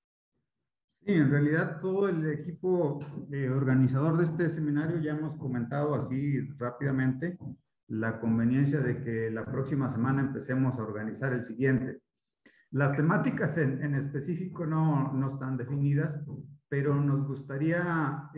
Speaker 6: Sí, en realidad todo el equipo organizador de este seminario ya hemos comentado así rápidamente la conveniencia de que la próxima semana empecemos a organizar el siguiente. Las temáticas en específico no están definidas, pero nos gustaría,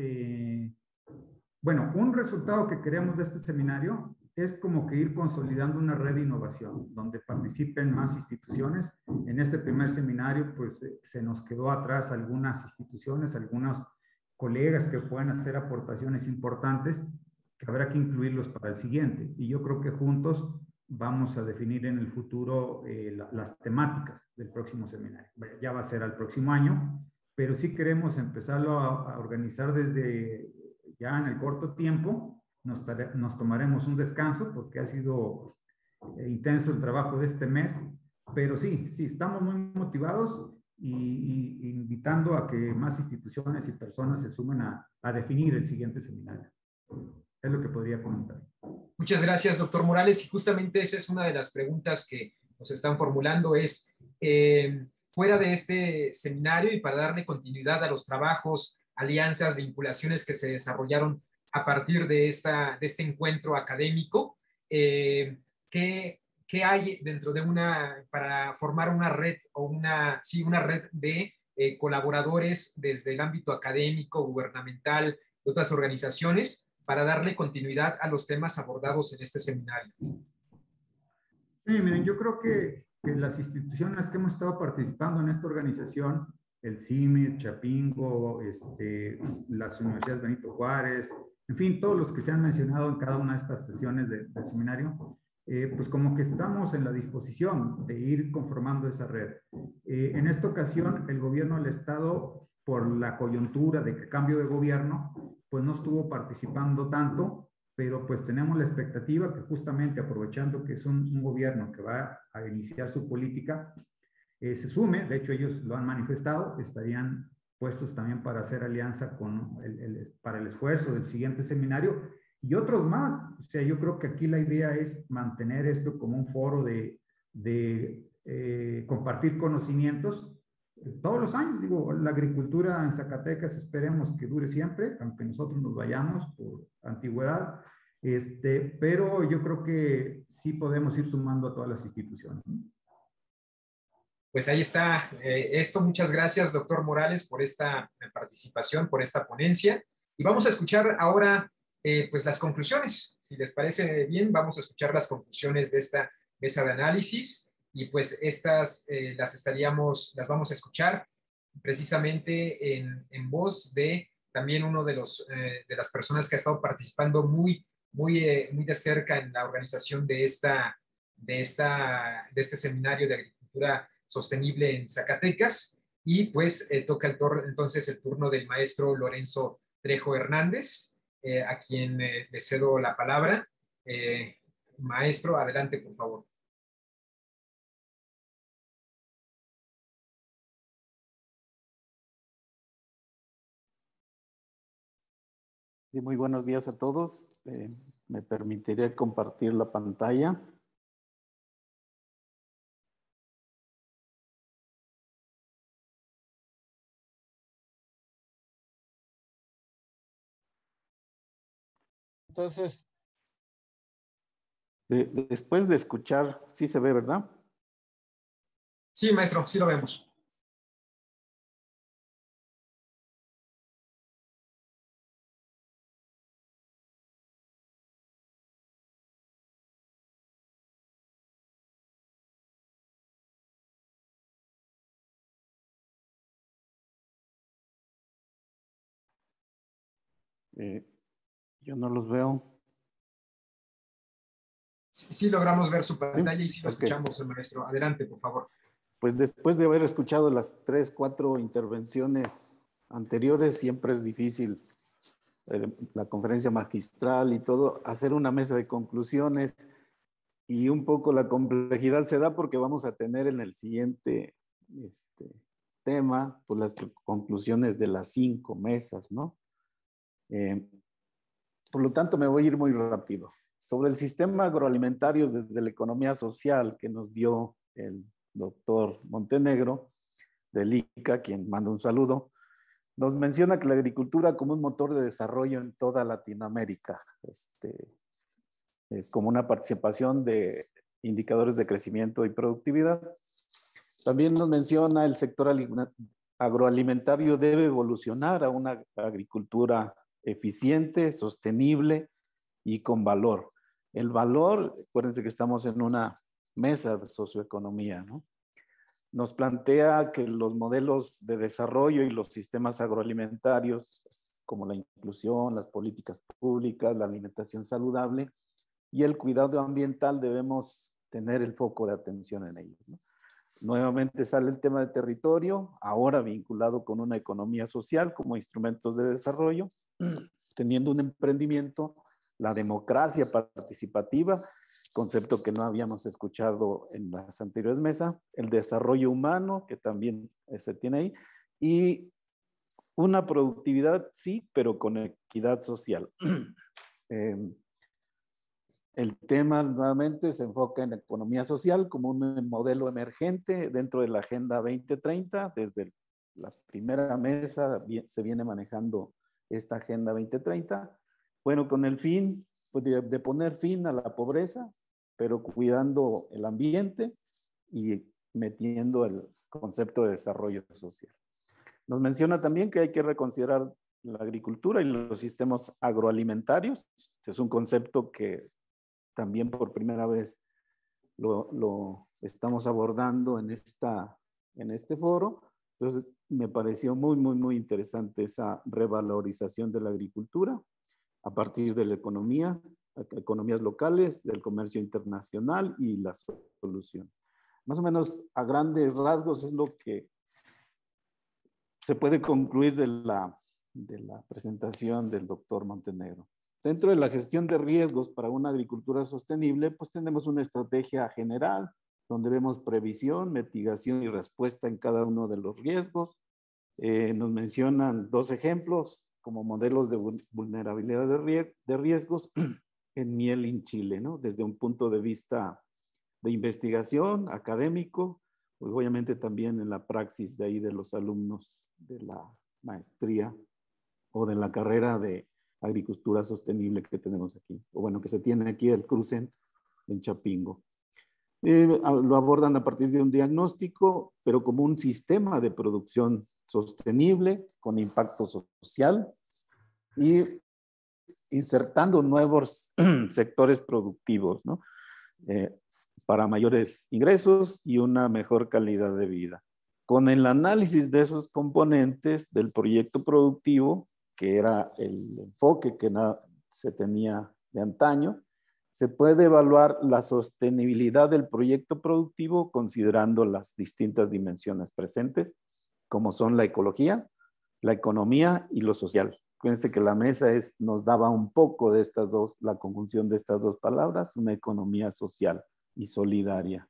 Speaker 6: bueno, un resultado que queremos de este seminario es como que ir consolidando una red de innovación, donde participen más instituciones. En este primer seminario, pues se nos quedó atrás algunas instituciones, algunos colegas que pueden hacer aportaciones importantes, que habrá que incluirlos para el siguiente. Y yo creo que juntos vamos a definir en el futuro las temáticas del próximo seminario. Ya va a ser al próximo año, pero sí queremos empezarlo a organizar desde ya en el corto tiempo. Nos tomaremos un descanso porque ha sido intenso el trabajo de este mes, pero sí, estamos muy motivados y invitando a que más instituciones y personas se sumen a definir el siguiente seminario. Es lo que podría comentar.
Speaker 1: Muchas gracias, doctor Morales. Y justamente esa es una de las preguntas que nos están formulando, es fuera de este seminario y para darle continuidad a los trabajos, alianzas, vinculaciones que se desarrollaron a partir de este encuentro académico, ¿qué hay dentro de para formar una red o una red de colaboradores desde el ámbito académico, gubernamental, de otras organizaciones, para darle continuidad a los temas abordados en este seminario.
Speaker 6: Sí, miren, yo creo que las instituciones que hemos estado participando en esta organización, el CIMIR, Chapingo, las universidades Benito Juárez, en fin, todos los que se han mencionado en cada una de estas sesiones del seminario, pues como que estamos en la disposición de ir conformando esa red. En esta ocasión, el gobierno del Estado, por la coyuntura de que cambio de gobierno, pues no estuvo participando tanto, pero pues tenemos la expectativa que justamente aprovechando que es un gobierno que va a iniciar su política, se sume. De hecho ellos lo han manifestado, estarían puestos también para hacer alianza para el esfuerzo del siguiente seminario y otros más. O sea, yo creo que aquí la idea es mantener esto como un foro de compartir conocimientos todos los años. Digo, la agricultura en Zacatecas esperemos que dure siempre, aunque nosotros nos vayamos por antigüedad, pero yo creo que sí podemos ir sumando a todas las instituciones.
Speaker 1: Pues ahí está esto. Muchas gracias, doctor Morales, por esta participación, por esta ponencia. Y vamos a escuchar ahora pues las conclusiones. Si les parece bien, vamos a escuchar las conclusiones de esta mesa de análisis. Y pues estas las vamos a escuchar precisamente en voz de también uno de las personas que ha estado participando muy de cerca en la organización de este seminario de agricultura sostenible en Zacatecas. Y pues toca entonces el turno del maestro Lorenzo Trejo Hernández, a quien le cedo la palabra. Maestro, adelante, por favor.
Speaker 7: Sí, muy buenos días a todos. Me permitiré compartir la pantalla. Entonces, después de escuchar, sí se ve, ¿verdad?
Speaker 1: Sí, maestro, sí lo vemos.
Speaker 7: Yo no los veo.
Speaker 1: Sí logramos ver su pantalla.
Speaker 7: ¿Sí?
Speaker 1: Y sí lo escuchamos, maestro. Adelante, por favor.
Speaker 7: Pues después de haber escuchado las 3, 4 intervenciones anteriores, siempre es difícil la conferencia magistral y todo, hacer una mesa de conclusiones, y un poco la complejidad se da porque vamos a tener en el siguiente tema pues las conclusiones de las 5 mesas, ¿no? Por lo tanto, me voy a ir muy rápido. Sobre el sistema agroalimentario desde la economía social que nos dio el doctor Montenegro del ICA, quien manda un saludo, nos menciona que la agricultura como un motor de desarrollo en toda Latinoamérica, como una participación de indicadores de crecimiento y productividad. También nos menciona el sector agroalimentario debe evolucionar a una agricultura eficiente, sostenible y con valor. El valor, acuérdense que estamos en una mesa de socioeconomía, ¿no? Nos plantea que los modelos de desarrollo y los sistemas agroalimentarios, como la inclusión, las políticas públicas, la alimentación saludable y el cuidado ambiental, debemos tener el foco de atención en ellos, ¿no? Nuevamente sale el tema de territorio, ahora vinculado con una economía social como instrumentos de desarrollo, teniendo un emprendimiento, la democracia participativa, concepto que no habíamos escuchado en las anteriores mesas, el desarrollo humano, que también se tiene ahí, y una productividad, sí, pero con equidad social. El tema nuevamente se enfoca en la economía social como un modelo emergente dentro de la Agenda 2030. Desde la primera mesa se viene manejando esta Agenda 2030. Bueno, con el fin pues, de poner fin a la pobreza, pero cuidando el ambiente y metiendo el concepto de desarrollo social. Nos menciona también que hay que reconsiderar la agricultura y los sistemas agroalimentarios. Este es un concepto que también por primera vez lo estamos abordando en este foro. Entonces, me pareció muy interesante esa revalorización de la agricultura a partir de la economía, economías locales, del comercio internacional y la solución. Más o menos a grandes rasgos es lo que se puede concluir de la presentación del doctor Montenegro. Dentro de la gestión de riesgos para una agricultura sostenible, pues tenemos una estrategia general donde vemos previsión, mitigación y respuesta en cada uno de los riesgos. Nos mencionan 2 ejemplos como modelos de vulnerabilidad de riesgos en miel en Chile, ¿no? Desde un punto de vista de investigación, académico, pues obviamente también en la praxis de ahí de los alumnos de la maestría o de la carrera de agricultura sostenible que tenemos aquí, o bueno, que se tiene aquí el cruce en Chapingo. Lo abordan a partir de un diagnóstico, pero como un sistema de producción sostenible, con impacto social y insertando nuevos sectores productivos, ¿no? Para mayores ingresos y una mejor calidad de vida. Con el análisis de esos componentes del proyecto productivo, que era el enfoque que se tenía de antaño, se puede evaluar la sostenibilidad del proyecto productivo considerando las distintas dimensiones presentes, como son la ecología, la economía y lo social. Fíjense que la mesa nos daba un poco de estas dos, la conjunción de estas 2 palabras, una economía social y solidaria.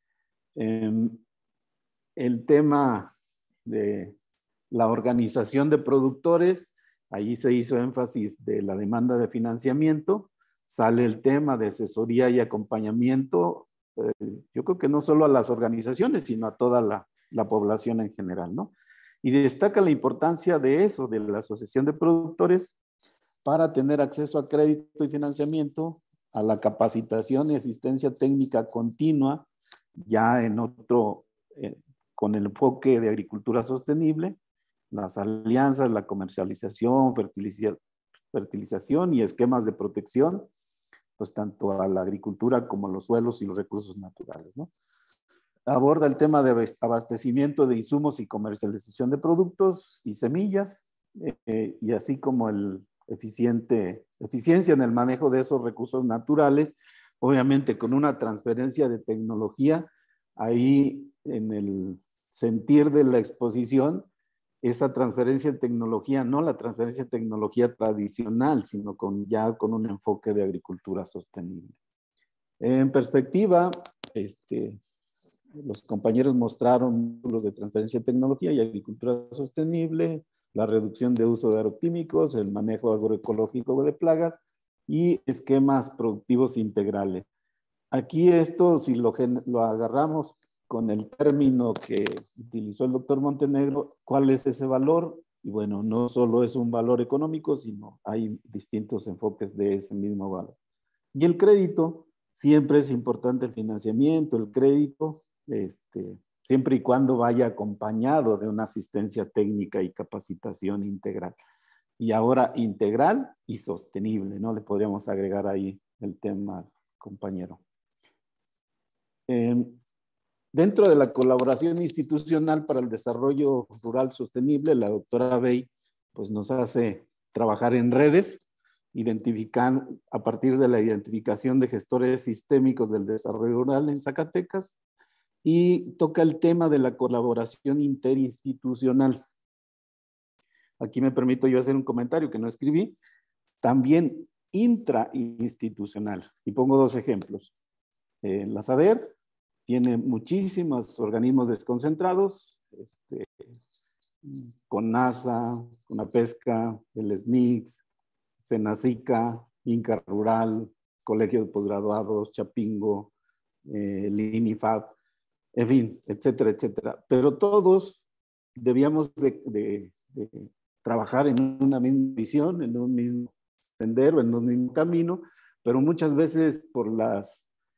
Speaker 7: El tema de la organización de productores, ahí se hizo énfasis de la demanda de financiamiento, sale el tema de asesoría y acompañamiento, yo creo que no solo a las organizaciones, sino a toda la población en general, ¿no? Y destaca la importancia de eso, de la asociación de productores, para tener acceso a crédito y financiamiento, a la capacitación y asistencia técnica continua, ya en con el enfoque de agricultura sostenible, las alianzas, la comercialización, fertilización y esquemas de protección, pues tanto a la agricultura como a los suelos y los recursos naturales, ¿no? Aborda el tema de abastecimiento de insumos y comercialización de productos y semillas, y así como eficiencia en el manejo de esos recursos naturales, obviamente con una transferencia de tecnología, ahí en el sentir de la exposición, esa transferencia de tecnología, no la transferencia de tecnología tradicional, sino ya con un enfoque de agricultura sostenible. En perspectiva, los compañeros mostraron los de transferencia de tecnología y agricultura sostenible, la reducción de uso de agroquímicos, el manejo agroecológico de plagas y esquemas productivos integrales. Aquí esto, si lo agarramos con el término que utilizó el doctor Montenegro, ¿cuál es ese valor? Y bueno, no solo es un valor económico, sino hay distintos enfoques de ese mismo valor. Y el crédito, siempre es importante el financiamiento, el crédito, siempre y cuando vaya acompañado de una asistencia técnica y capacitación integral. Y ahora integral y sostenible, ¿no? Le podríamos agregar ahí el tema, compañero. Dentro de la colaboración institucional para el desarrollo rural sostenible, la doctora Bey pues nos hace trabajar en redes, identificar a partir de la identificación de gestores sistémicos del desarrollo rural en Zacatecas, y toca el tema de la colaboración interinstitucional. Aquí me permito yo hacer un comentario que no escribí, también intrainstitucional, y pongo 2 ejemplos. La SADER tiene muchísimos organismos desconcentrados, con NASA, con la pesca, el SNICS, Senacica, Inca Rural, Colegio de Posgraduados, Chapingo, el INIFAP, en fin, etcétera, etcétera. Pero todos debíamos de trabajar en una misma visión, en un mismo sendero, en un mismo camino, pero muchas veces por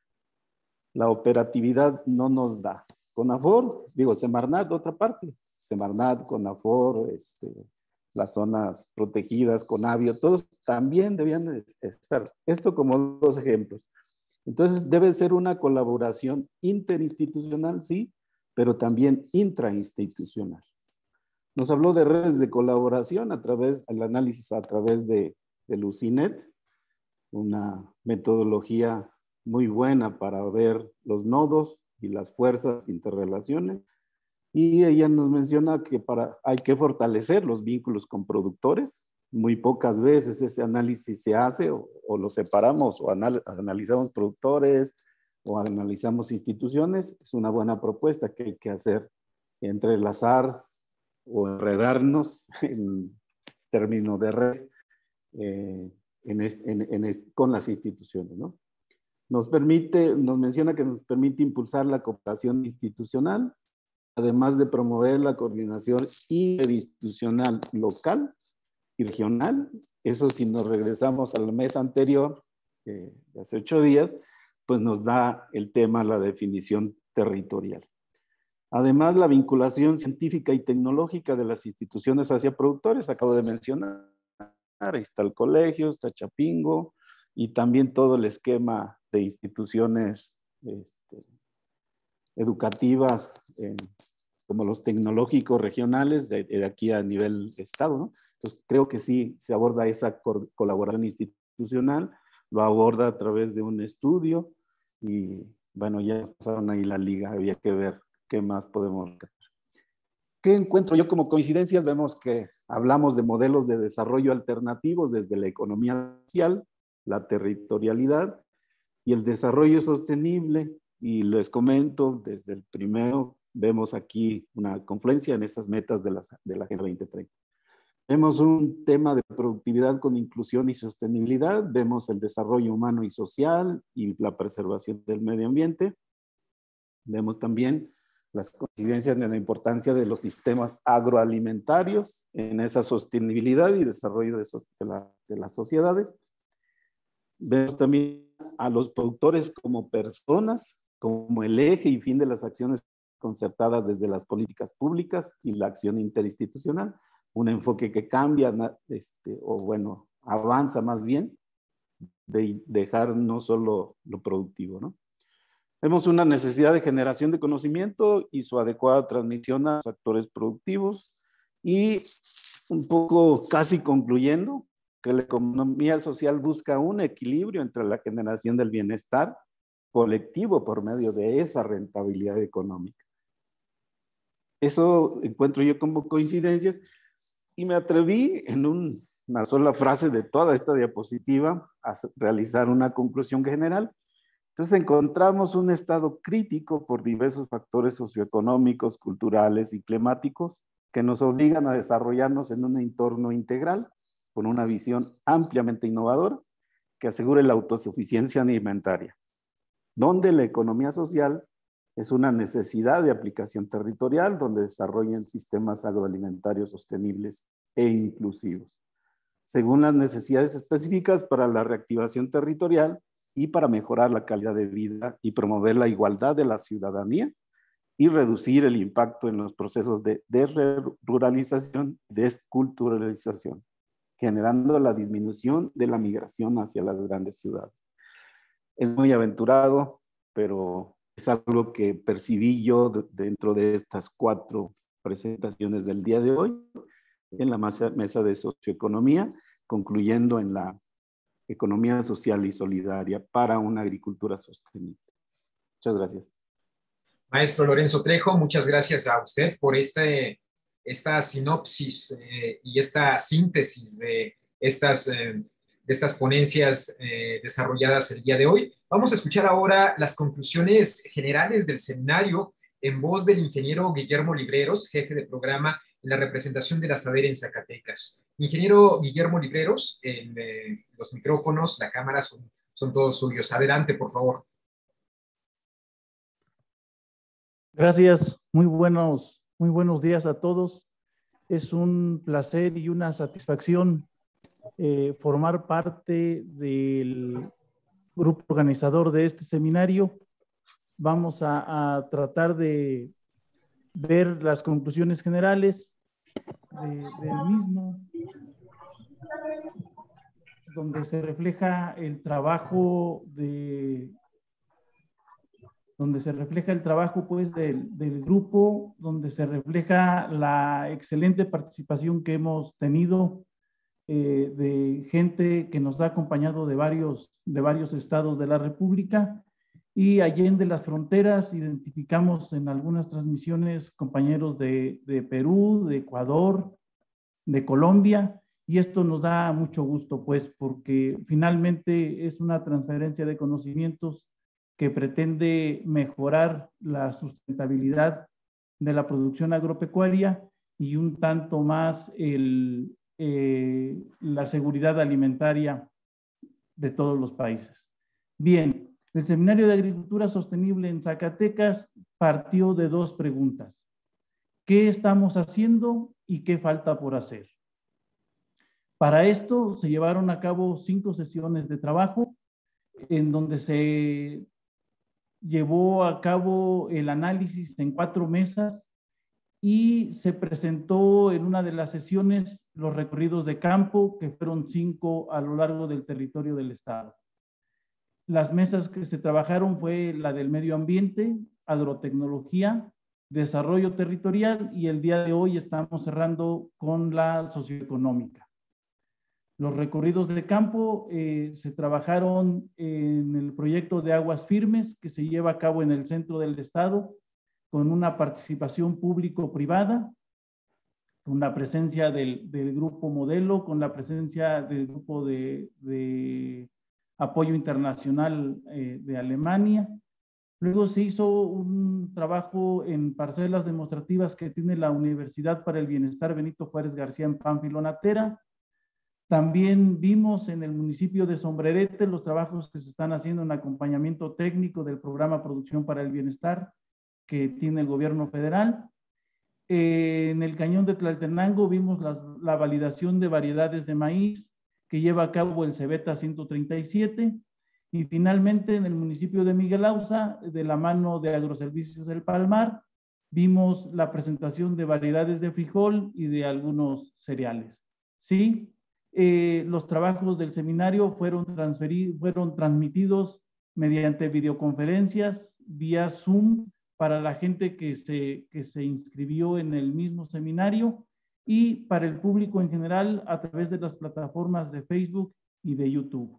Speaker 7: la operatividad no nos da. CONAFOR, Semarnat, otra parte. Semarnat, CONAFOR, las zonas protegidas, CONAVIO, todos también debían estar. Esto como dos ejemplos. Entonces debe ser una colaboración interinstitucional, sí, pero también intrainstitucional. Nos habló de redes de colaboración a través del análisis a través de UCINET, una metodología muy buena para ver los nodos y las fuerzas, interrelaciones. Y ella nos menciona que hay que fortalecer los vínculos con productores. Muy pocas veces ese análisis se hace o lo separamos o analizamos productores o analizamos instituciones. Es una buena propuesta que hay que hacer, entrelazar o enredarnos en términos de red con las instituciones, ¿no? Nos menciona que nos permite impulsar la cooperación institucional, además de promover la coordinación interinstitucional local y regional. Eso, si nos regresamos al mes anterior, de hace 8 días, pues nos da el tema, la definición territorial. Además, la vinculación científica y tecnológica de las instituciones hacia productores, acabo de mencionar, ahí está el colegio, está Chapingo, y también todo el esquema de instituciones educativas, como los tecnológicos regionales, de aquí a nivel estado, ¿no? Entonces, creo que sí se aborda esa colaboración institucional, lo aborda a través de un estudio, y bueno, ya pasaron ahí la liga, había que ver qué más podemos hacer. ¿Qué encuentro yo como coincidencias? Vemos que hablamos de modelos de desarrollo alternativos desde la economía social, la territorialidad y el desarrollo sostenible. Y les comento, desde el primero, vemos aquí una confluencia en esas metas de la Agenda 2030. Vemos un tema de productividad con inclusión y sostenibilidad, vemos el desarrollo humano y social y la preservación del medio ambiente. Vemos también las coincidencias en la importancia de los sistemas agroalimentarios en esa sostenibilidad y desarrollo de las sociedades. Vemos también a los productores como personas, como el eje y fin de las acciones concertadas desde las políticas públicas y la acción interinstitucional. Un enfoque que cambia, o bueno, avanza más bien, de dejar no solo lo productivo, ¿no? Vemos una necesidad de generación de conocimiento y su adecuada transmisión a los actores productivos, y un poco casi concluyendo que la economía social busca un equilibrio entre la generación del bienestar colectivo por medio de esa rentabilidad económica. Eso encuentro yo como coincidencias, y me atreví en una sola frase de toda esta diapositiva a realizar una conclusión general. Entonces encontramos un estado crítico por diversos factores socioeconómicos, culturales y climáticos que nos obligan a desarrollarnos en un entorno integral con una visión ampliamente innovadora que asegure la autosuficiencia alimentaria, donde la economía social es una necesidad de aplicación territorial, donde desarrollen sistemas agroalimentarios sostenibles e inclusivos, según las necesidades específicas para la reactivación territorial y para mejorar la calidad de vida y promover la igualdad de la ciudadanía y reducir el impacto en los procesos de desruralización y desculturalización, generando la disminución de la migración hacia las grandes ciudades. Es muy aventurado, pero es algo que percibí yo dentro de estas 4 presentaciones del día de hoy en la mesa de socioeconomía, concluyendo en la economía social y solidaria para una agricultura sostenible. Muchas gracias.
Speaker 1: Maestro Lorenzo Trejo, muchas gracias a usted por esta sinopsis y esta síntesis de estas ponencias desarrolladas el día de hoy. Vamos a escuchar ahora las conclusiones generales del seminario en voz del ingeniero Guillermo Libreros, jefe de programa en la representación de la SADER en Zacatecas. Ingeniero Guillermo Libreros, los micrófonos, la cámara son todos suyos. Adelante, por favor.
Speaker 8: Gracias, muy buenos días a todos. Es un placer y una satisfacción formar parte del grupo organizador de este seminario. Vamos a tratar de ver las conclusiones generales del mismo, donde se refleja el trabajo pues del grupo, donde se refleja la excelente participación que hemos tenido de gente que nos ha acompañado de varios estados de la República, y allende las fronteras identificamos en algunas transmisiones compañeros de Perú, de Ecuador, de Colombia, y esto nos da mucho gusto, pues, porque finalmente es una transferencia de conocimientos que pretende mejorar la sustentabilidad de la producción agropecuaria y un tanto más la seguridad alimentaria de todos los países. Bien, el Seminario de Agricultura Sostenible en Zacatecas partió de dos preguntas: ¿qué estamos haciendo y qué falta por hacer? Para esto se llevaron a cabo 5 sesiones de trabajo en donde se llevó a cabo el análisis en 4 mesas y se presentó en una de las sesiones los recorridos de campo, que fueron 5 a lo largo del territorio del estado. Las mesas que se trabajaron fue la del medio ambiente, agrotecnología, desarrollo territorial, y el día de hoy estamos cerrando con la socioeconómica. Los recorridos de campo se trabajaron en el proyecto de aguas firmes que se lleva a cabo en el centro del estado con una participación público-privada, con la presencia del grupo modelo, con la presencia del grupo de apoyo internacional de Alemania. Luego se hizo un trabajo en parcelas demostrativas que tiene la Universidad para el Bienestar Benito Juárez García en Pánfilo Natera. También vimos en el municipio de Sombrerete los trabajos que se están haciendo en acompañamiento técnico del programa Producción para el Bienestar que tiene el gobierno federal. En el cañón de Tlaltenango vimos la validación de variedades de maíz que lleva a cabo el Cebeta 137. Y finalmente en el municipio de Miguel Auza, de la mano de Agroservicios El Palmar, vimos la presentación de variedades de frijol y de algunos cereales. ¿Sí? Los trabajos del seminario fueron transmitidos mediante videoconferencias vía Zoom para la gente que se inscribió en el mismo seminario, y para el público en general a través de las plataformas de Facebook y de YouTube.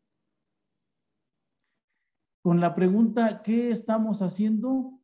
Speaker 8: Con la pregunta, ¿qué estamos haciendo?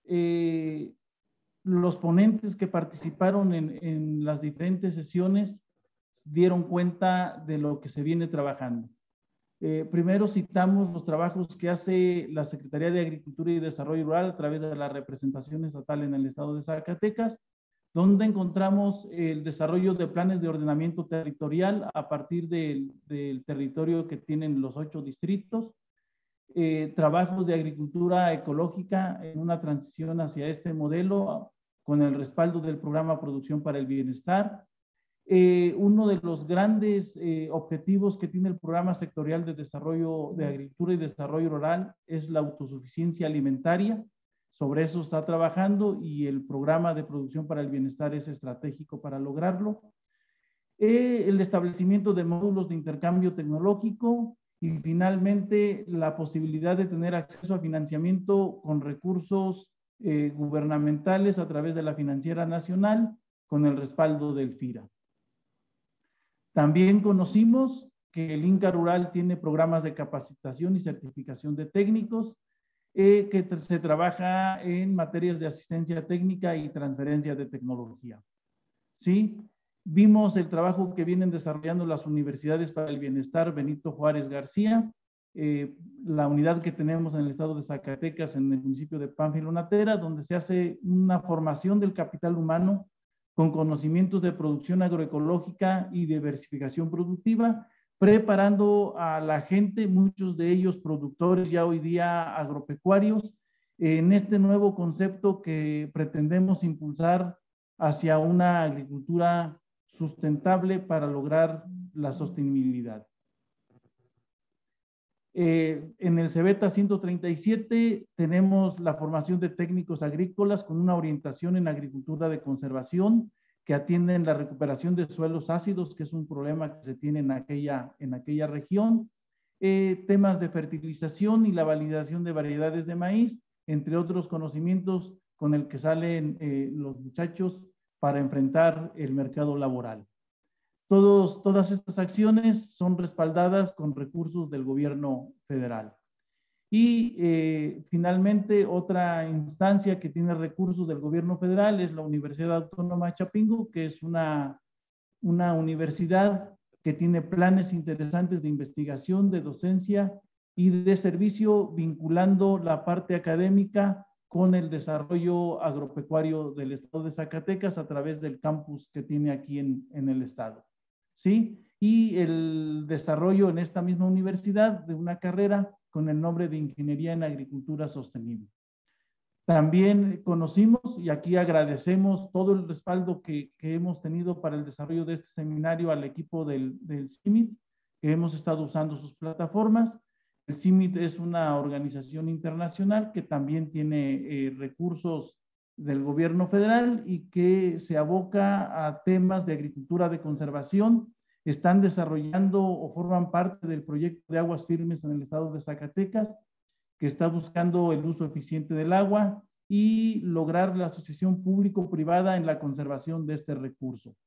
Speaker 8: Los ponentes que participaron en las diferentes sesiones dieron cuenta de lo que se viene trabajando. Primero citamos los trabajos que hace la Secretaría de Agricultura y Desarrollo Rural a través de la representación estatal en el estado de Zacatecas, donde encontramos el desarrollo de planes de ordenamiento territorial a partir del territorio que tienen los 8 distritos, trabajos de agricultura ecológica en una transición hacia este modelo con el respaldo del programa Producción para el Bienestar. Uno de los grandes objetivos que tiene el programa sectorial de desarrollo de agricultura y desarrollo rural es la autosuficiencia alimentaria. Sobre eso está trabajando y el programa de Producción para el Bienestar es estratégico para lograrlo. El establecimiento de módulos de intercambio tecnológico y finalmente la posibilidad de tener acceso a financiamiento con recursos gubernamentales a través de la Financiera Nacional con el respaldo del FIRA. También conocimos que el Inca Rural tiene programas de capacitación y certificación de técnicos, que se trabaja en materias de asistencia técnica y transferencia de tecnología. ¿Sí? Vimos el trabajo que vienen desarrollando las universidades para el bienestar Benito Juárez García, la unidad que tenemos en el estado de Zacatecas, en el municipio de Pánfilo Natera, donde se hace una formación del capital humano con conocimientos de producción agroecológica y diversificación productiva, preparando a la gente, muchos de ellos productores ya hoy día agropecuarios, en este nuevo concepto que pretendemos impulsar hacia una agricultura sustentable para lograr la sostenibilidad. En el CEBETA 137 tenemos la formación de técnicos agrícolas con una orientación en agricultura de conservación que atienden la recuperación de suelos ácidos, que es un problema que se tiene en aquella región, temas de fertilización y la validación de variedades de maíz, entre otros conocimientos con el que salen los muchachos para enfrentar el mercado laboral. Todas estas acciones son respaldadas con recursos del gobierno federal. Y finalmente, otra instancia que tiene recursos del gobierno federal es la Universidad Autónoma de Chapingo, que es una universidad que tiene planes interesantes de investigación, de docencia y de servicio, vinculando la parte académica con el desarrollo agropecuario del estado de Zacatecas a través del campus que tiene aquí en el estado. ¿Sí? Y el desarrollo en esta misma universidad de una carrera con el nombre de Ingeniería en Agricultura Sostenible. También conocimos, y aquí agradecemos todo el respaldo que hemos tenido para el desarrollo de este seminario al equipo del CIMIT, que hemos estado usando sus plataformas. El CIMIT es una organización internacional que también tiene recursos del gobierno federal y que se aboca a temas de agricultura de conservación. Están desarrollando o forman parte del proyecto de aguas firmes en el estado de Zacatecas, que está buscando el uso eficiente del agua y lograr la asociación público-privada en la conservación de este recurso.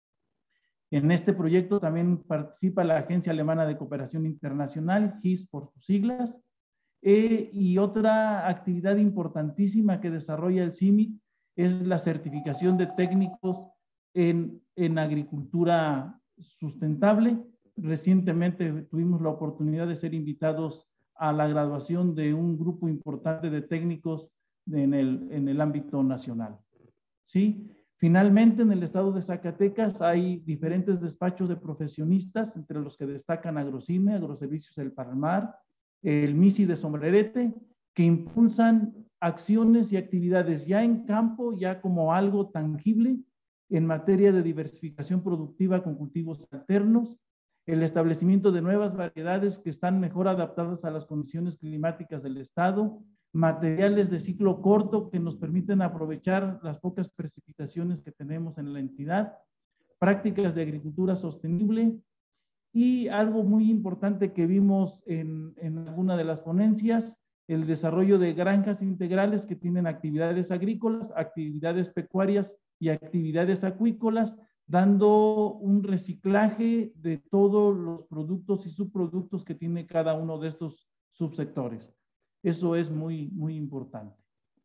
Speaker 8: En este proyecto también participa la Agencia Alemana de Cooperación Internacional, GIS por sus siglas, y otra actividad importantísima que desarrolla el CIMIT es la certificación de técnicos en agricultura sustentable. Recientemente tuvimos la oportunidad de ser invitados a la graduación de un grupo importante de técnicos en el ámbito nacional. ¿Sí? Finalmente, en el estado de Zacatecas hay diferentes despachos de profesionistas, entre los que destacan Agrocime, Agroservicios El Palmar, el MISI de Sombrerete, que impulsan acciones y actividades ya en campo, ya como algo tangible, en materia de diversificación productiva con cultivos alternos, el establecimiento de nuevas variedades que están mejor adaptadas a las condiciones climáticas del estado, materiales de ciclo corto que nos permiten aprovechar las pocas precipitaciones que tenemos en la entidad, prácticas de agricultura sostenible y algo muy importante que vimos en alguna de las ponencias, el desarrollo de granjas integrales que tienen actividades agrícolas, actividades pecuarias y actividades acuícolas, dando un reciclaje de todos los productos y subproductos que tiene cada uno de estos subsectores. Eso es muy, muy importante.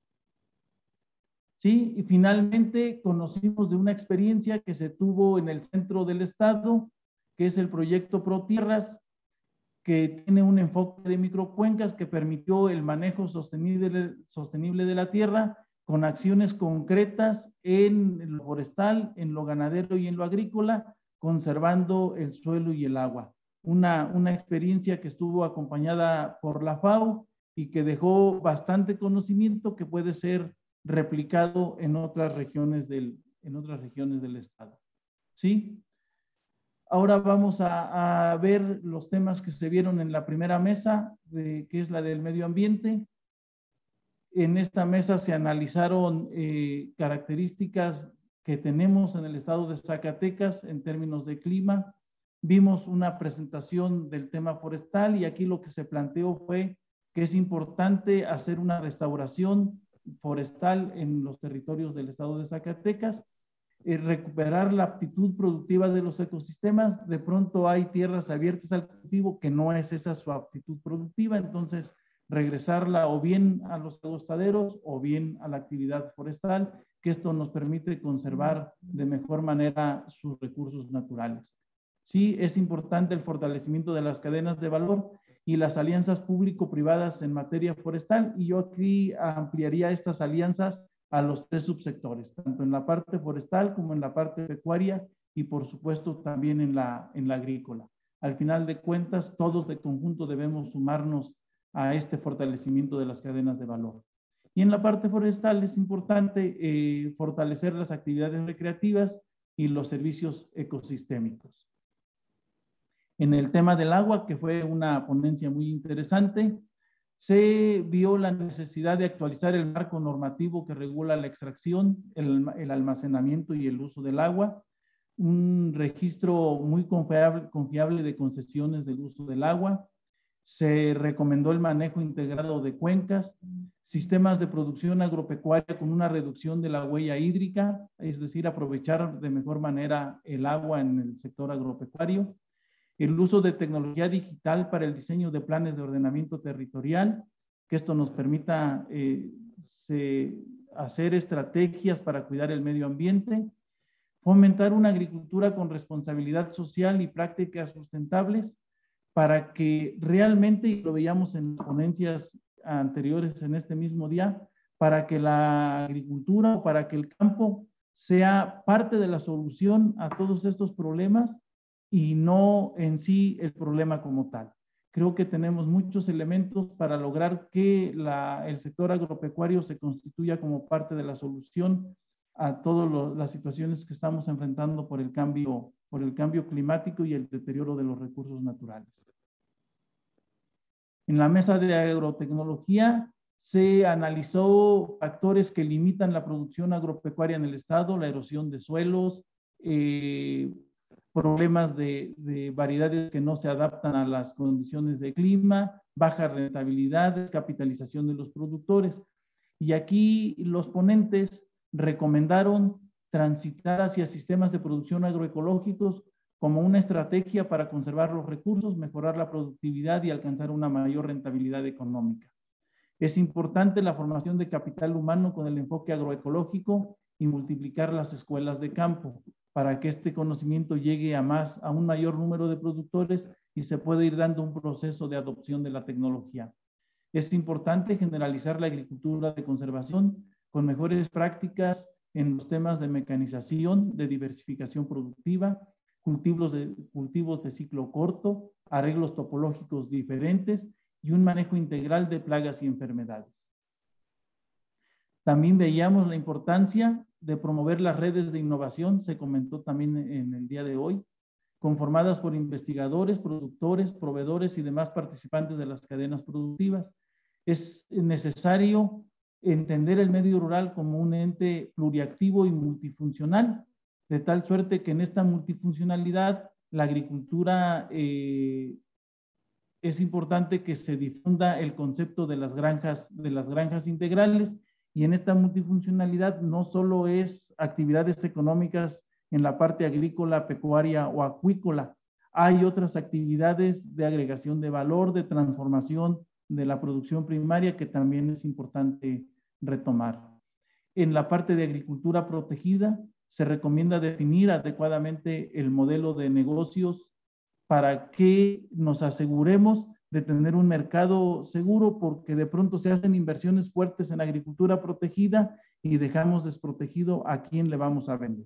Speaker 8: Sí, y finalmente conocimos de una experiencia que se tuvo en el centro del estado, que es el proyecto ProTierras, que tiene un enfoque de microcuencas que permitió el manejo sostenible de la tierra con acciones concretas en lo forestal, en lo ganadero y en lo agrícola, conservando el suelo y el agua. Una experiencia que estuvo acompañada por la FAO y que dejó bastante conocimiento que puede ser replicado en otras regiones del estado. ¿Sí? Ahora vamos a ver los temas que se vieron en la primera mesa, que es la del medio ambiente. En esta mesa se analizaron características que tenemos en el estado de Zacatecas en términos de clima. Vimos una presentación del tema forestal y aquí lo que se planteó fue que es importante hacer una restauración forestal en los territorios del estado de Zacatecas, recuperar la aptitud productiva de los ecosistemas. De pronto hay tierras abiertas al cultivo que no es esa su aptitud productiva, entonces regresarla o bien a los agostaderos o bien a la actividad forestal, que esto nos permite conservar de mejor manera sus recursos naturales. Sí, es importante el fortalecimiento de las cadenas de valor y las alianzas público-privadas en materia forestal, y yo aquí ampliaría estas alianzas a los tres subsectores, tanto en la parte forestal como en la parte pecuaria y por supuesto también en la agrícola. Al final de cuentas, todos de conjunto debemos sumarnos a este fortalecimiento de las cadenas de valor. Y en la parte forestal es importante fortalecer las actividades recreativas y los servicios ecosistémicos. En el tema del agua, que fue una ponencia muy interesante, se vio la necesidad de actualizar el marco normativo que regula la extracción, el almacenamiento y el uso del agua, un registro muy confiable de concesiones del uso del agua. Se recomendó el manejo integrado de cuencas, sistemas de producción agropecuaria con una reducción de la huella hídrica, es decir, aprovechar de mejor manera el agua en el sector agropecuario, el uso de tecnología digital para el diseño de planes de ordenamiento territorial, que esto nos permita hacer estrategias para cuidar el medio ambiente, fomentar una agricultura con responsabilidad social y prácticas sustentables para que realmente, y lo veíamos en ponencias anteriores en este mismo día, para que la agricultura o para que el campo sea parte de la solución a todos estos problemas y no en sí el problema como tal. Creo que tenemos muchos elementos para lograr que el sector agropecuario se constituya como parte de la solución a todas las situaciones que estamos enfrentando por el cambio climático y el deterioro de los recursos naturales. En la mesa de agrotecnología se analizó factores que limitan la producción agropecuaria en el estado, la erosión de suelos, problemas de variedades que no se adaptan a las condiciones de clima, baja rentabilidad, descapitalización de los productores. Y aquí los ponentes recomendaron transitar hacia sistemas de producción agroecológicos como una estrategia para conservar los recursos, mejorar la productividad y alcanzar una mayor rentabilidad económica. Es importante la formación de capital humano con el enfoque agroecológico y multiplicar las escuelas de campo para que este conocimiento llegue a un mayor número de productores y se pueda ir dando un proceso de adopción de la tecnología. Es importante generalizar la agricultura de conservación con mejores prácticas en los temas de mecanización, de diversificación productiva, cultivos de ciclo corto, arreglos topológicos diferentes y un manejo integral de plagas y enfermedades. También veíamos la importancia de promover las redes de innovación, se comentó también en el día de hoy, conformadas por investigadores, productores, proveedores y demás participantes de las cadenas productivas. Es necesario entender el medio rural como un ente pluriactivo y multifuncional, de tal suerte que en esta multifuncionalidad la agricultura es importante que se difunda el concepto de las granjas integrales, y en esta multifuncionalidad no solo es actividades económicas en la parte agrícola, pecuaria o acuícola, hay otras actividades de agregación de valor, de transformación de la producción primaria que también es importante retomar. En la parte de agricultura protegida se recomienda definir adecuadamente el modelo de negocios para que nos aseguremos de tener un mercado seguro, porque de pronto se hacen inversiones fuertes en agricultura protegida y dejamos desprotegido a quién le vamos a vender.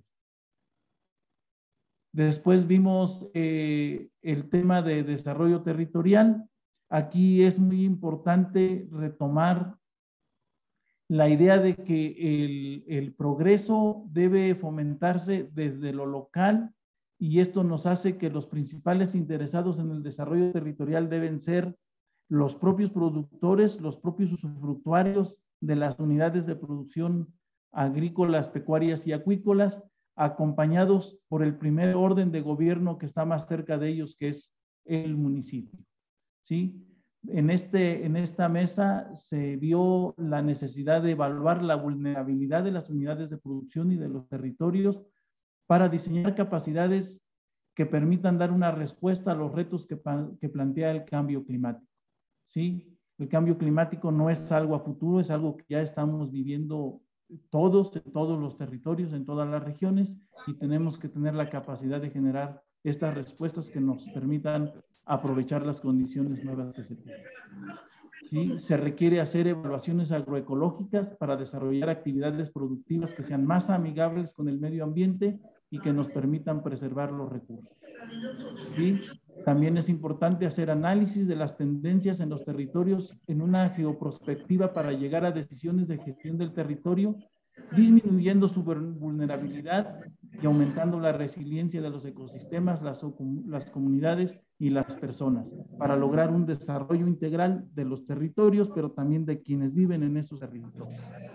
Speaker 8: Después vimos el tema de desarrollo territorial. Aquí es muy importante retomar la idea de que el progreso debe fomentarse desde lo local, y esto nos hace que los principales interesados en el desarrollo territorial deben ser los propios productores, los propios usufructuarios de las unidades de producción agrícolas, pecuarias y acuícolas, acompañados por el primer orden de gobierno que está más cerca de ellos, que es el municipio. ¿Sí? En esta mesa se vio la necesidad de evaluar la vulnerabilidad de las unidades de producción y de los territorios para diseñar capacidades que permitan dar una respuesta a los retos que plantea el cambio climático. ¿Sí? El cambio climático no es algo a futuro, es algo que ya estamos viviendo todos, en todos los territorios, en todas las regiones, y tenemos que tener la capacidad de generar estas respuestas que nos permitan aprovechar las condiciones nuevas que se tienen. ¿Sí? Se requiere hacer evaluaciones agroecológicas para desarrollar actividades productivas que sean más amigables con el medio ambiente y que nos permitan preservar los recursos. ¿Sí? También es importante hacer análisis de las tendencias en los territorios en una geoprospectiva para llegar a decisiones de gestión del territorio, disminuyendo su vulnerabilidad y aumentando la resiliencia de los ecosistemas, las comunidades y las personas, para lograr un desarrollo integral de los territorios, pero también de quienes viven en esos territorios.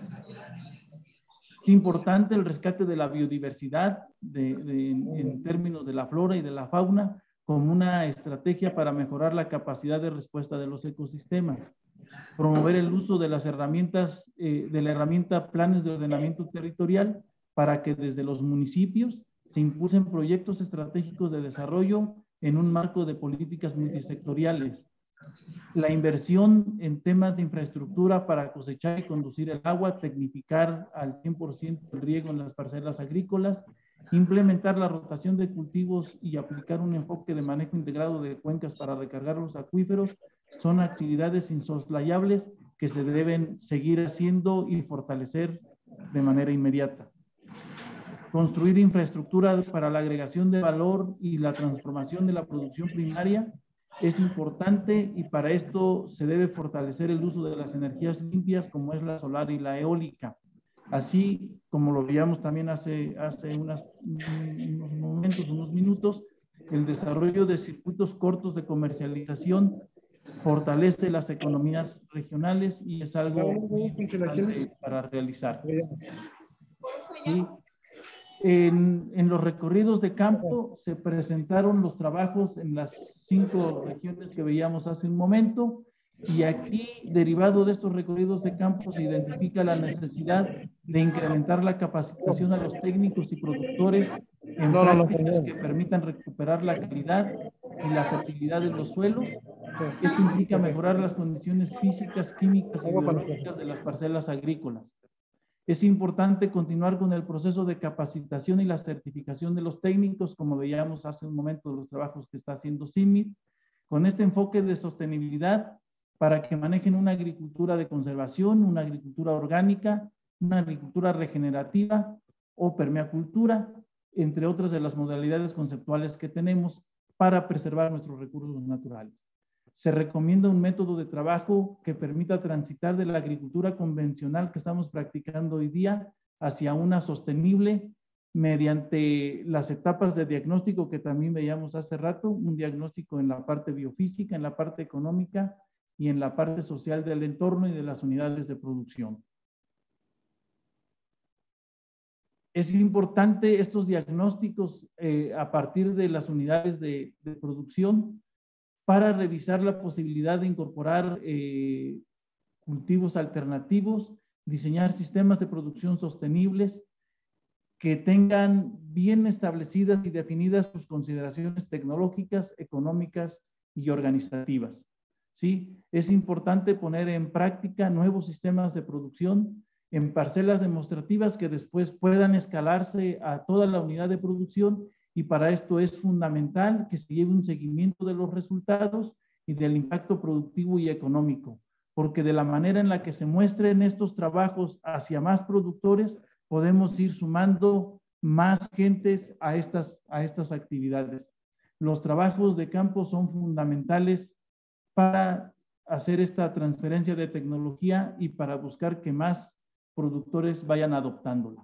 Speaker 8: Es importante el rescate de la biodiversidad en términos de la flora y de la fauna como una estrategia para mejorar la capacidad de respuesta de los ecosistemas. Promover el uso de las herramientas, de la herramienta planes de ordenamiento territorial para que desde los municipios se impulsen proyectos estratégicos de desarrollo en un marco de políticas multisectoriales. La inversión en temas de infraestructura para cosechar y conducir el agua, tecnificar al 100% el riego en las parcelas agrícolas, implementar la rotación de cultivos y aplicar un enfoque de manejo integrado de cuencas para recargar los acuíferos, son actividades insoslayables que se deben seguir haciendo y fortalecer de manera inmediata. Construir infraestructura para la agregación de valor y la transformación de la producción primaria es importante, y para esto se debe fortalecer el uso de las energías limpias como es la solar y la eólica. Así como lo veíamos también hace unos momentos, unos minutos, el desarrollo de circuitos cortos de comercialización fortalece las economías regionales y es algo muy importante para realizar. ¿Sí? En los recorridos de campo se presentaron los trabajos en las 5 regiones que veíamos hace un momento, y aquí, derivado de estos recorridos de campo, se identifica la necesidad de incrementar la capacitación a los técnicos y productores en prácticas que permitan recuperar la calidad y la fertilidad de los suelos. Esto implica mejorar las condiciones físicas, químicas y biológicas de las parcelas agrícolas. Es importante continuar con el proceso de capacitación y la certificación de los técnicos, como veíamos hace un momento los trabajos que está haciendo CIMMYT, con este enfoque de sostenibilidad para que manejen una agricultura de conservación, una agricultura orgánica, una agricultura regenerativa o permacultura, entre otras de las modalidades conceptuales que tenemos para preservar nuestros recursos naturales. Se recomienda un método de trabajo que permita transitar de la agricultura convencional que estamos practicando hoy día hacia una sostenible mediante las etapas de diagnóstico que también veíamos hace rato, un diagnóstico en la parte biofísica, en la parte económica y en la parte social del entorno y de las unidades de producción. Es importante estos diagnósticos a partir de las unidades de producción para revisar la posibilidad de incorporar cultivos alternativos, diseñar sistemas de producción sostenibles que tengan bien establecidas y definidas sus consideraciones tecnológicas, económicas y organizativas. ¿Sí? Es importante poner en práctica nuevos sistemas de producción en parcelas demostrativas que después puedan escalarse a toda la unidad de producción, y para esto es fundamental que se lleve un seguimiento de los resultados y del impacto productivo y económico, porque de la manera en la que se muestren estos trabajos hacia más productores, podemos ir sumando más gentes a estas actividades. Los trabajos de campo son fundamentales para hacer esta transferencia de tecnología y para buscar que más productores vayan adoptándola.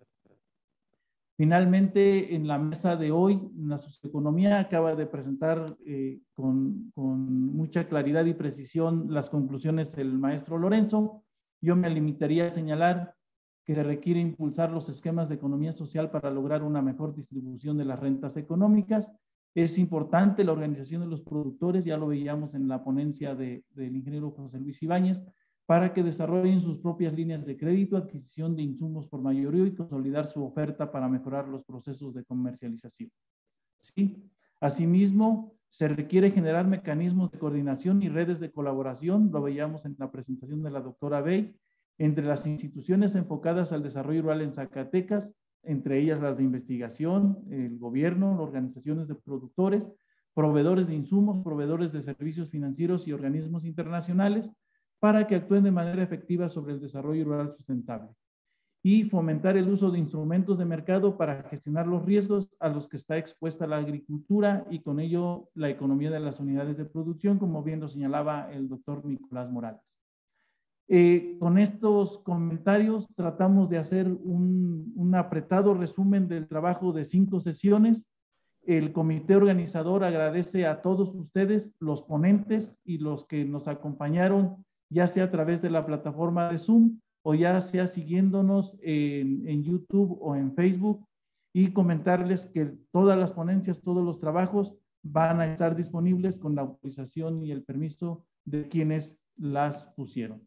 Speaker 8: Finalmente, en la mesa de hoy, la socioeconomía acaba de presentar con mucha claridad y precisión las conclusiones del maestro Lorenzo. Yo me limitaría a señalar que se requiere impulsar los esquemas de economía social para lograr una mejor distribución de las rentas económicas. Es importante la organización de los productores, ya lo veíamos en la ponencia del ingeniero José Luis Ibáñez, para que desarrollen sus propias líneas de crédito, adquisición de insumos por mayoreo y consolidar su oferta para mejorar los procesos de comercialización. ¿Sí? Asimismo, se requiere generar mecanismos de coordinación y redes de colaboración, lo veíamos en la presentación de la doctora Bey, entre las instituciones enfocadas al desarrollo rural en Zacatecas, entre ellas las de investigación, el gobierno, las organizaciones de productores, proveedores de insumos, proveedores de servicios financieros y organismos internacionales, para que actúen de manera efectiva sobre el desarrollo rural sustentable. Y fomentar el uso de instrumentos de mercado para gestionar los riesgos a los que está expuesta la agricultura y con ello la economía de las unidades de producción, como bien lo señalaba el doctor Nicolás Morales. Con estos comentarios tratamos de hacer un apretado resumen del trabajo de 5 sesiones. el comité organizador agradece a todos ustedes, los ponentes y los que nos acompañaron, ya sea a través de la plataforma de Zoom o ya sea siguiéndonos en YouTube o en Facebook, y comentarles que todas las ponencias, todos los trabajos van a estar disponibles con la autorización y el permiso de quienes las pusieron.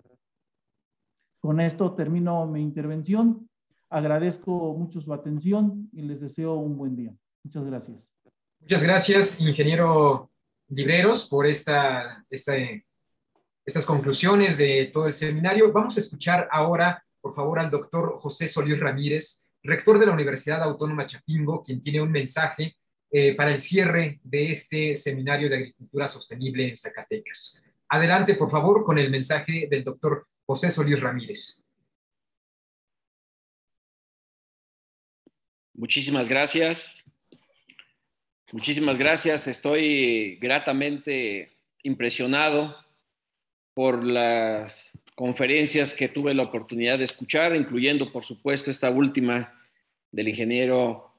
Speaker 8: Con esto termino mi intervención. Agradezco mucho su atención y les deseo un buen día. Muchas gracias.
Speaker 1: Muchas gracias, ingeniero Libreros, por estas conclusiones de todo el seminario. Vamos a escuchar ahora, por favor, al doctor José Solís Ramírez, rector de la Universidad Autónoma Chapingo, quien tiene un mensaje para el cierre de este seminario de agricultura sostenible en Zacatecas. Adelante, por favor, con el mensaje del doctor José Solís Ramírez.
Speaker 9: Muchísimas gracias. Muchísimas gracias. Estoy gratamente impresionado por las conferencias que tuve la oportunidad de escuchar, incluyendo, por supuesto, esta última del ingeniero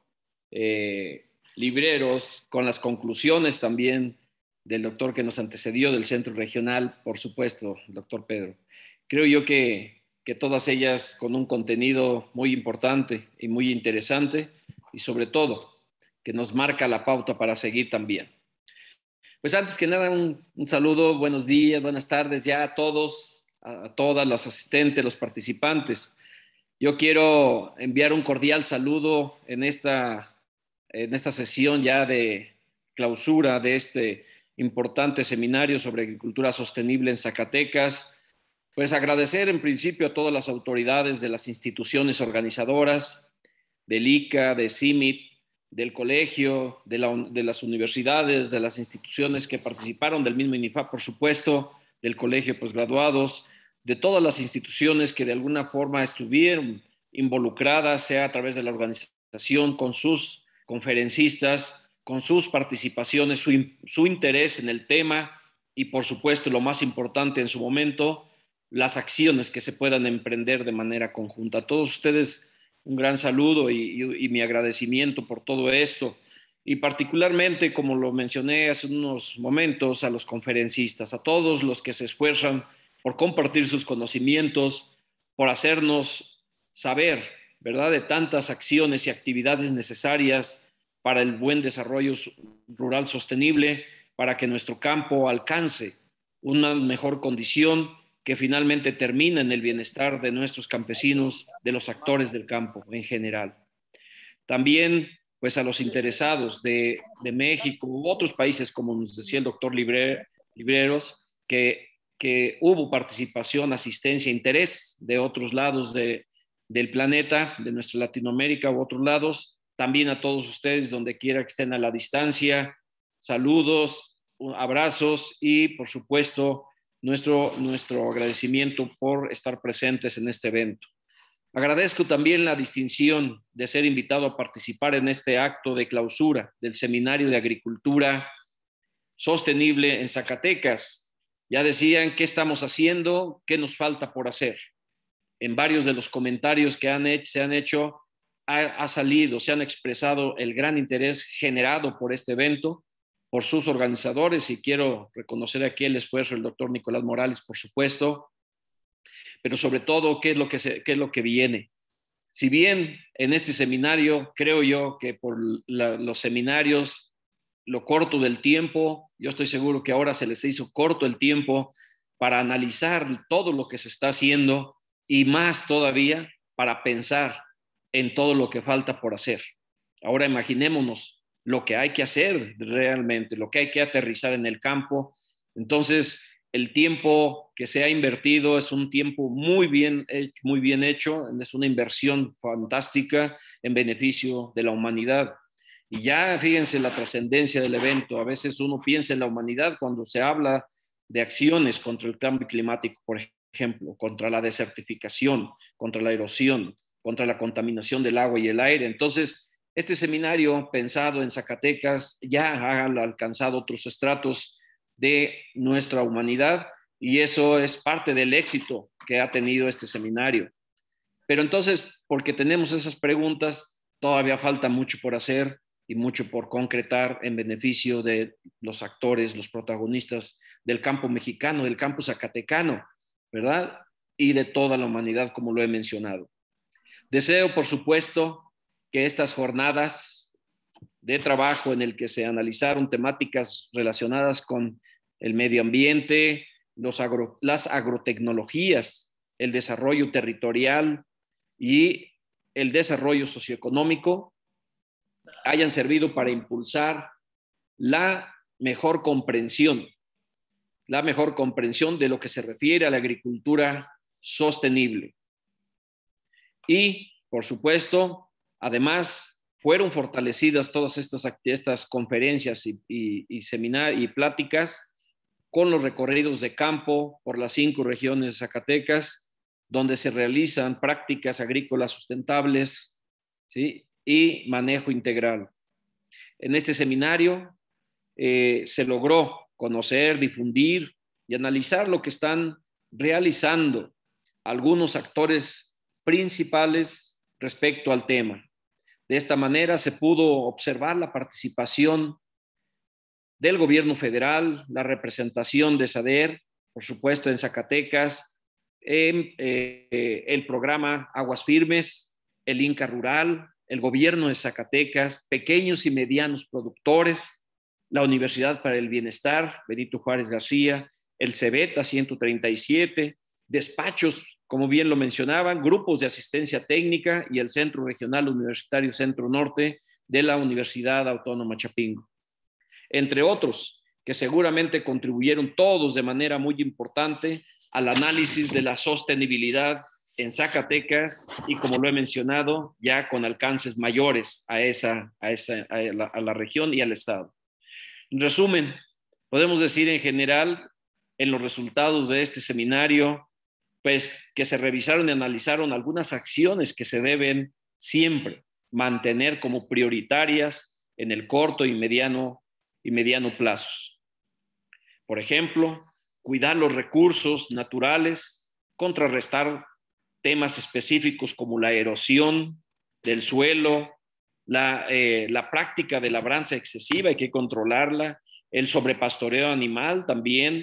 Speaker 9: Libreros, con las conclusiones también del doctor que nos antecedió del Centro Regional, por supuesto, el doctor Pedro. Creo yo que todas ellas con un contenido muy importante y muy interesante, y sobre todo que nos marca la pauta para seguir también. Pues antes que nada, un saludo, buenos días, buenas tardes ya a todos, a todas los asistentes, los participantes. Yo quiero enviar un cordial saludo en esta sesión ya de clausura de este importante seminario sobre agricultura sostenible en Zacatecas. Pues agradecer en principio a todas las autoridades de las instituciones organizadoras, del ICA, de CIMIT, del colegio, de las universidades, de las instituciones que participaron, del mismo INIFAP, por supuesto, del colegio de posgraduados, de todas las instituciones que de alguna forma estuvieron involucradas, sea a través de la organización, con sus conferencistas, con sus participaciones, su interés en el tema y, por supuesto, lo más importante en su momento, las acciones que se puedan emprender de manera conjunta. A todos ustedes un gran saludo y mi agradecimiento por todo esto, y particularmente, como lo mencioné hace unos momentos, a los conferencistas, a todos los que se esfuerzan por compartir sus conocimientos, por hacernos saber, ¿verdad?, de tantas acciones y actividades necesarias para el buen desarrollo rural sostenible, para que nuestro campo alcance una mejor condición que finalmente termina en el bienestar de nuestros campesinos, de los actores del campo en general. También, pues, a los interesados de México u otros países, como nos decía el doctor Libreros, que hubo participación, asistencia, interés de otros lados del planeta, de nuestra Latinoamérica u otros lados. También a todos ustedes, donde quiera que estén a la distancia, saludos, abrazos y, por supuesto, nuestro agradecimiento por estar presentes en este evento. Agradezco también la distinción de ser invitado a participar en este acto de clausura del Seminario de Agricultura Sostenible en Zacatecas. Ya decían qué estamos haciendo, qué nos falta por hacer. En varios de los comentarios que se han hecho, se han expresado el gran interés generado por este evento, por sus organizadores, y quiero reconocer aquí el esfuerzo del doctor Nicolás Morales, por supuesto, pero sobre todo qué es lo que viene. Si bien en este seminario, creo yo que por los seminarios, lo corto del tiempo, yo estoy seguro que ahora se les hizo corto el tiempo para analizar todo lo que se está haciendo y más todavía para pensar en todo lo que falta por hacer. Ahora imaginémonos lo que hay que hacer realmente, lo que hay que aterrizar en el campo. Entonces, el tiempo que se ha invertido es un tiempo muy bien hecho, es una inversión fantástica en beneficio de la humanidad. Y ya fíjense la trascendencia del evento. A veces uno piensa en la humanidad cuando se habla de acciones contra el cambio climático, por ejemplo, contra la desertificación, contra la erosión, contra la contaminación del agua y el aire. Entonces, este seminario pensado en Zacatecas ya ha alcanzado otros estratos de nuestra humanidad y eso es parte del éxito que ha tenido este seminario. Pero entonces, porque tenemos esas preguntas, todavía falta mucho por hacer. y mucho por concretar en beneficio de los actores, los protagonistas del campo mexicano, del campo zacatecano, ¿verdad? Y de toda la humanidad, como lo he mencionado. Deseo, por supuesto, que estas jornadas de trabajo en el que se analizaron temáticas relacionadas con el medio ambiente, las agrotecnologías, el desarrollo territorial y el desarrollo socioeconómico hayan servido para impulsar la mejor comprensión de lo que se refiere a la agricultura sostenible. Y, por supuesto, además, fueron fortalecidas todas estas conferencias y seminarios y pláticas con los recorridos de campo por las 5 regiones de Zacatecas, donde se realizan prácticas agrícolas sustentables, ¿sí? Y manejo integral. En este seminario se logró conocer, difundir y analizar lo que están realizando algunos actores principales respecto al tema. De esta manera se pudo observar la participación del gobierno federal, la representación de SADER, por supuesto en Zacatecas, en el programa Aguas Firmes, el INCA Rural, el gobierno de Zacatecas, pequeños y medianos productores, la Universidad para el Bienestar, Benito Juárez García, el CEBETA 137, despachos, como bien lo mencionaban, grupos de asistencia técnica y el Centro Regional Universitario Centro Norte de la Universidad Autónoma Chapingo, entre otros, que seguramente contribuyeron todos de manera muy importante al análisis de la sostenibilidad en Zacatecas y, como lo he mencionado, ya con alcances mayores a la región y al estado. En resumen, podemos decir en general, en los resultados de este seminario, pues que se revisaron y analizaron algunas acciones que se deben siempre mantener como prioritarias en el corto y mediano plazos. Por ejemplo, cuidar los recursos naturales, contrarrestar temas específicos como la erosión del suelo, la práctica de labranza excesiva, hay que controlarla, el sobrepastoreo animal también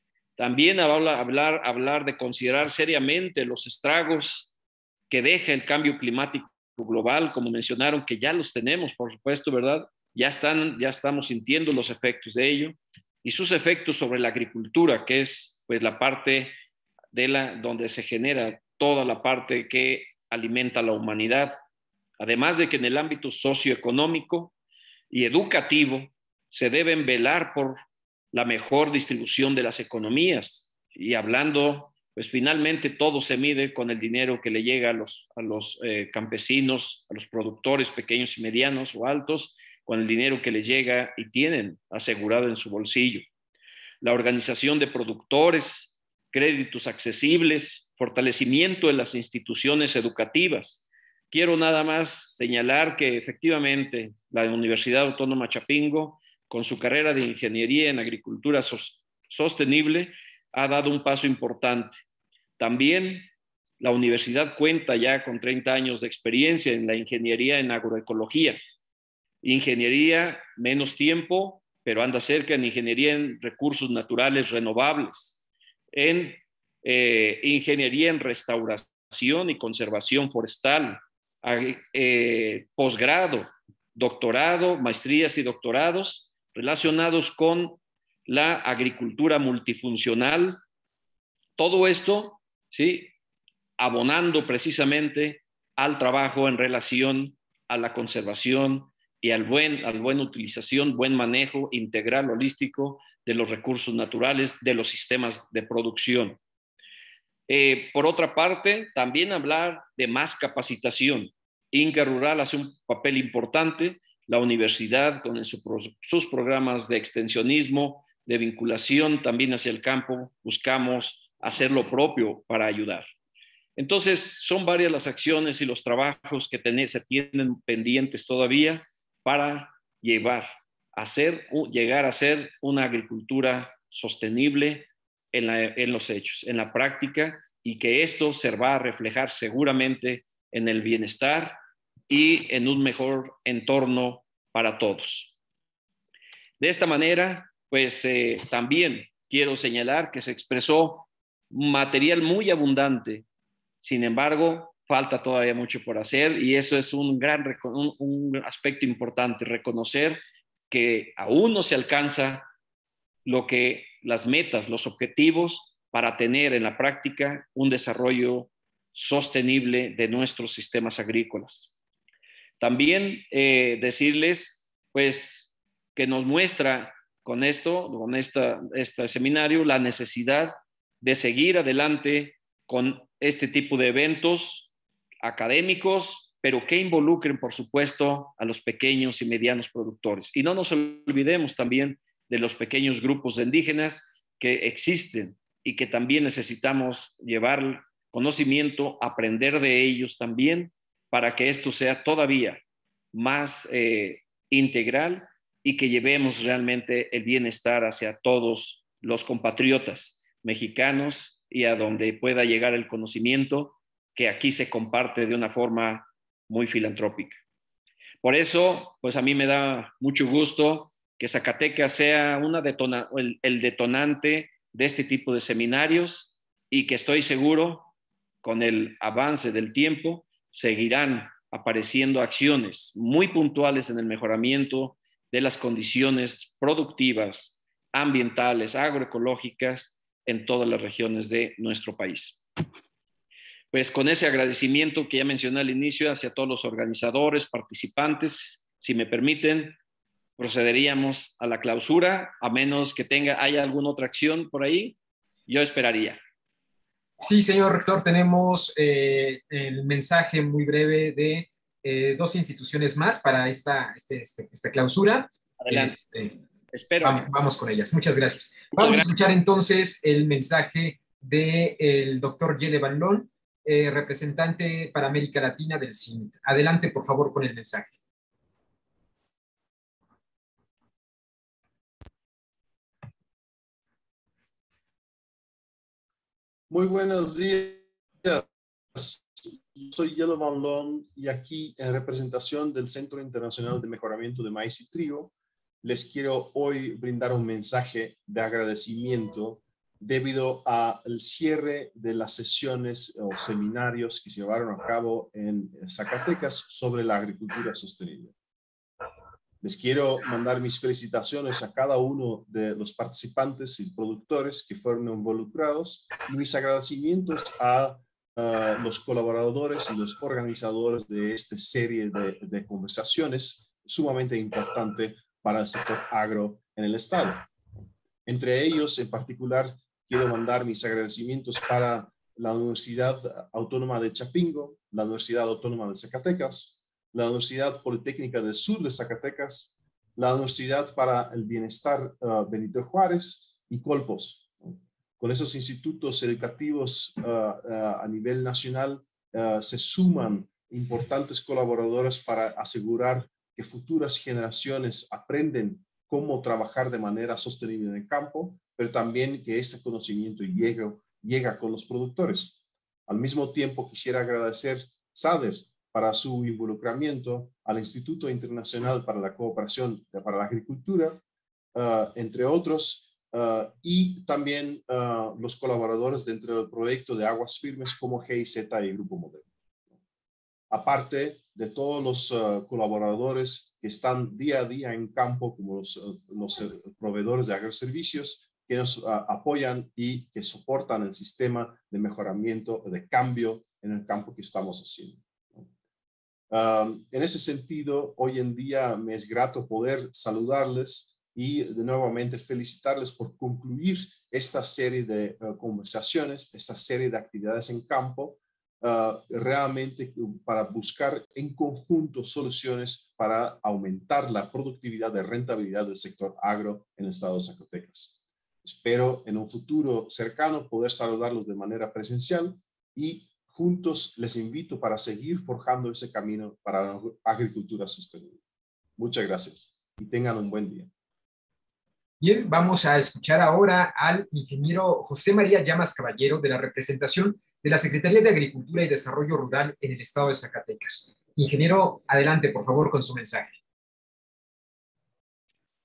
Speaker 9: hablar de considerar seriamente los estragos que deja el cambio climático global, como mencionaron, que ya los tenemos, por supuesto, ¿verdad? Ya estamos sintiendo los efectos de ello, y sus efectos sobre la agricultura, que es pues la parte donde se genera toda la parte que alimenta a la humanidad. Además de que en el ámbito socioeconómico y educativo se deben velar por la mejor distribución de las economías, y hablando, pues finalmente todo se mide con el dinero que le llega a los campesinos, a los productores pequeños y medianos o altos, con el dinero que les llega y tienen asegurado en su bolsillo. La organización de productores, créditos accesibles, fortalecimiento de las instituciones educativas. Quiero nada más señalar que efectivamente la Universidad Autónoma Chapingo, con su carrera de Ingeniería en Agricultura Sostenible, ha dado un paso importante. También la universidad cuenta ya con 30 años de experiencia en la ingeniería en agroecología. Ingeniería, menos tiempo, pero anda cerca en ingeniería en recursos naturales renovables, en ingeniería en restauración y conservación forestal, posgrado, doctorado, maestrías y doctorados relacionados con la agricultura multifuncional. Todo esto, ¿sí?, abonando precisamente al trabajo en relación a la conservación y al buena utilización, buen manejo integral, holístico de los recursos naturales, de los sistemas de producción. Por otra parte, también hablar de más capacitación. INCA Rural hace un papel importante, la universidad con sus programas de extensionismo, de vinculación también hacia el campo, buscamos hacer lo propio para ayudar. Entonces, son varias las acciones y los trabajos que se tienen pendientes todavía para llegar a ser una agricultura sostenible en los hechos, en la práctica, y que esto se va a reflejar seguramente en el bienestar y en un mejor entorno para todos. De esta manera, pues también quiero señalar que se expresó material muy abundante. Sin embargo, falta todavía mucho por hacer y eso es un aspecto importante, reconocer que aún no se alcanza las metas, los objetivos para tener en la práctica un desarrollo sostenible de nuestros sistemas agrícolas. También decirles, pues, que nos muestra con este seminario la necesidad de seguir adelante con este tipo de eventos académicos, pero que involucren, por supuesto, a los pequeños y medianos productores. Y no nos olvidemos también de los pequeños grupos de indígenas que existen y que también necesitamos llevar conocimiento, aprender de ellos también, para que esto sea todavía más integral y que llevemos realmente el bienestar hacia todos los compatriotas mexicanos y a donde pueda llegar el conocimiento que aquí se comparte de una forma muy filantrópica. Por eso, pues a mí me da mucho gusto que Zacatecas sea el detonante de este tipo de seminarios y que estoy seguro, con el avance del tiempo, seguirán apareciendo acciones muy puntuales en el mejoramiento de las condiciones productivas, ambientales, agroecológicas en todas las regiones de nuestro país. Pues con ese agradecimiento que ya mencioné al inicio hacia todos los organizadores, participantes, si me permiten, procederíamos a la clausura, a menos que haya alguna otra acción por ahí, yo esperaría.
Speaker 1: Sí, señor rector, tenemos el mensaje muy breve de dos instituciones más para esta clausura.
Speaker 9: Adelante. Espero.
Speaker 1: Vamos con ellas. Muchas gracias. Vamos a escuchar entonces el mensaje del doctor Yele Banlón, representante para América Latina del CINT. Adelante, por favor, con el mensaje.
Speaker 10: Muy buenos días. Soy Yele Banlón y aquí en representación del Centro Internacional de Mejoramiento de Maíz y Trigo, les quiero hoy brindar un mensaje de agradecimiento debido al cierre de las sesiones o seminarios que se llevaron a cabo en Zacatecas sobre la agricultura sostenible. Les quiero mandar mis felicitaciones a cada uno de los participantes y productores que fueron involucrados y mis agradecimientos a los colaboradores y los organizadores de esta serie de conversaciones sumamente importante para el sector agro en el estado. Entre ellos, en particular, quiero mandar mis agradecimientos para la Universidad Autónoma de Chapingo, la Universidad Autónoma de Zacatecas, la Universidad Politécnica del Sur de Zacatecas, la Universidad para el Bienestar Benito Juárez y Colpos. Con esos institutos educativos a nivel nacional se suman importantes colaboradores para asegurar que futuras generaciones aprenden cómo trabajar de manera sostenible en el campo, pero también que ese conocimiento llega con los productores. Al mismo tiempo, quisiera agradecer SADER para su involucramiento, al Instituto Internacional para la Cooperación para la Agricultura, entre otros, y también los colaboradores dentro del proyecto de Aguas Firmes como GIZ y Grupo Modelo. Aparte de todos los colaboradores que están día a día en campo, como los proveedores de agroservicios, que nos apoyan y que soportan el sistema de mejoramiento, de cambio en el campo que estamos haciendo. En ese sentido, hoy en día me es grato poder saludarles y de nuevamente felicitarles por concluir esta serie de conversaciones, esta serie de actividades en campo, realmente para buscar en conjunto soluciones para aumentar la productividad y rentabilidad del sector agro en el estado de Zacatecas. Espero en un futuro cercano poder saludarlos de manera presencial y juntos les invito para seguir forjando ese camino para la agricultura sostenible. Muchas gracias y tengan un buen día.
Speaker 1: Bien, vamos a escuchar ahora al ingeniero José María Llamas Caballero de la representación de la Secretaría de Agricultura y Desarrollo Rural en el estado de Zacatecas. Ingeniero, adelante, por favor, con su mensaje.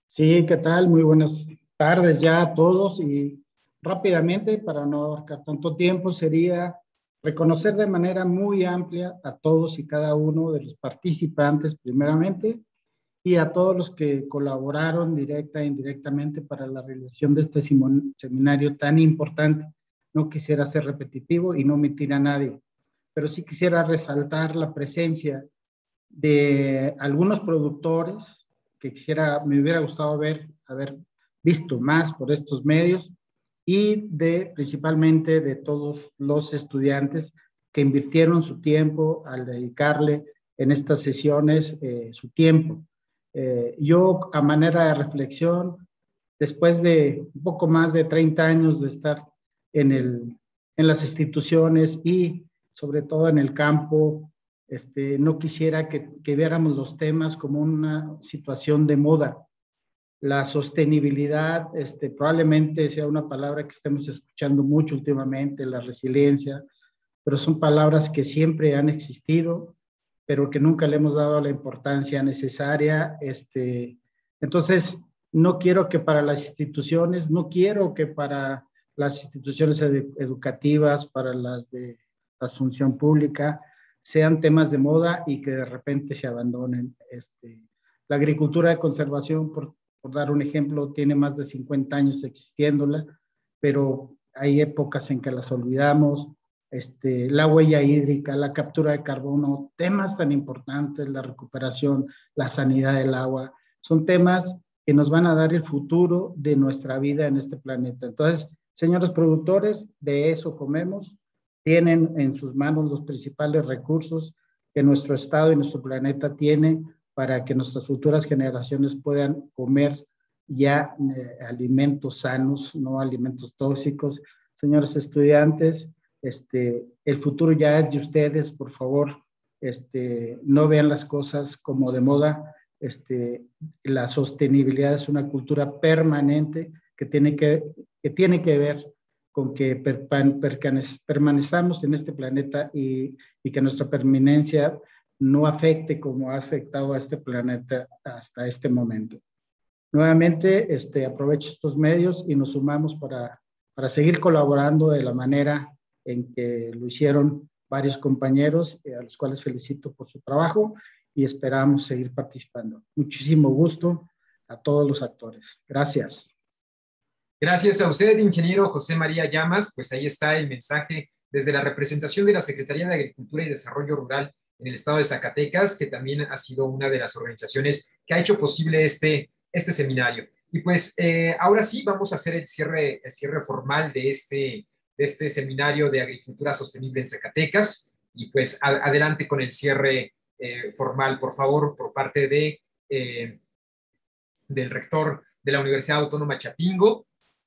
Speaker 11: Sí, ¿qué tal? Muy buenas tardes ya a todos y rápidamente, para no abarcar tanto tiempo, sería reconocer de manera muy amplia a todos y cada uno de los participantes primeramente y a todos los que colaboraron directa e indirectamente para la realización de este seminario tan importante. No quisiera ser repetitivo y no omitir a nadie, pero sí quisiera resaltar la presencia de algunos productores que me hubiera gustado haber visto más por estos medios y principalmente de todos los estudiantes que invirtieron su tiempo al dedicarle en estas sesiones su tiempo. Yo, a manera de reflexión, después de un poco más de 30 años de estar en las instituciones y sobre todo en el campo, no quisiera que viéramos los temas como una situación de moda. La sostenibilidad probablemente sea una palabra que estemos escuchando mucho últimamente, la resiliencia, pero son palabras que siempre han existido, pero que nunca le hemos dado la importancia necesaria. Entonces, no quiero que para las instituciones educativas, para las de la función pública, sean temas de moda y que de repente se abandonen. La agricultura de conservación, por dar un ejemplo, tiene más de 50 años existiéndola, pero hay épocas en que las olvidamos. La huella hídrica, la captura de carbono, temas tan importantes, la recuperación, la sanidad del agua, son temas que nos van a dar el futuro de nuestra vida en este planeta. Entonces, señores productores, de eso comemos, tienen en sus manos los principales recursos que nuestro estado y nuestro planeta tiene para que nuestras futuras generaciones puedan comer ya alimentos sanos, no alimentos tóxicos. Señores estudiantes, el futuro ya es de ustedes, por favor, no vean las cosas como de moda. La sostenibilidad es una cultura permanente que tiene que ver con que permanezcamos en este planeta y que nuestra permanencia no afecte como ha afectado a este planeta hasta este momento. Nuevamente, aprovecho estos medios y nos sumamos para seguir colaborando de la manera en que lo hicieron varios compañeros, a los cuales felicito por su trabajo y esperamos seguir participando. Muchísimo gusto a todos los actores. Gracias.
Speaker 1: Gracias a usted, ingeniero José María Llamas. Pues ahí está el mensaje desde la representación de la Secretaría de Agricultura y Desarrollo Rural en el estado de Zacatecas, que también ha sido una de las organizaciones que ha hecho posible este seminario. Y pues ahora sí vamos a hacer el cierre formal de este seminario de agricultura sostenible en Zacatecas. Y pues adelante con el cierre formal, por favor, por parte del rector de la Universidad Autónoma Chapingo.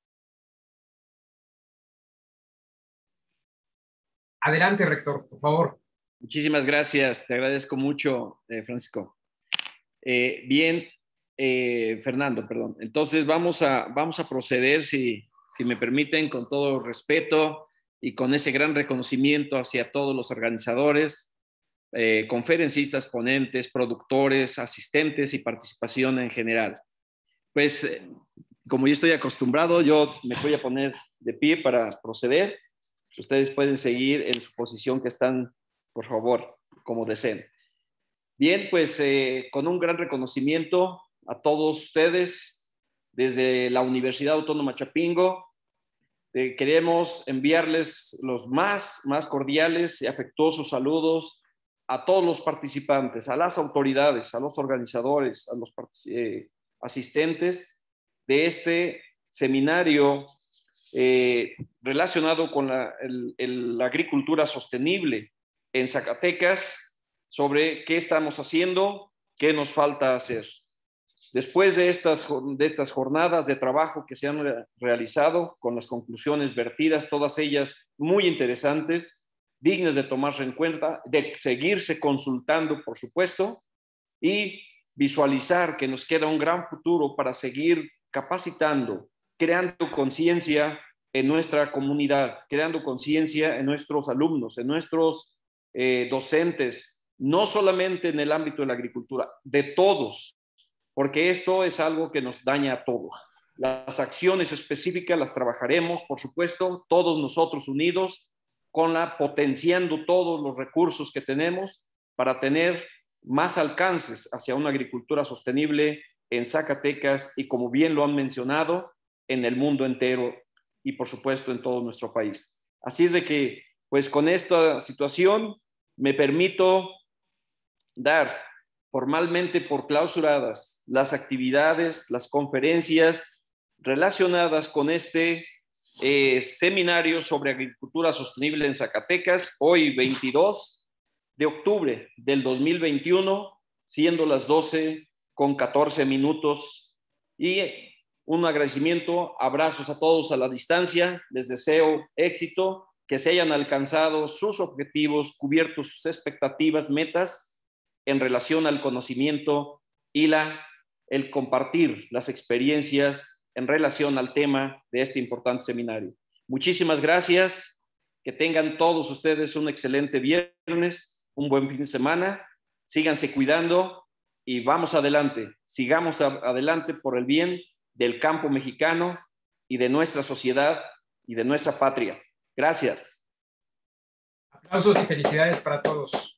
Speaker 1: Adelante, rector, por favor.
Speaker 9: Muchísimas gracias, te agradezco mucho, Francisco. Bien, Fernando, perdón. Entonces vamos a proceder, si me permiten, con todo respeto y con ese gran reconocimiento hacia todos los organizadores, conferencistas, ponentes, productores, asistentes y participación en general. Pues, como yo estoy acostumbrado, yo me voy a poner de pie para proceder. Ustedes pueden seguir en su posición que están, por favor, como deseen. Bien, pues con un gran reconocimiento a todos ustedes desde la Universidad Autónoma Chapingo, queremos enviarles los más cordiales y afectuosos saludos a todos los participantes, a las autoridades, a los organizadores, a los asistentes de este seminario relacionado con la agricultura sostenible en Zacatecas, sobre qué estamos haciendo, qué nos falta hacer. Después de estas jornadas de trabajo que se han realizado, con las conclusiones vertidas, todas ellas muy interesantes, dignas de tomarse en cuenta, de seguirse consultando, por supuesto, y visualizar que nos queda un gran futuro para seguir capacitando, creando conciencia en nuestra comunidad, creando conciencia en nuestros alumnos, en nuestros docentes, no solamente en el ámbito de la agricultura, de todos, porque esto es algo que nos daña a todos. Las acciones específicas las trabajaremos, por supuesto, todos nosotros unidos, potenciando todos los recursos que tenemos para tener más alcances hacia una agricultura sostenible en Zacatecas y, como bien lo han mencionado, en el mundo entero y, por supuesto, en todo nuestro país. Así es de que, pues, con esta situación me permito dar formalmente por clausuradas las actividades, las conferencias relacionadas con este seminario sobre agricultura sostenible en Zacatecas, hoy 22 de octubre del 2021, siendo las 12:14. Y un agradecimiento, abrazos a todos a la distancia, les deseo éxito, que se hayan alcanzado sus objetivos, cubierto sus expectativas, metas en relación al conocimiento y el compartir las experiencias en relación al tema de este importante seminario. Muchísimas gracias, que tengan todos ustedes un excelente viernes, un buen fin de semana, síganse cuidando y vamos adelante, sigamos adelante por el bien del campo mexicano y de nuestra sociedad y de nuestra patria. Gracias.
Speaker 1: Aplausos y felicidades para todos.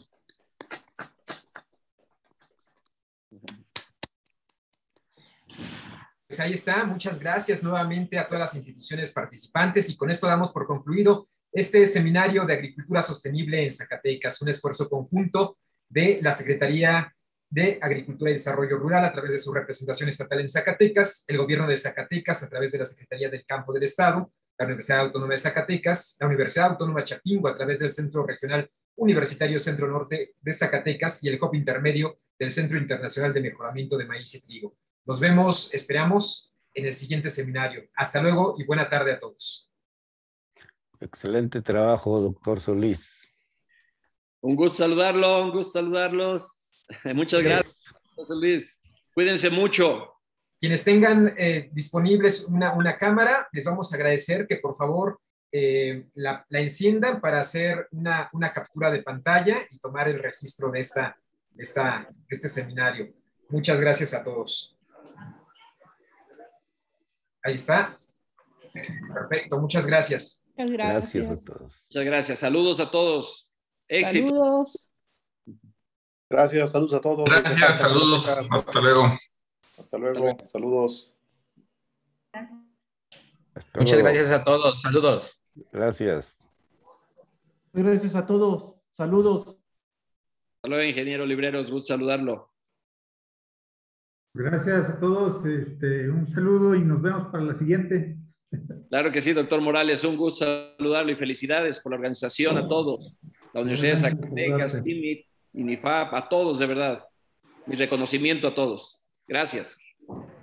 Speaker 1: Pues ahí está, muchas gracias nuevamente a todas las instituciones participantes y con esto damos por concluido este seminario de agricultura sostenible en Zacatecas, un esfuerzo conjunto de la Secretaría de Agricultura y Desarrollo Rural a través de su representación estatal en Zacatecas, el gobierno de Zacatecas a través de la Secretaría del Campo del Estado, la Universidad Autónoma de Zacatecas, la Universidad Autónoma Chapingo a través del Centro Regional Universitario Centro Norte de Zacatecas y el COP intermedio del Centro Internacional de Mejoramiento de Maíz y Trigo. Nos vemos, esperamos, en el siguiente seminario. Hasta luego y buena tarde a todos.
Speaker 12: Excelente trabajo, doctor Solís.
Speaker 9: Un gusto saludarlo, un gusto saludarlos. Muchas gracias, José Luis. Cuídense mucho.
Speaker 1: Quienes tengan disponibles una cámara, les vamos a agradecer que por favor la enciendan para hacer una captura de pantalla y tomar el registro de este seminario. Muchas gracias a todos. Ahí está. Perfecto, muchas gracias.
Speaker 12: Muchas gracias a todos.
Speaker 9: Muchas gracias. Saludos a todos. Éxito.
Speaker 4: Saludos.
Speaker 5: Gracias, saludos a todos.
Speaker 13: Gracias, saludos. Hasta luego.
Speaker 5: Hasta luego, saludos.
Speaker 14: Muchas gracias a todos, saludos.
Speaker 12: Gracias.
Speaker 8: Gracias a todos, saludos.
Speaker 9: Hasta luego, ingeniero Libreros, gusto saludarlo.
Speaker 6: Gracias a todos, un saludo y nos vemos para la siguiente.
Speaker 9: Claro que sí, doctor Morales, un gusto saludarlo y felicidades por la organización a todos. La Universidad de Zacatecas, TIMIT, INIFAP, a todos de verdad. Mi reconocimiento a todos. Gracias.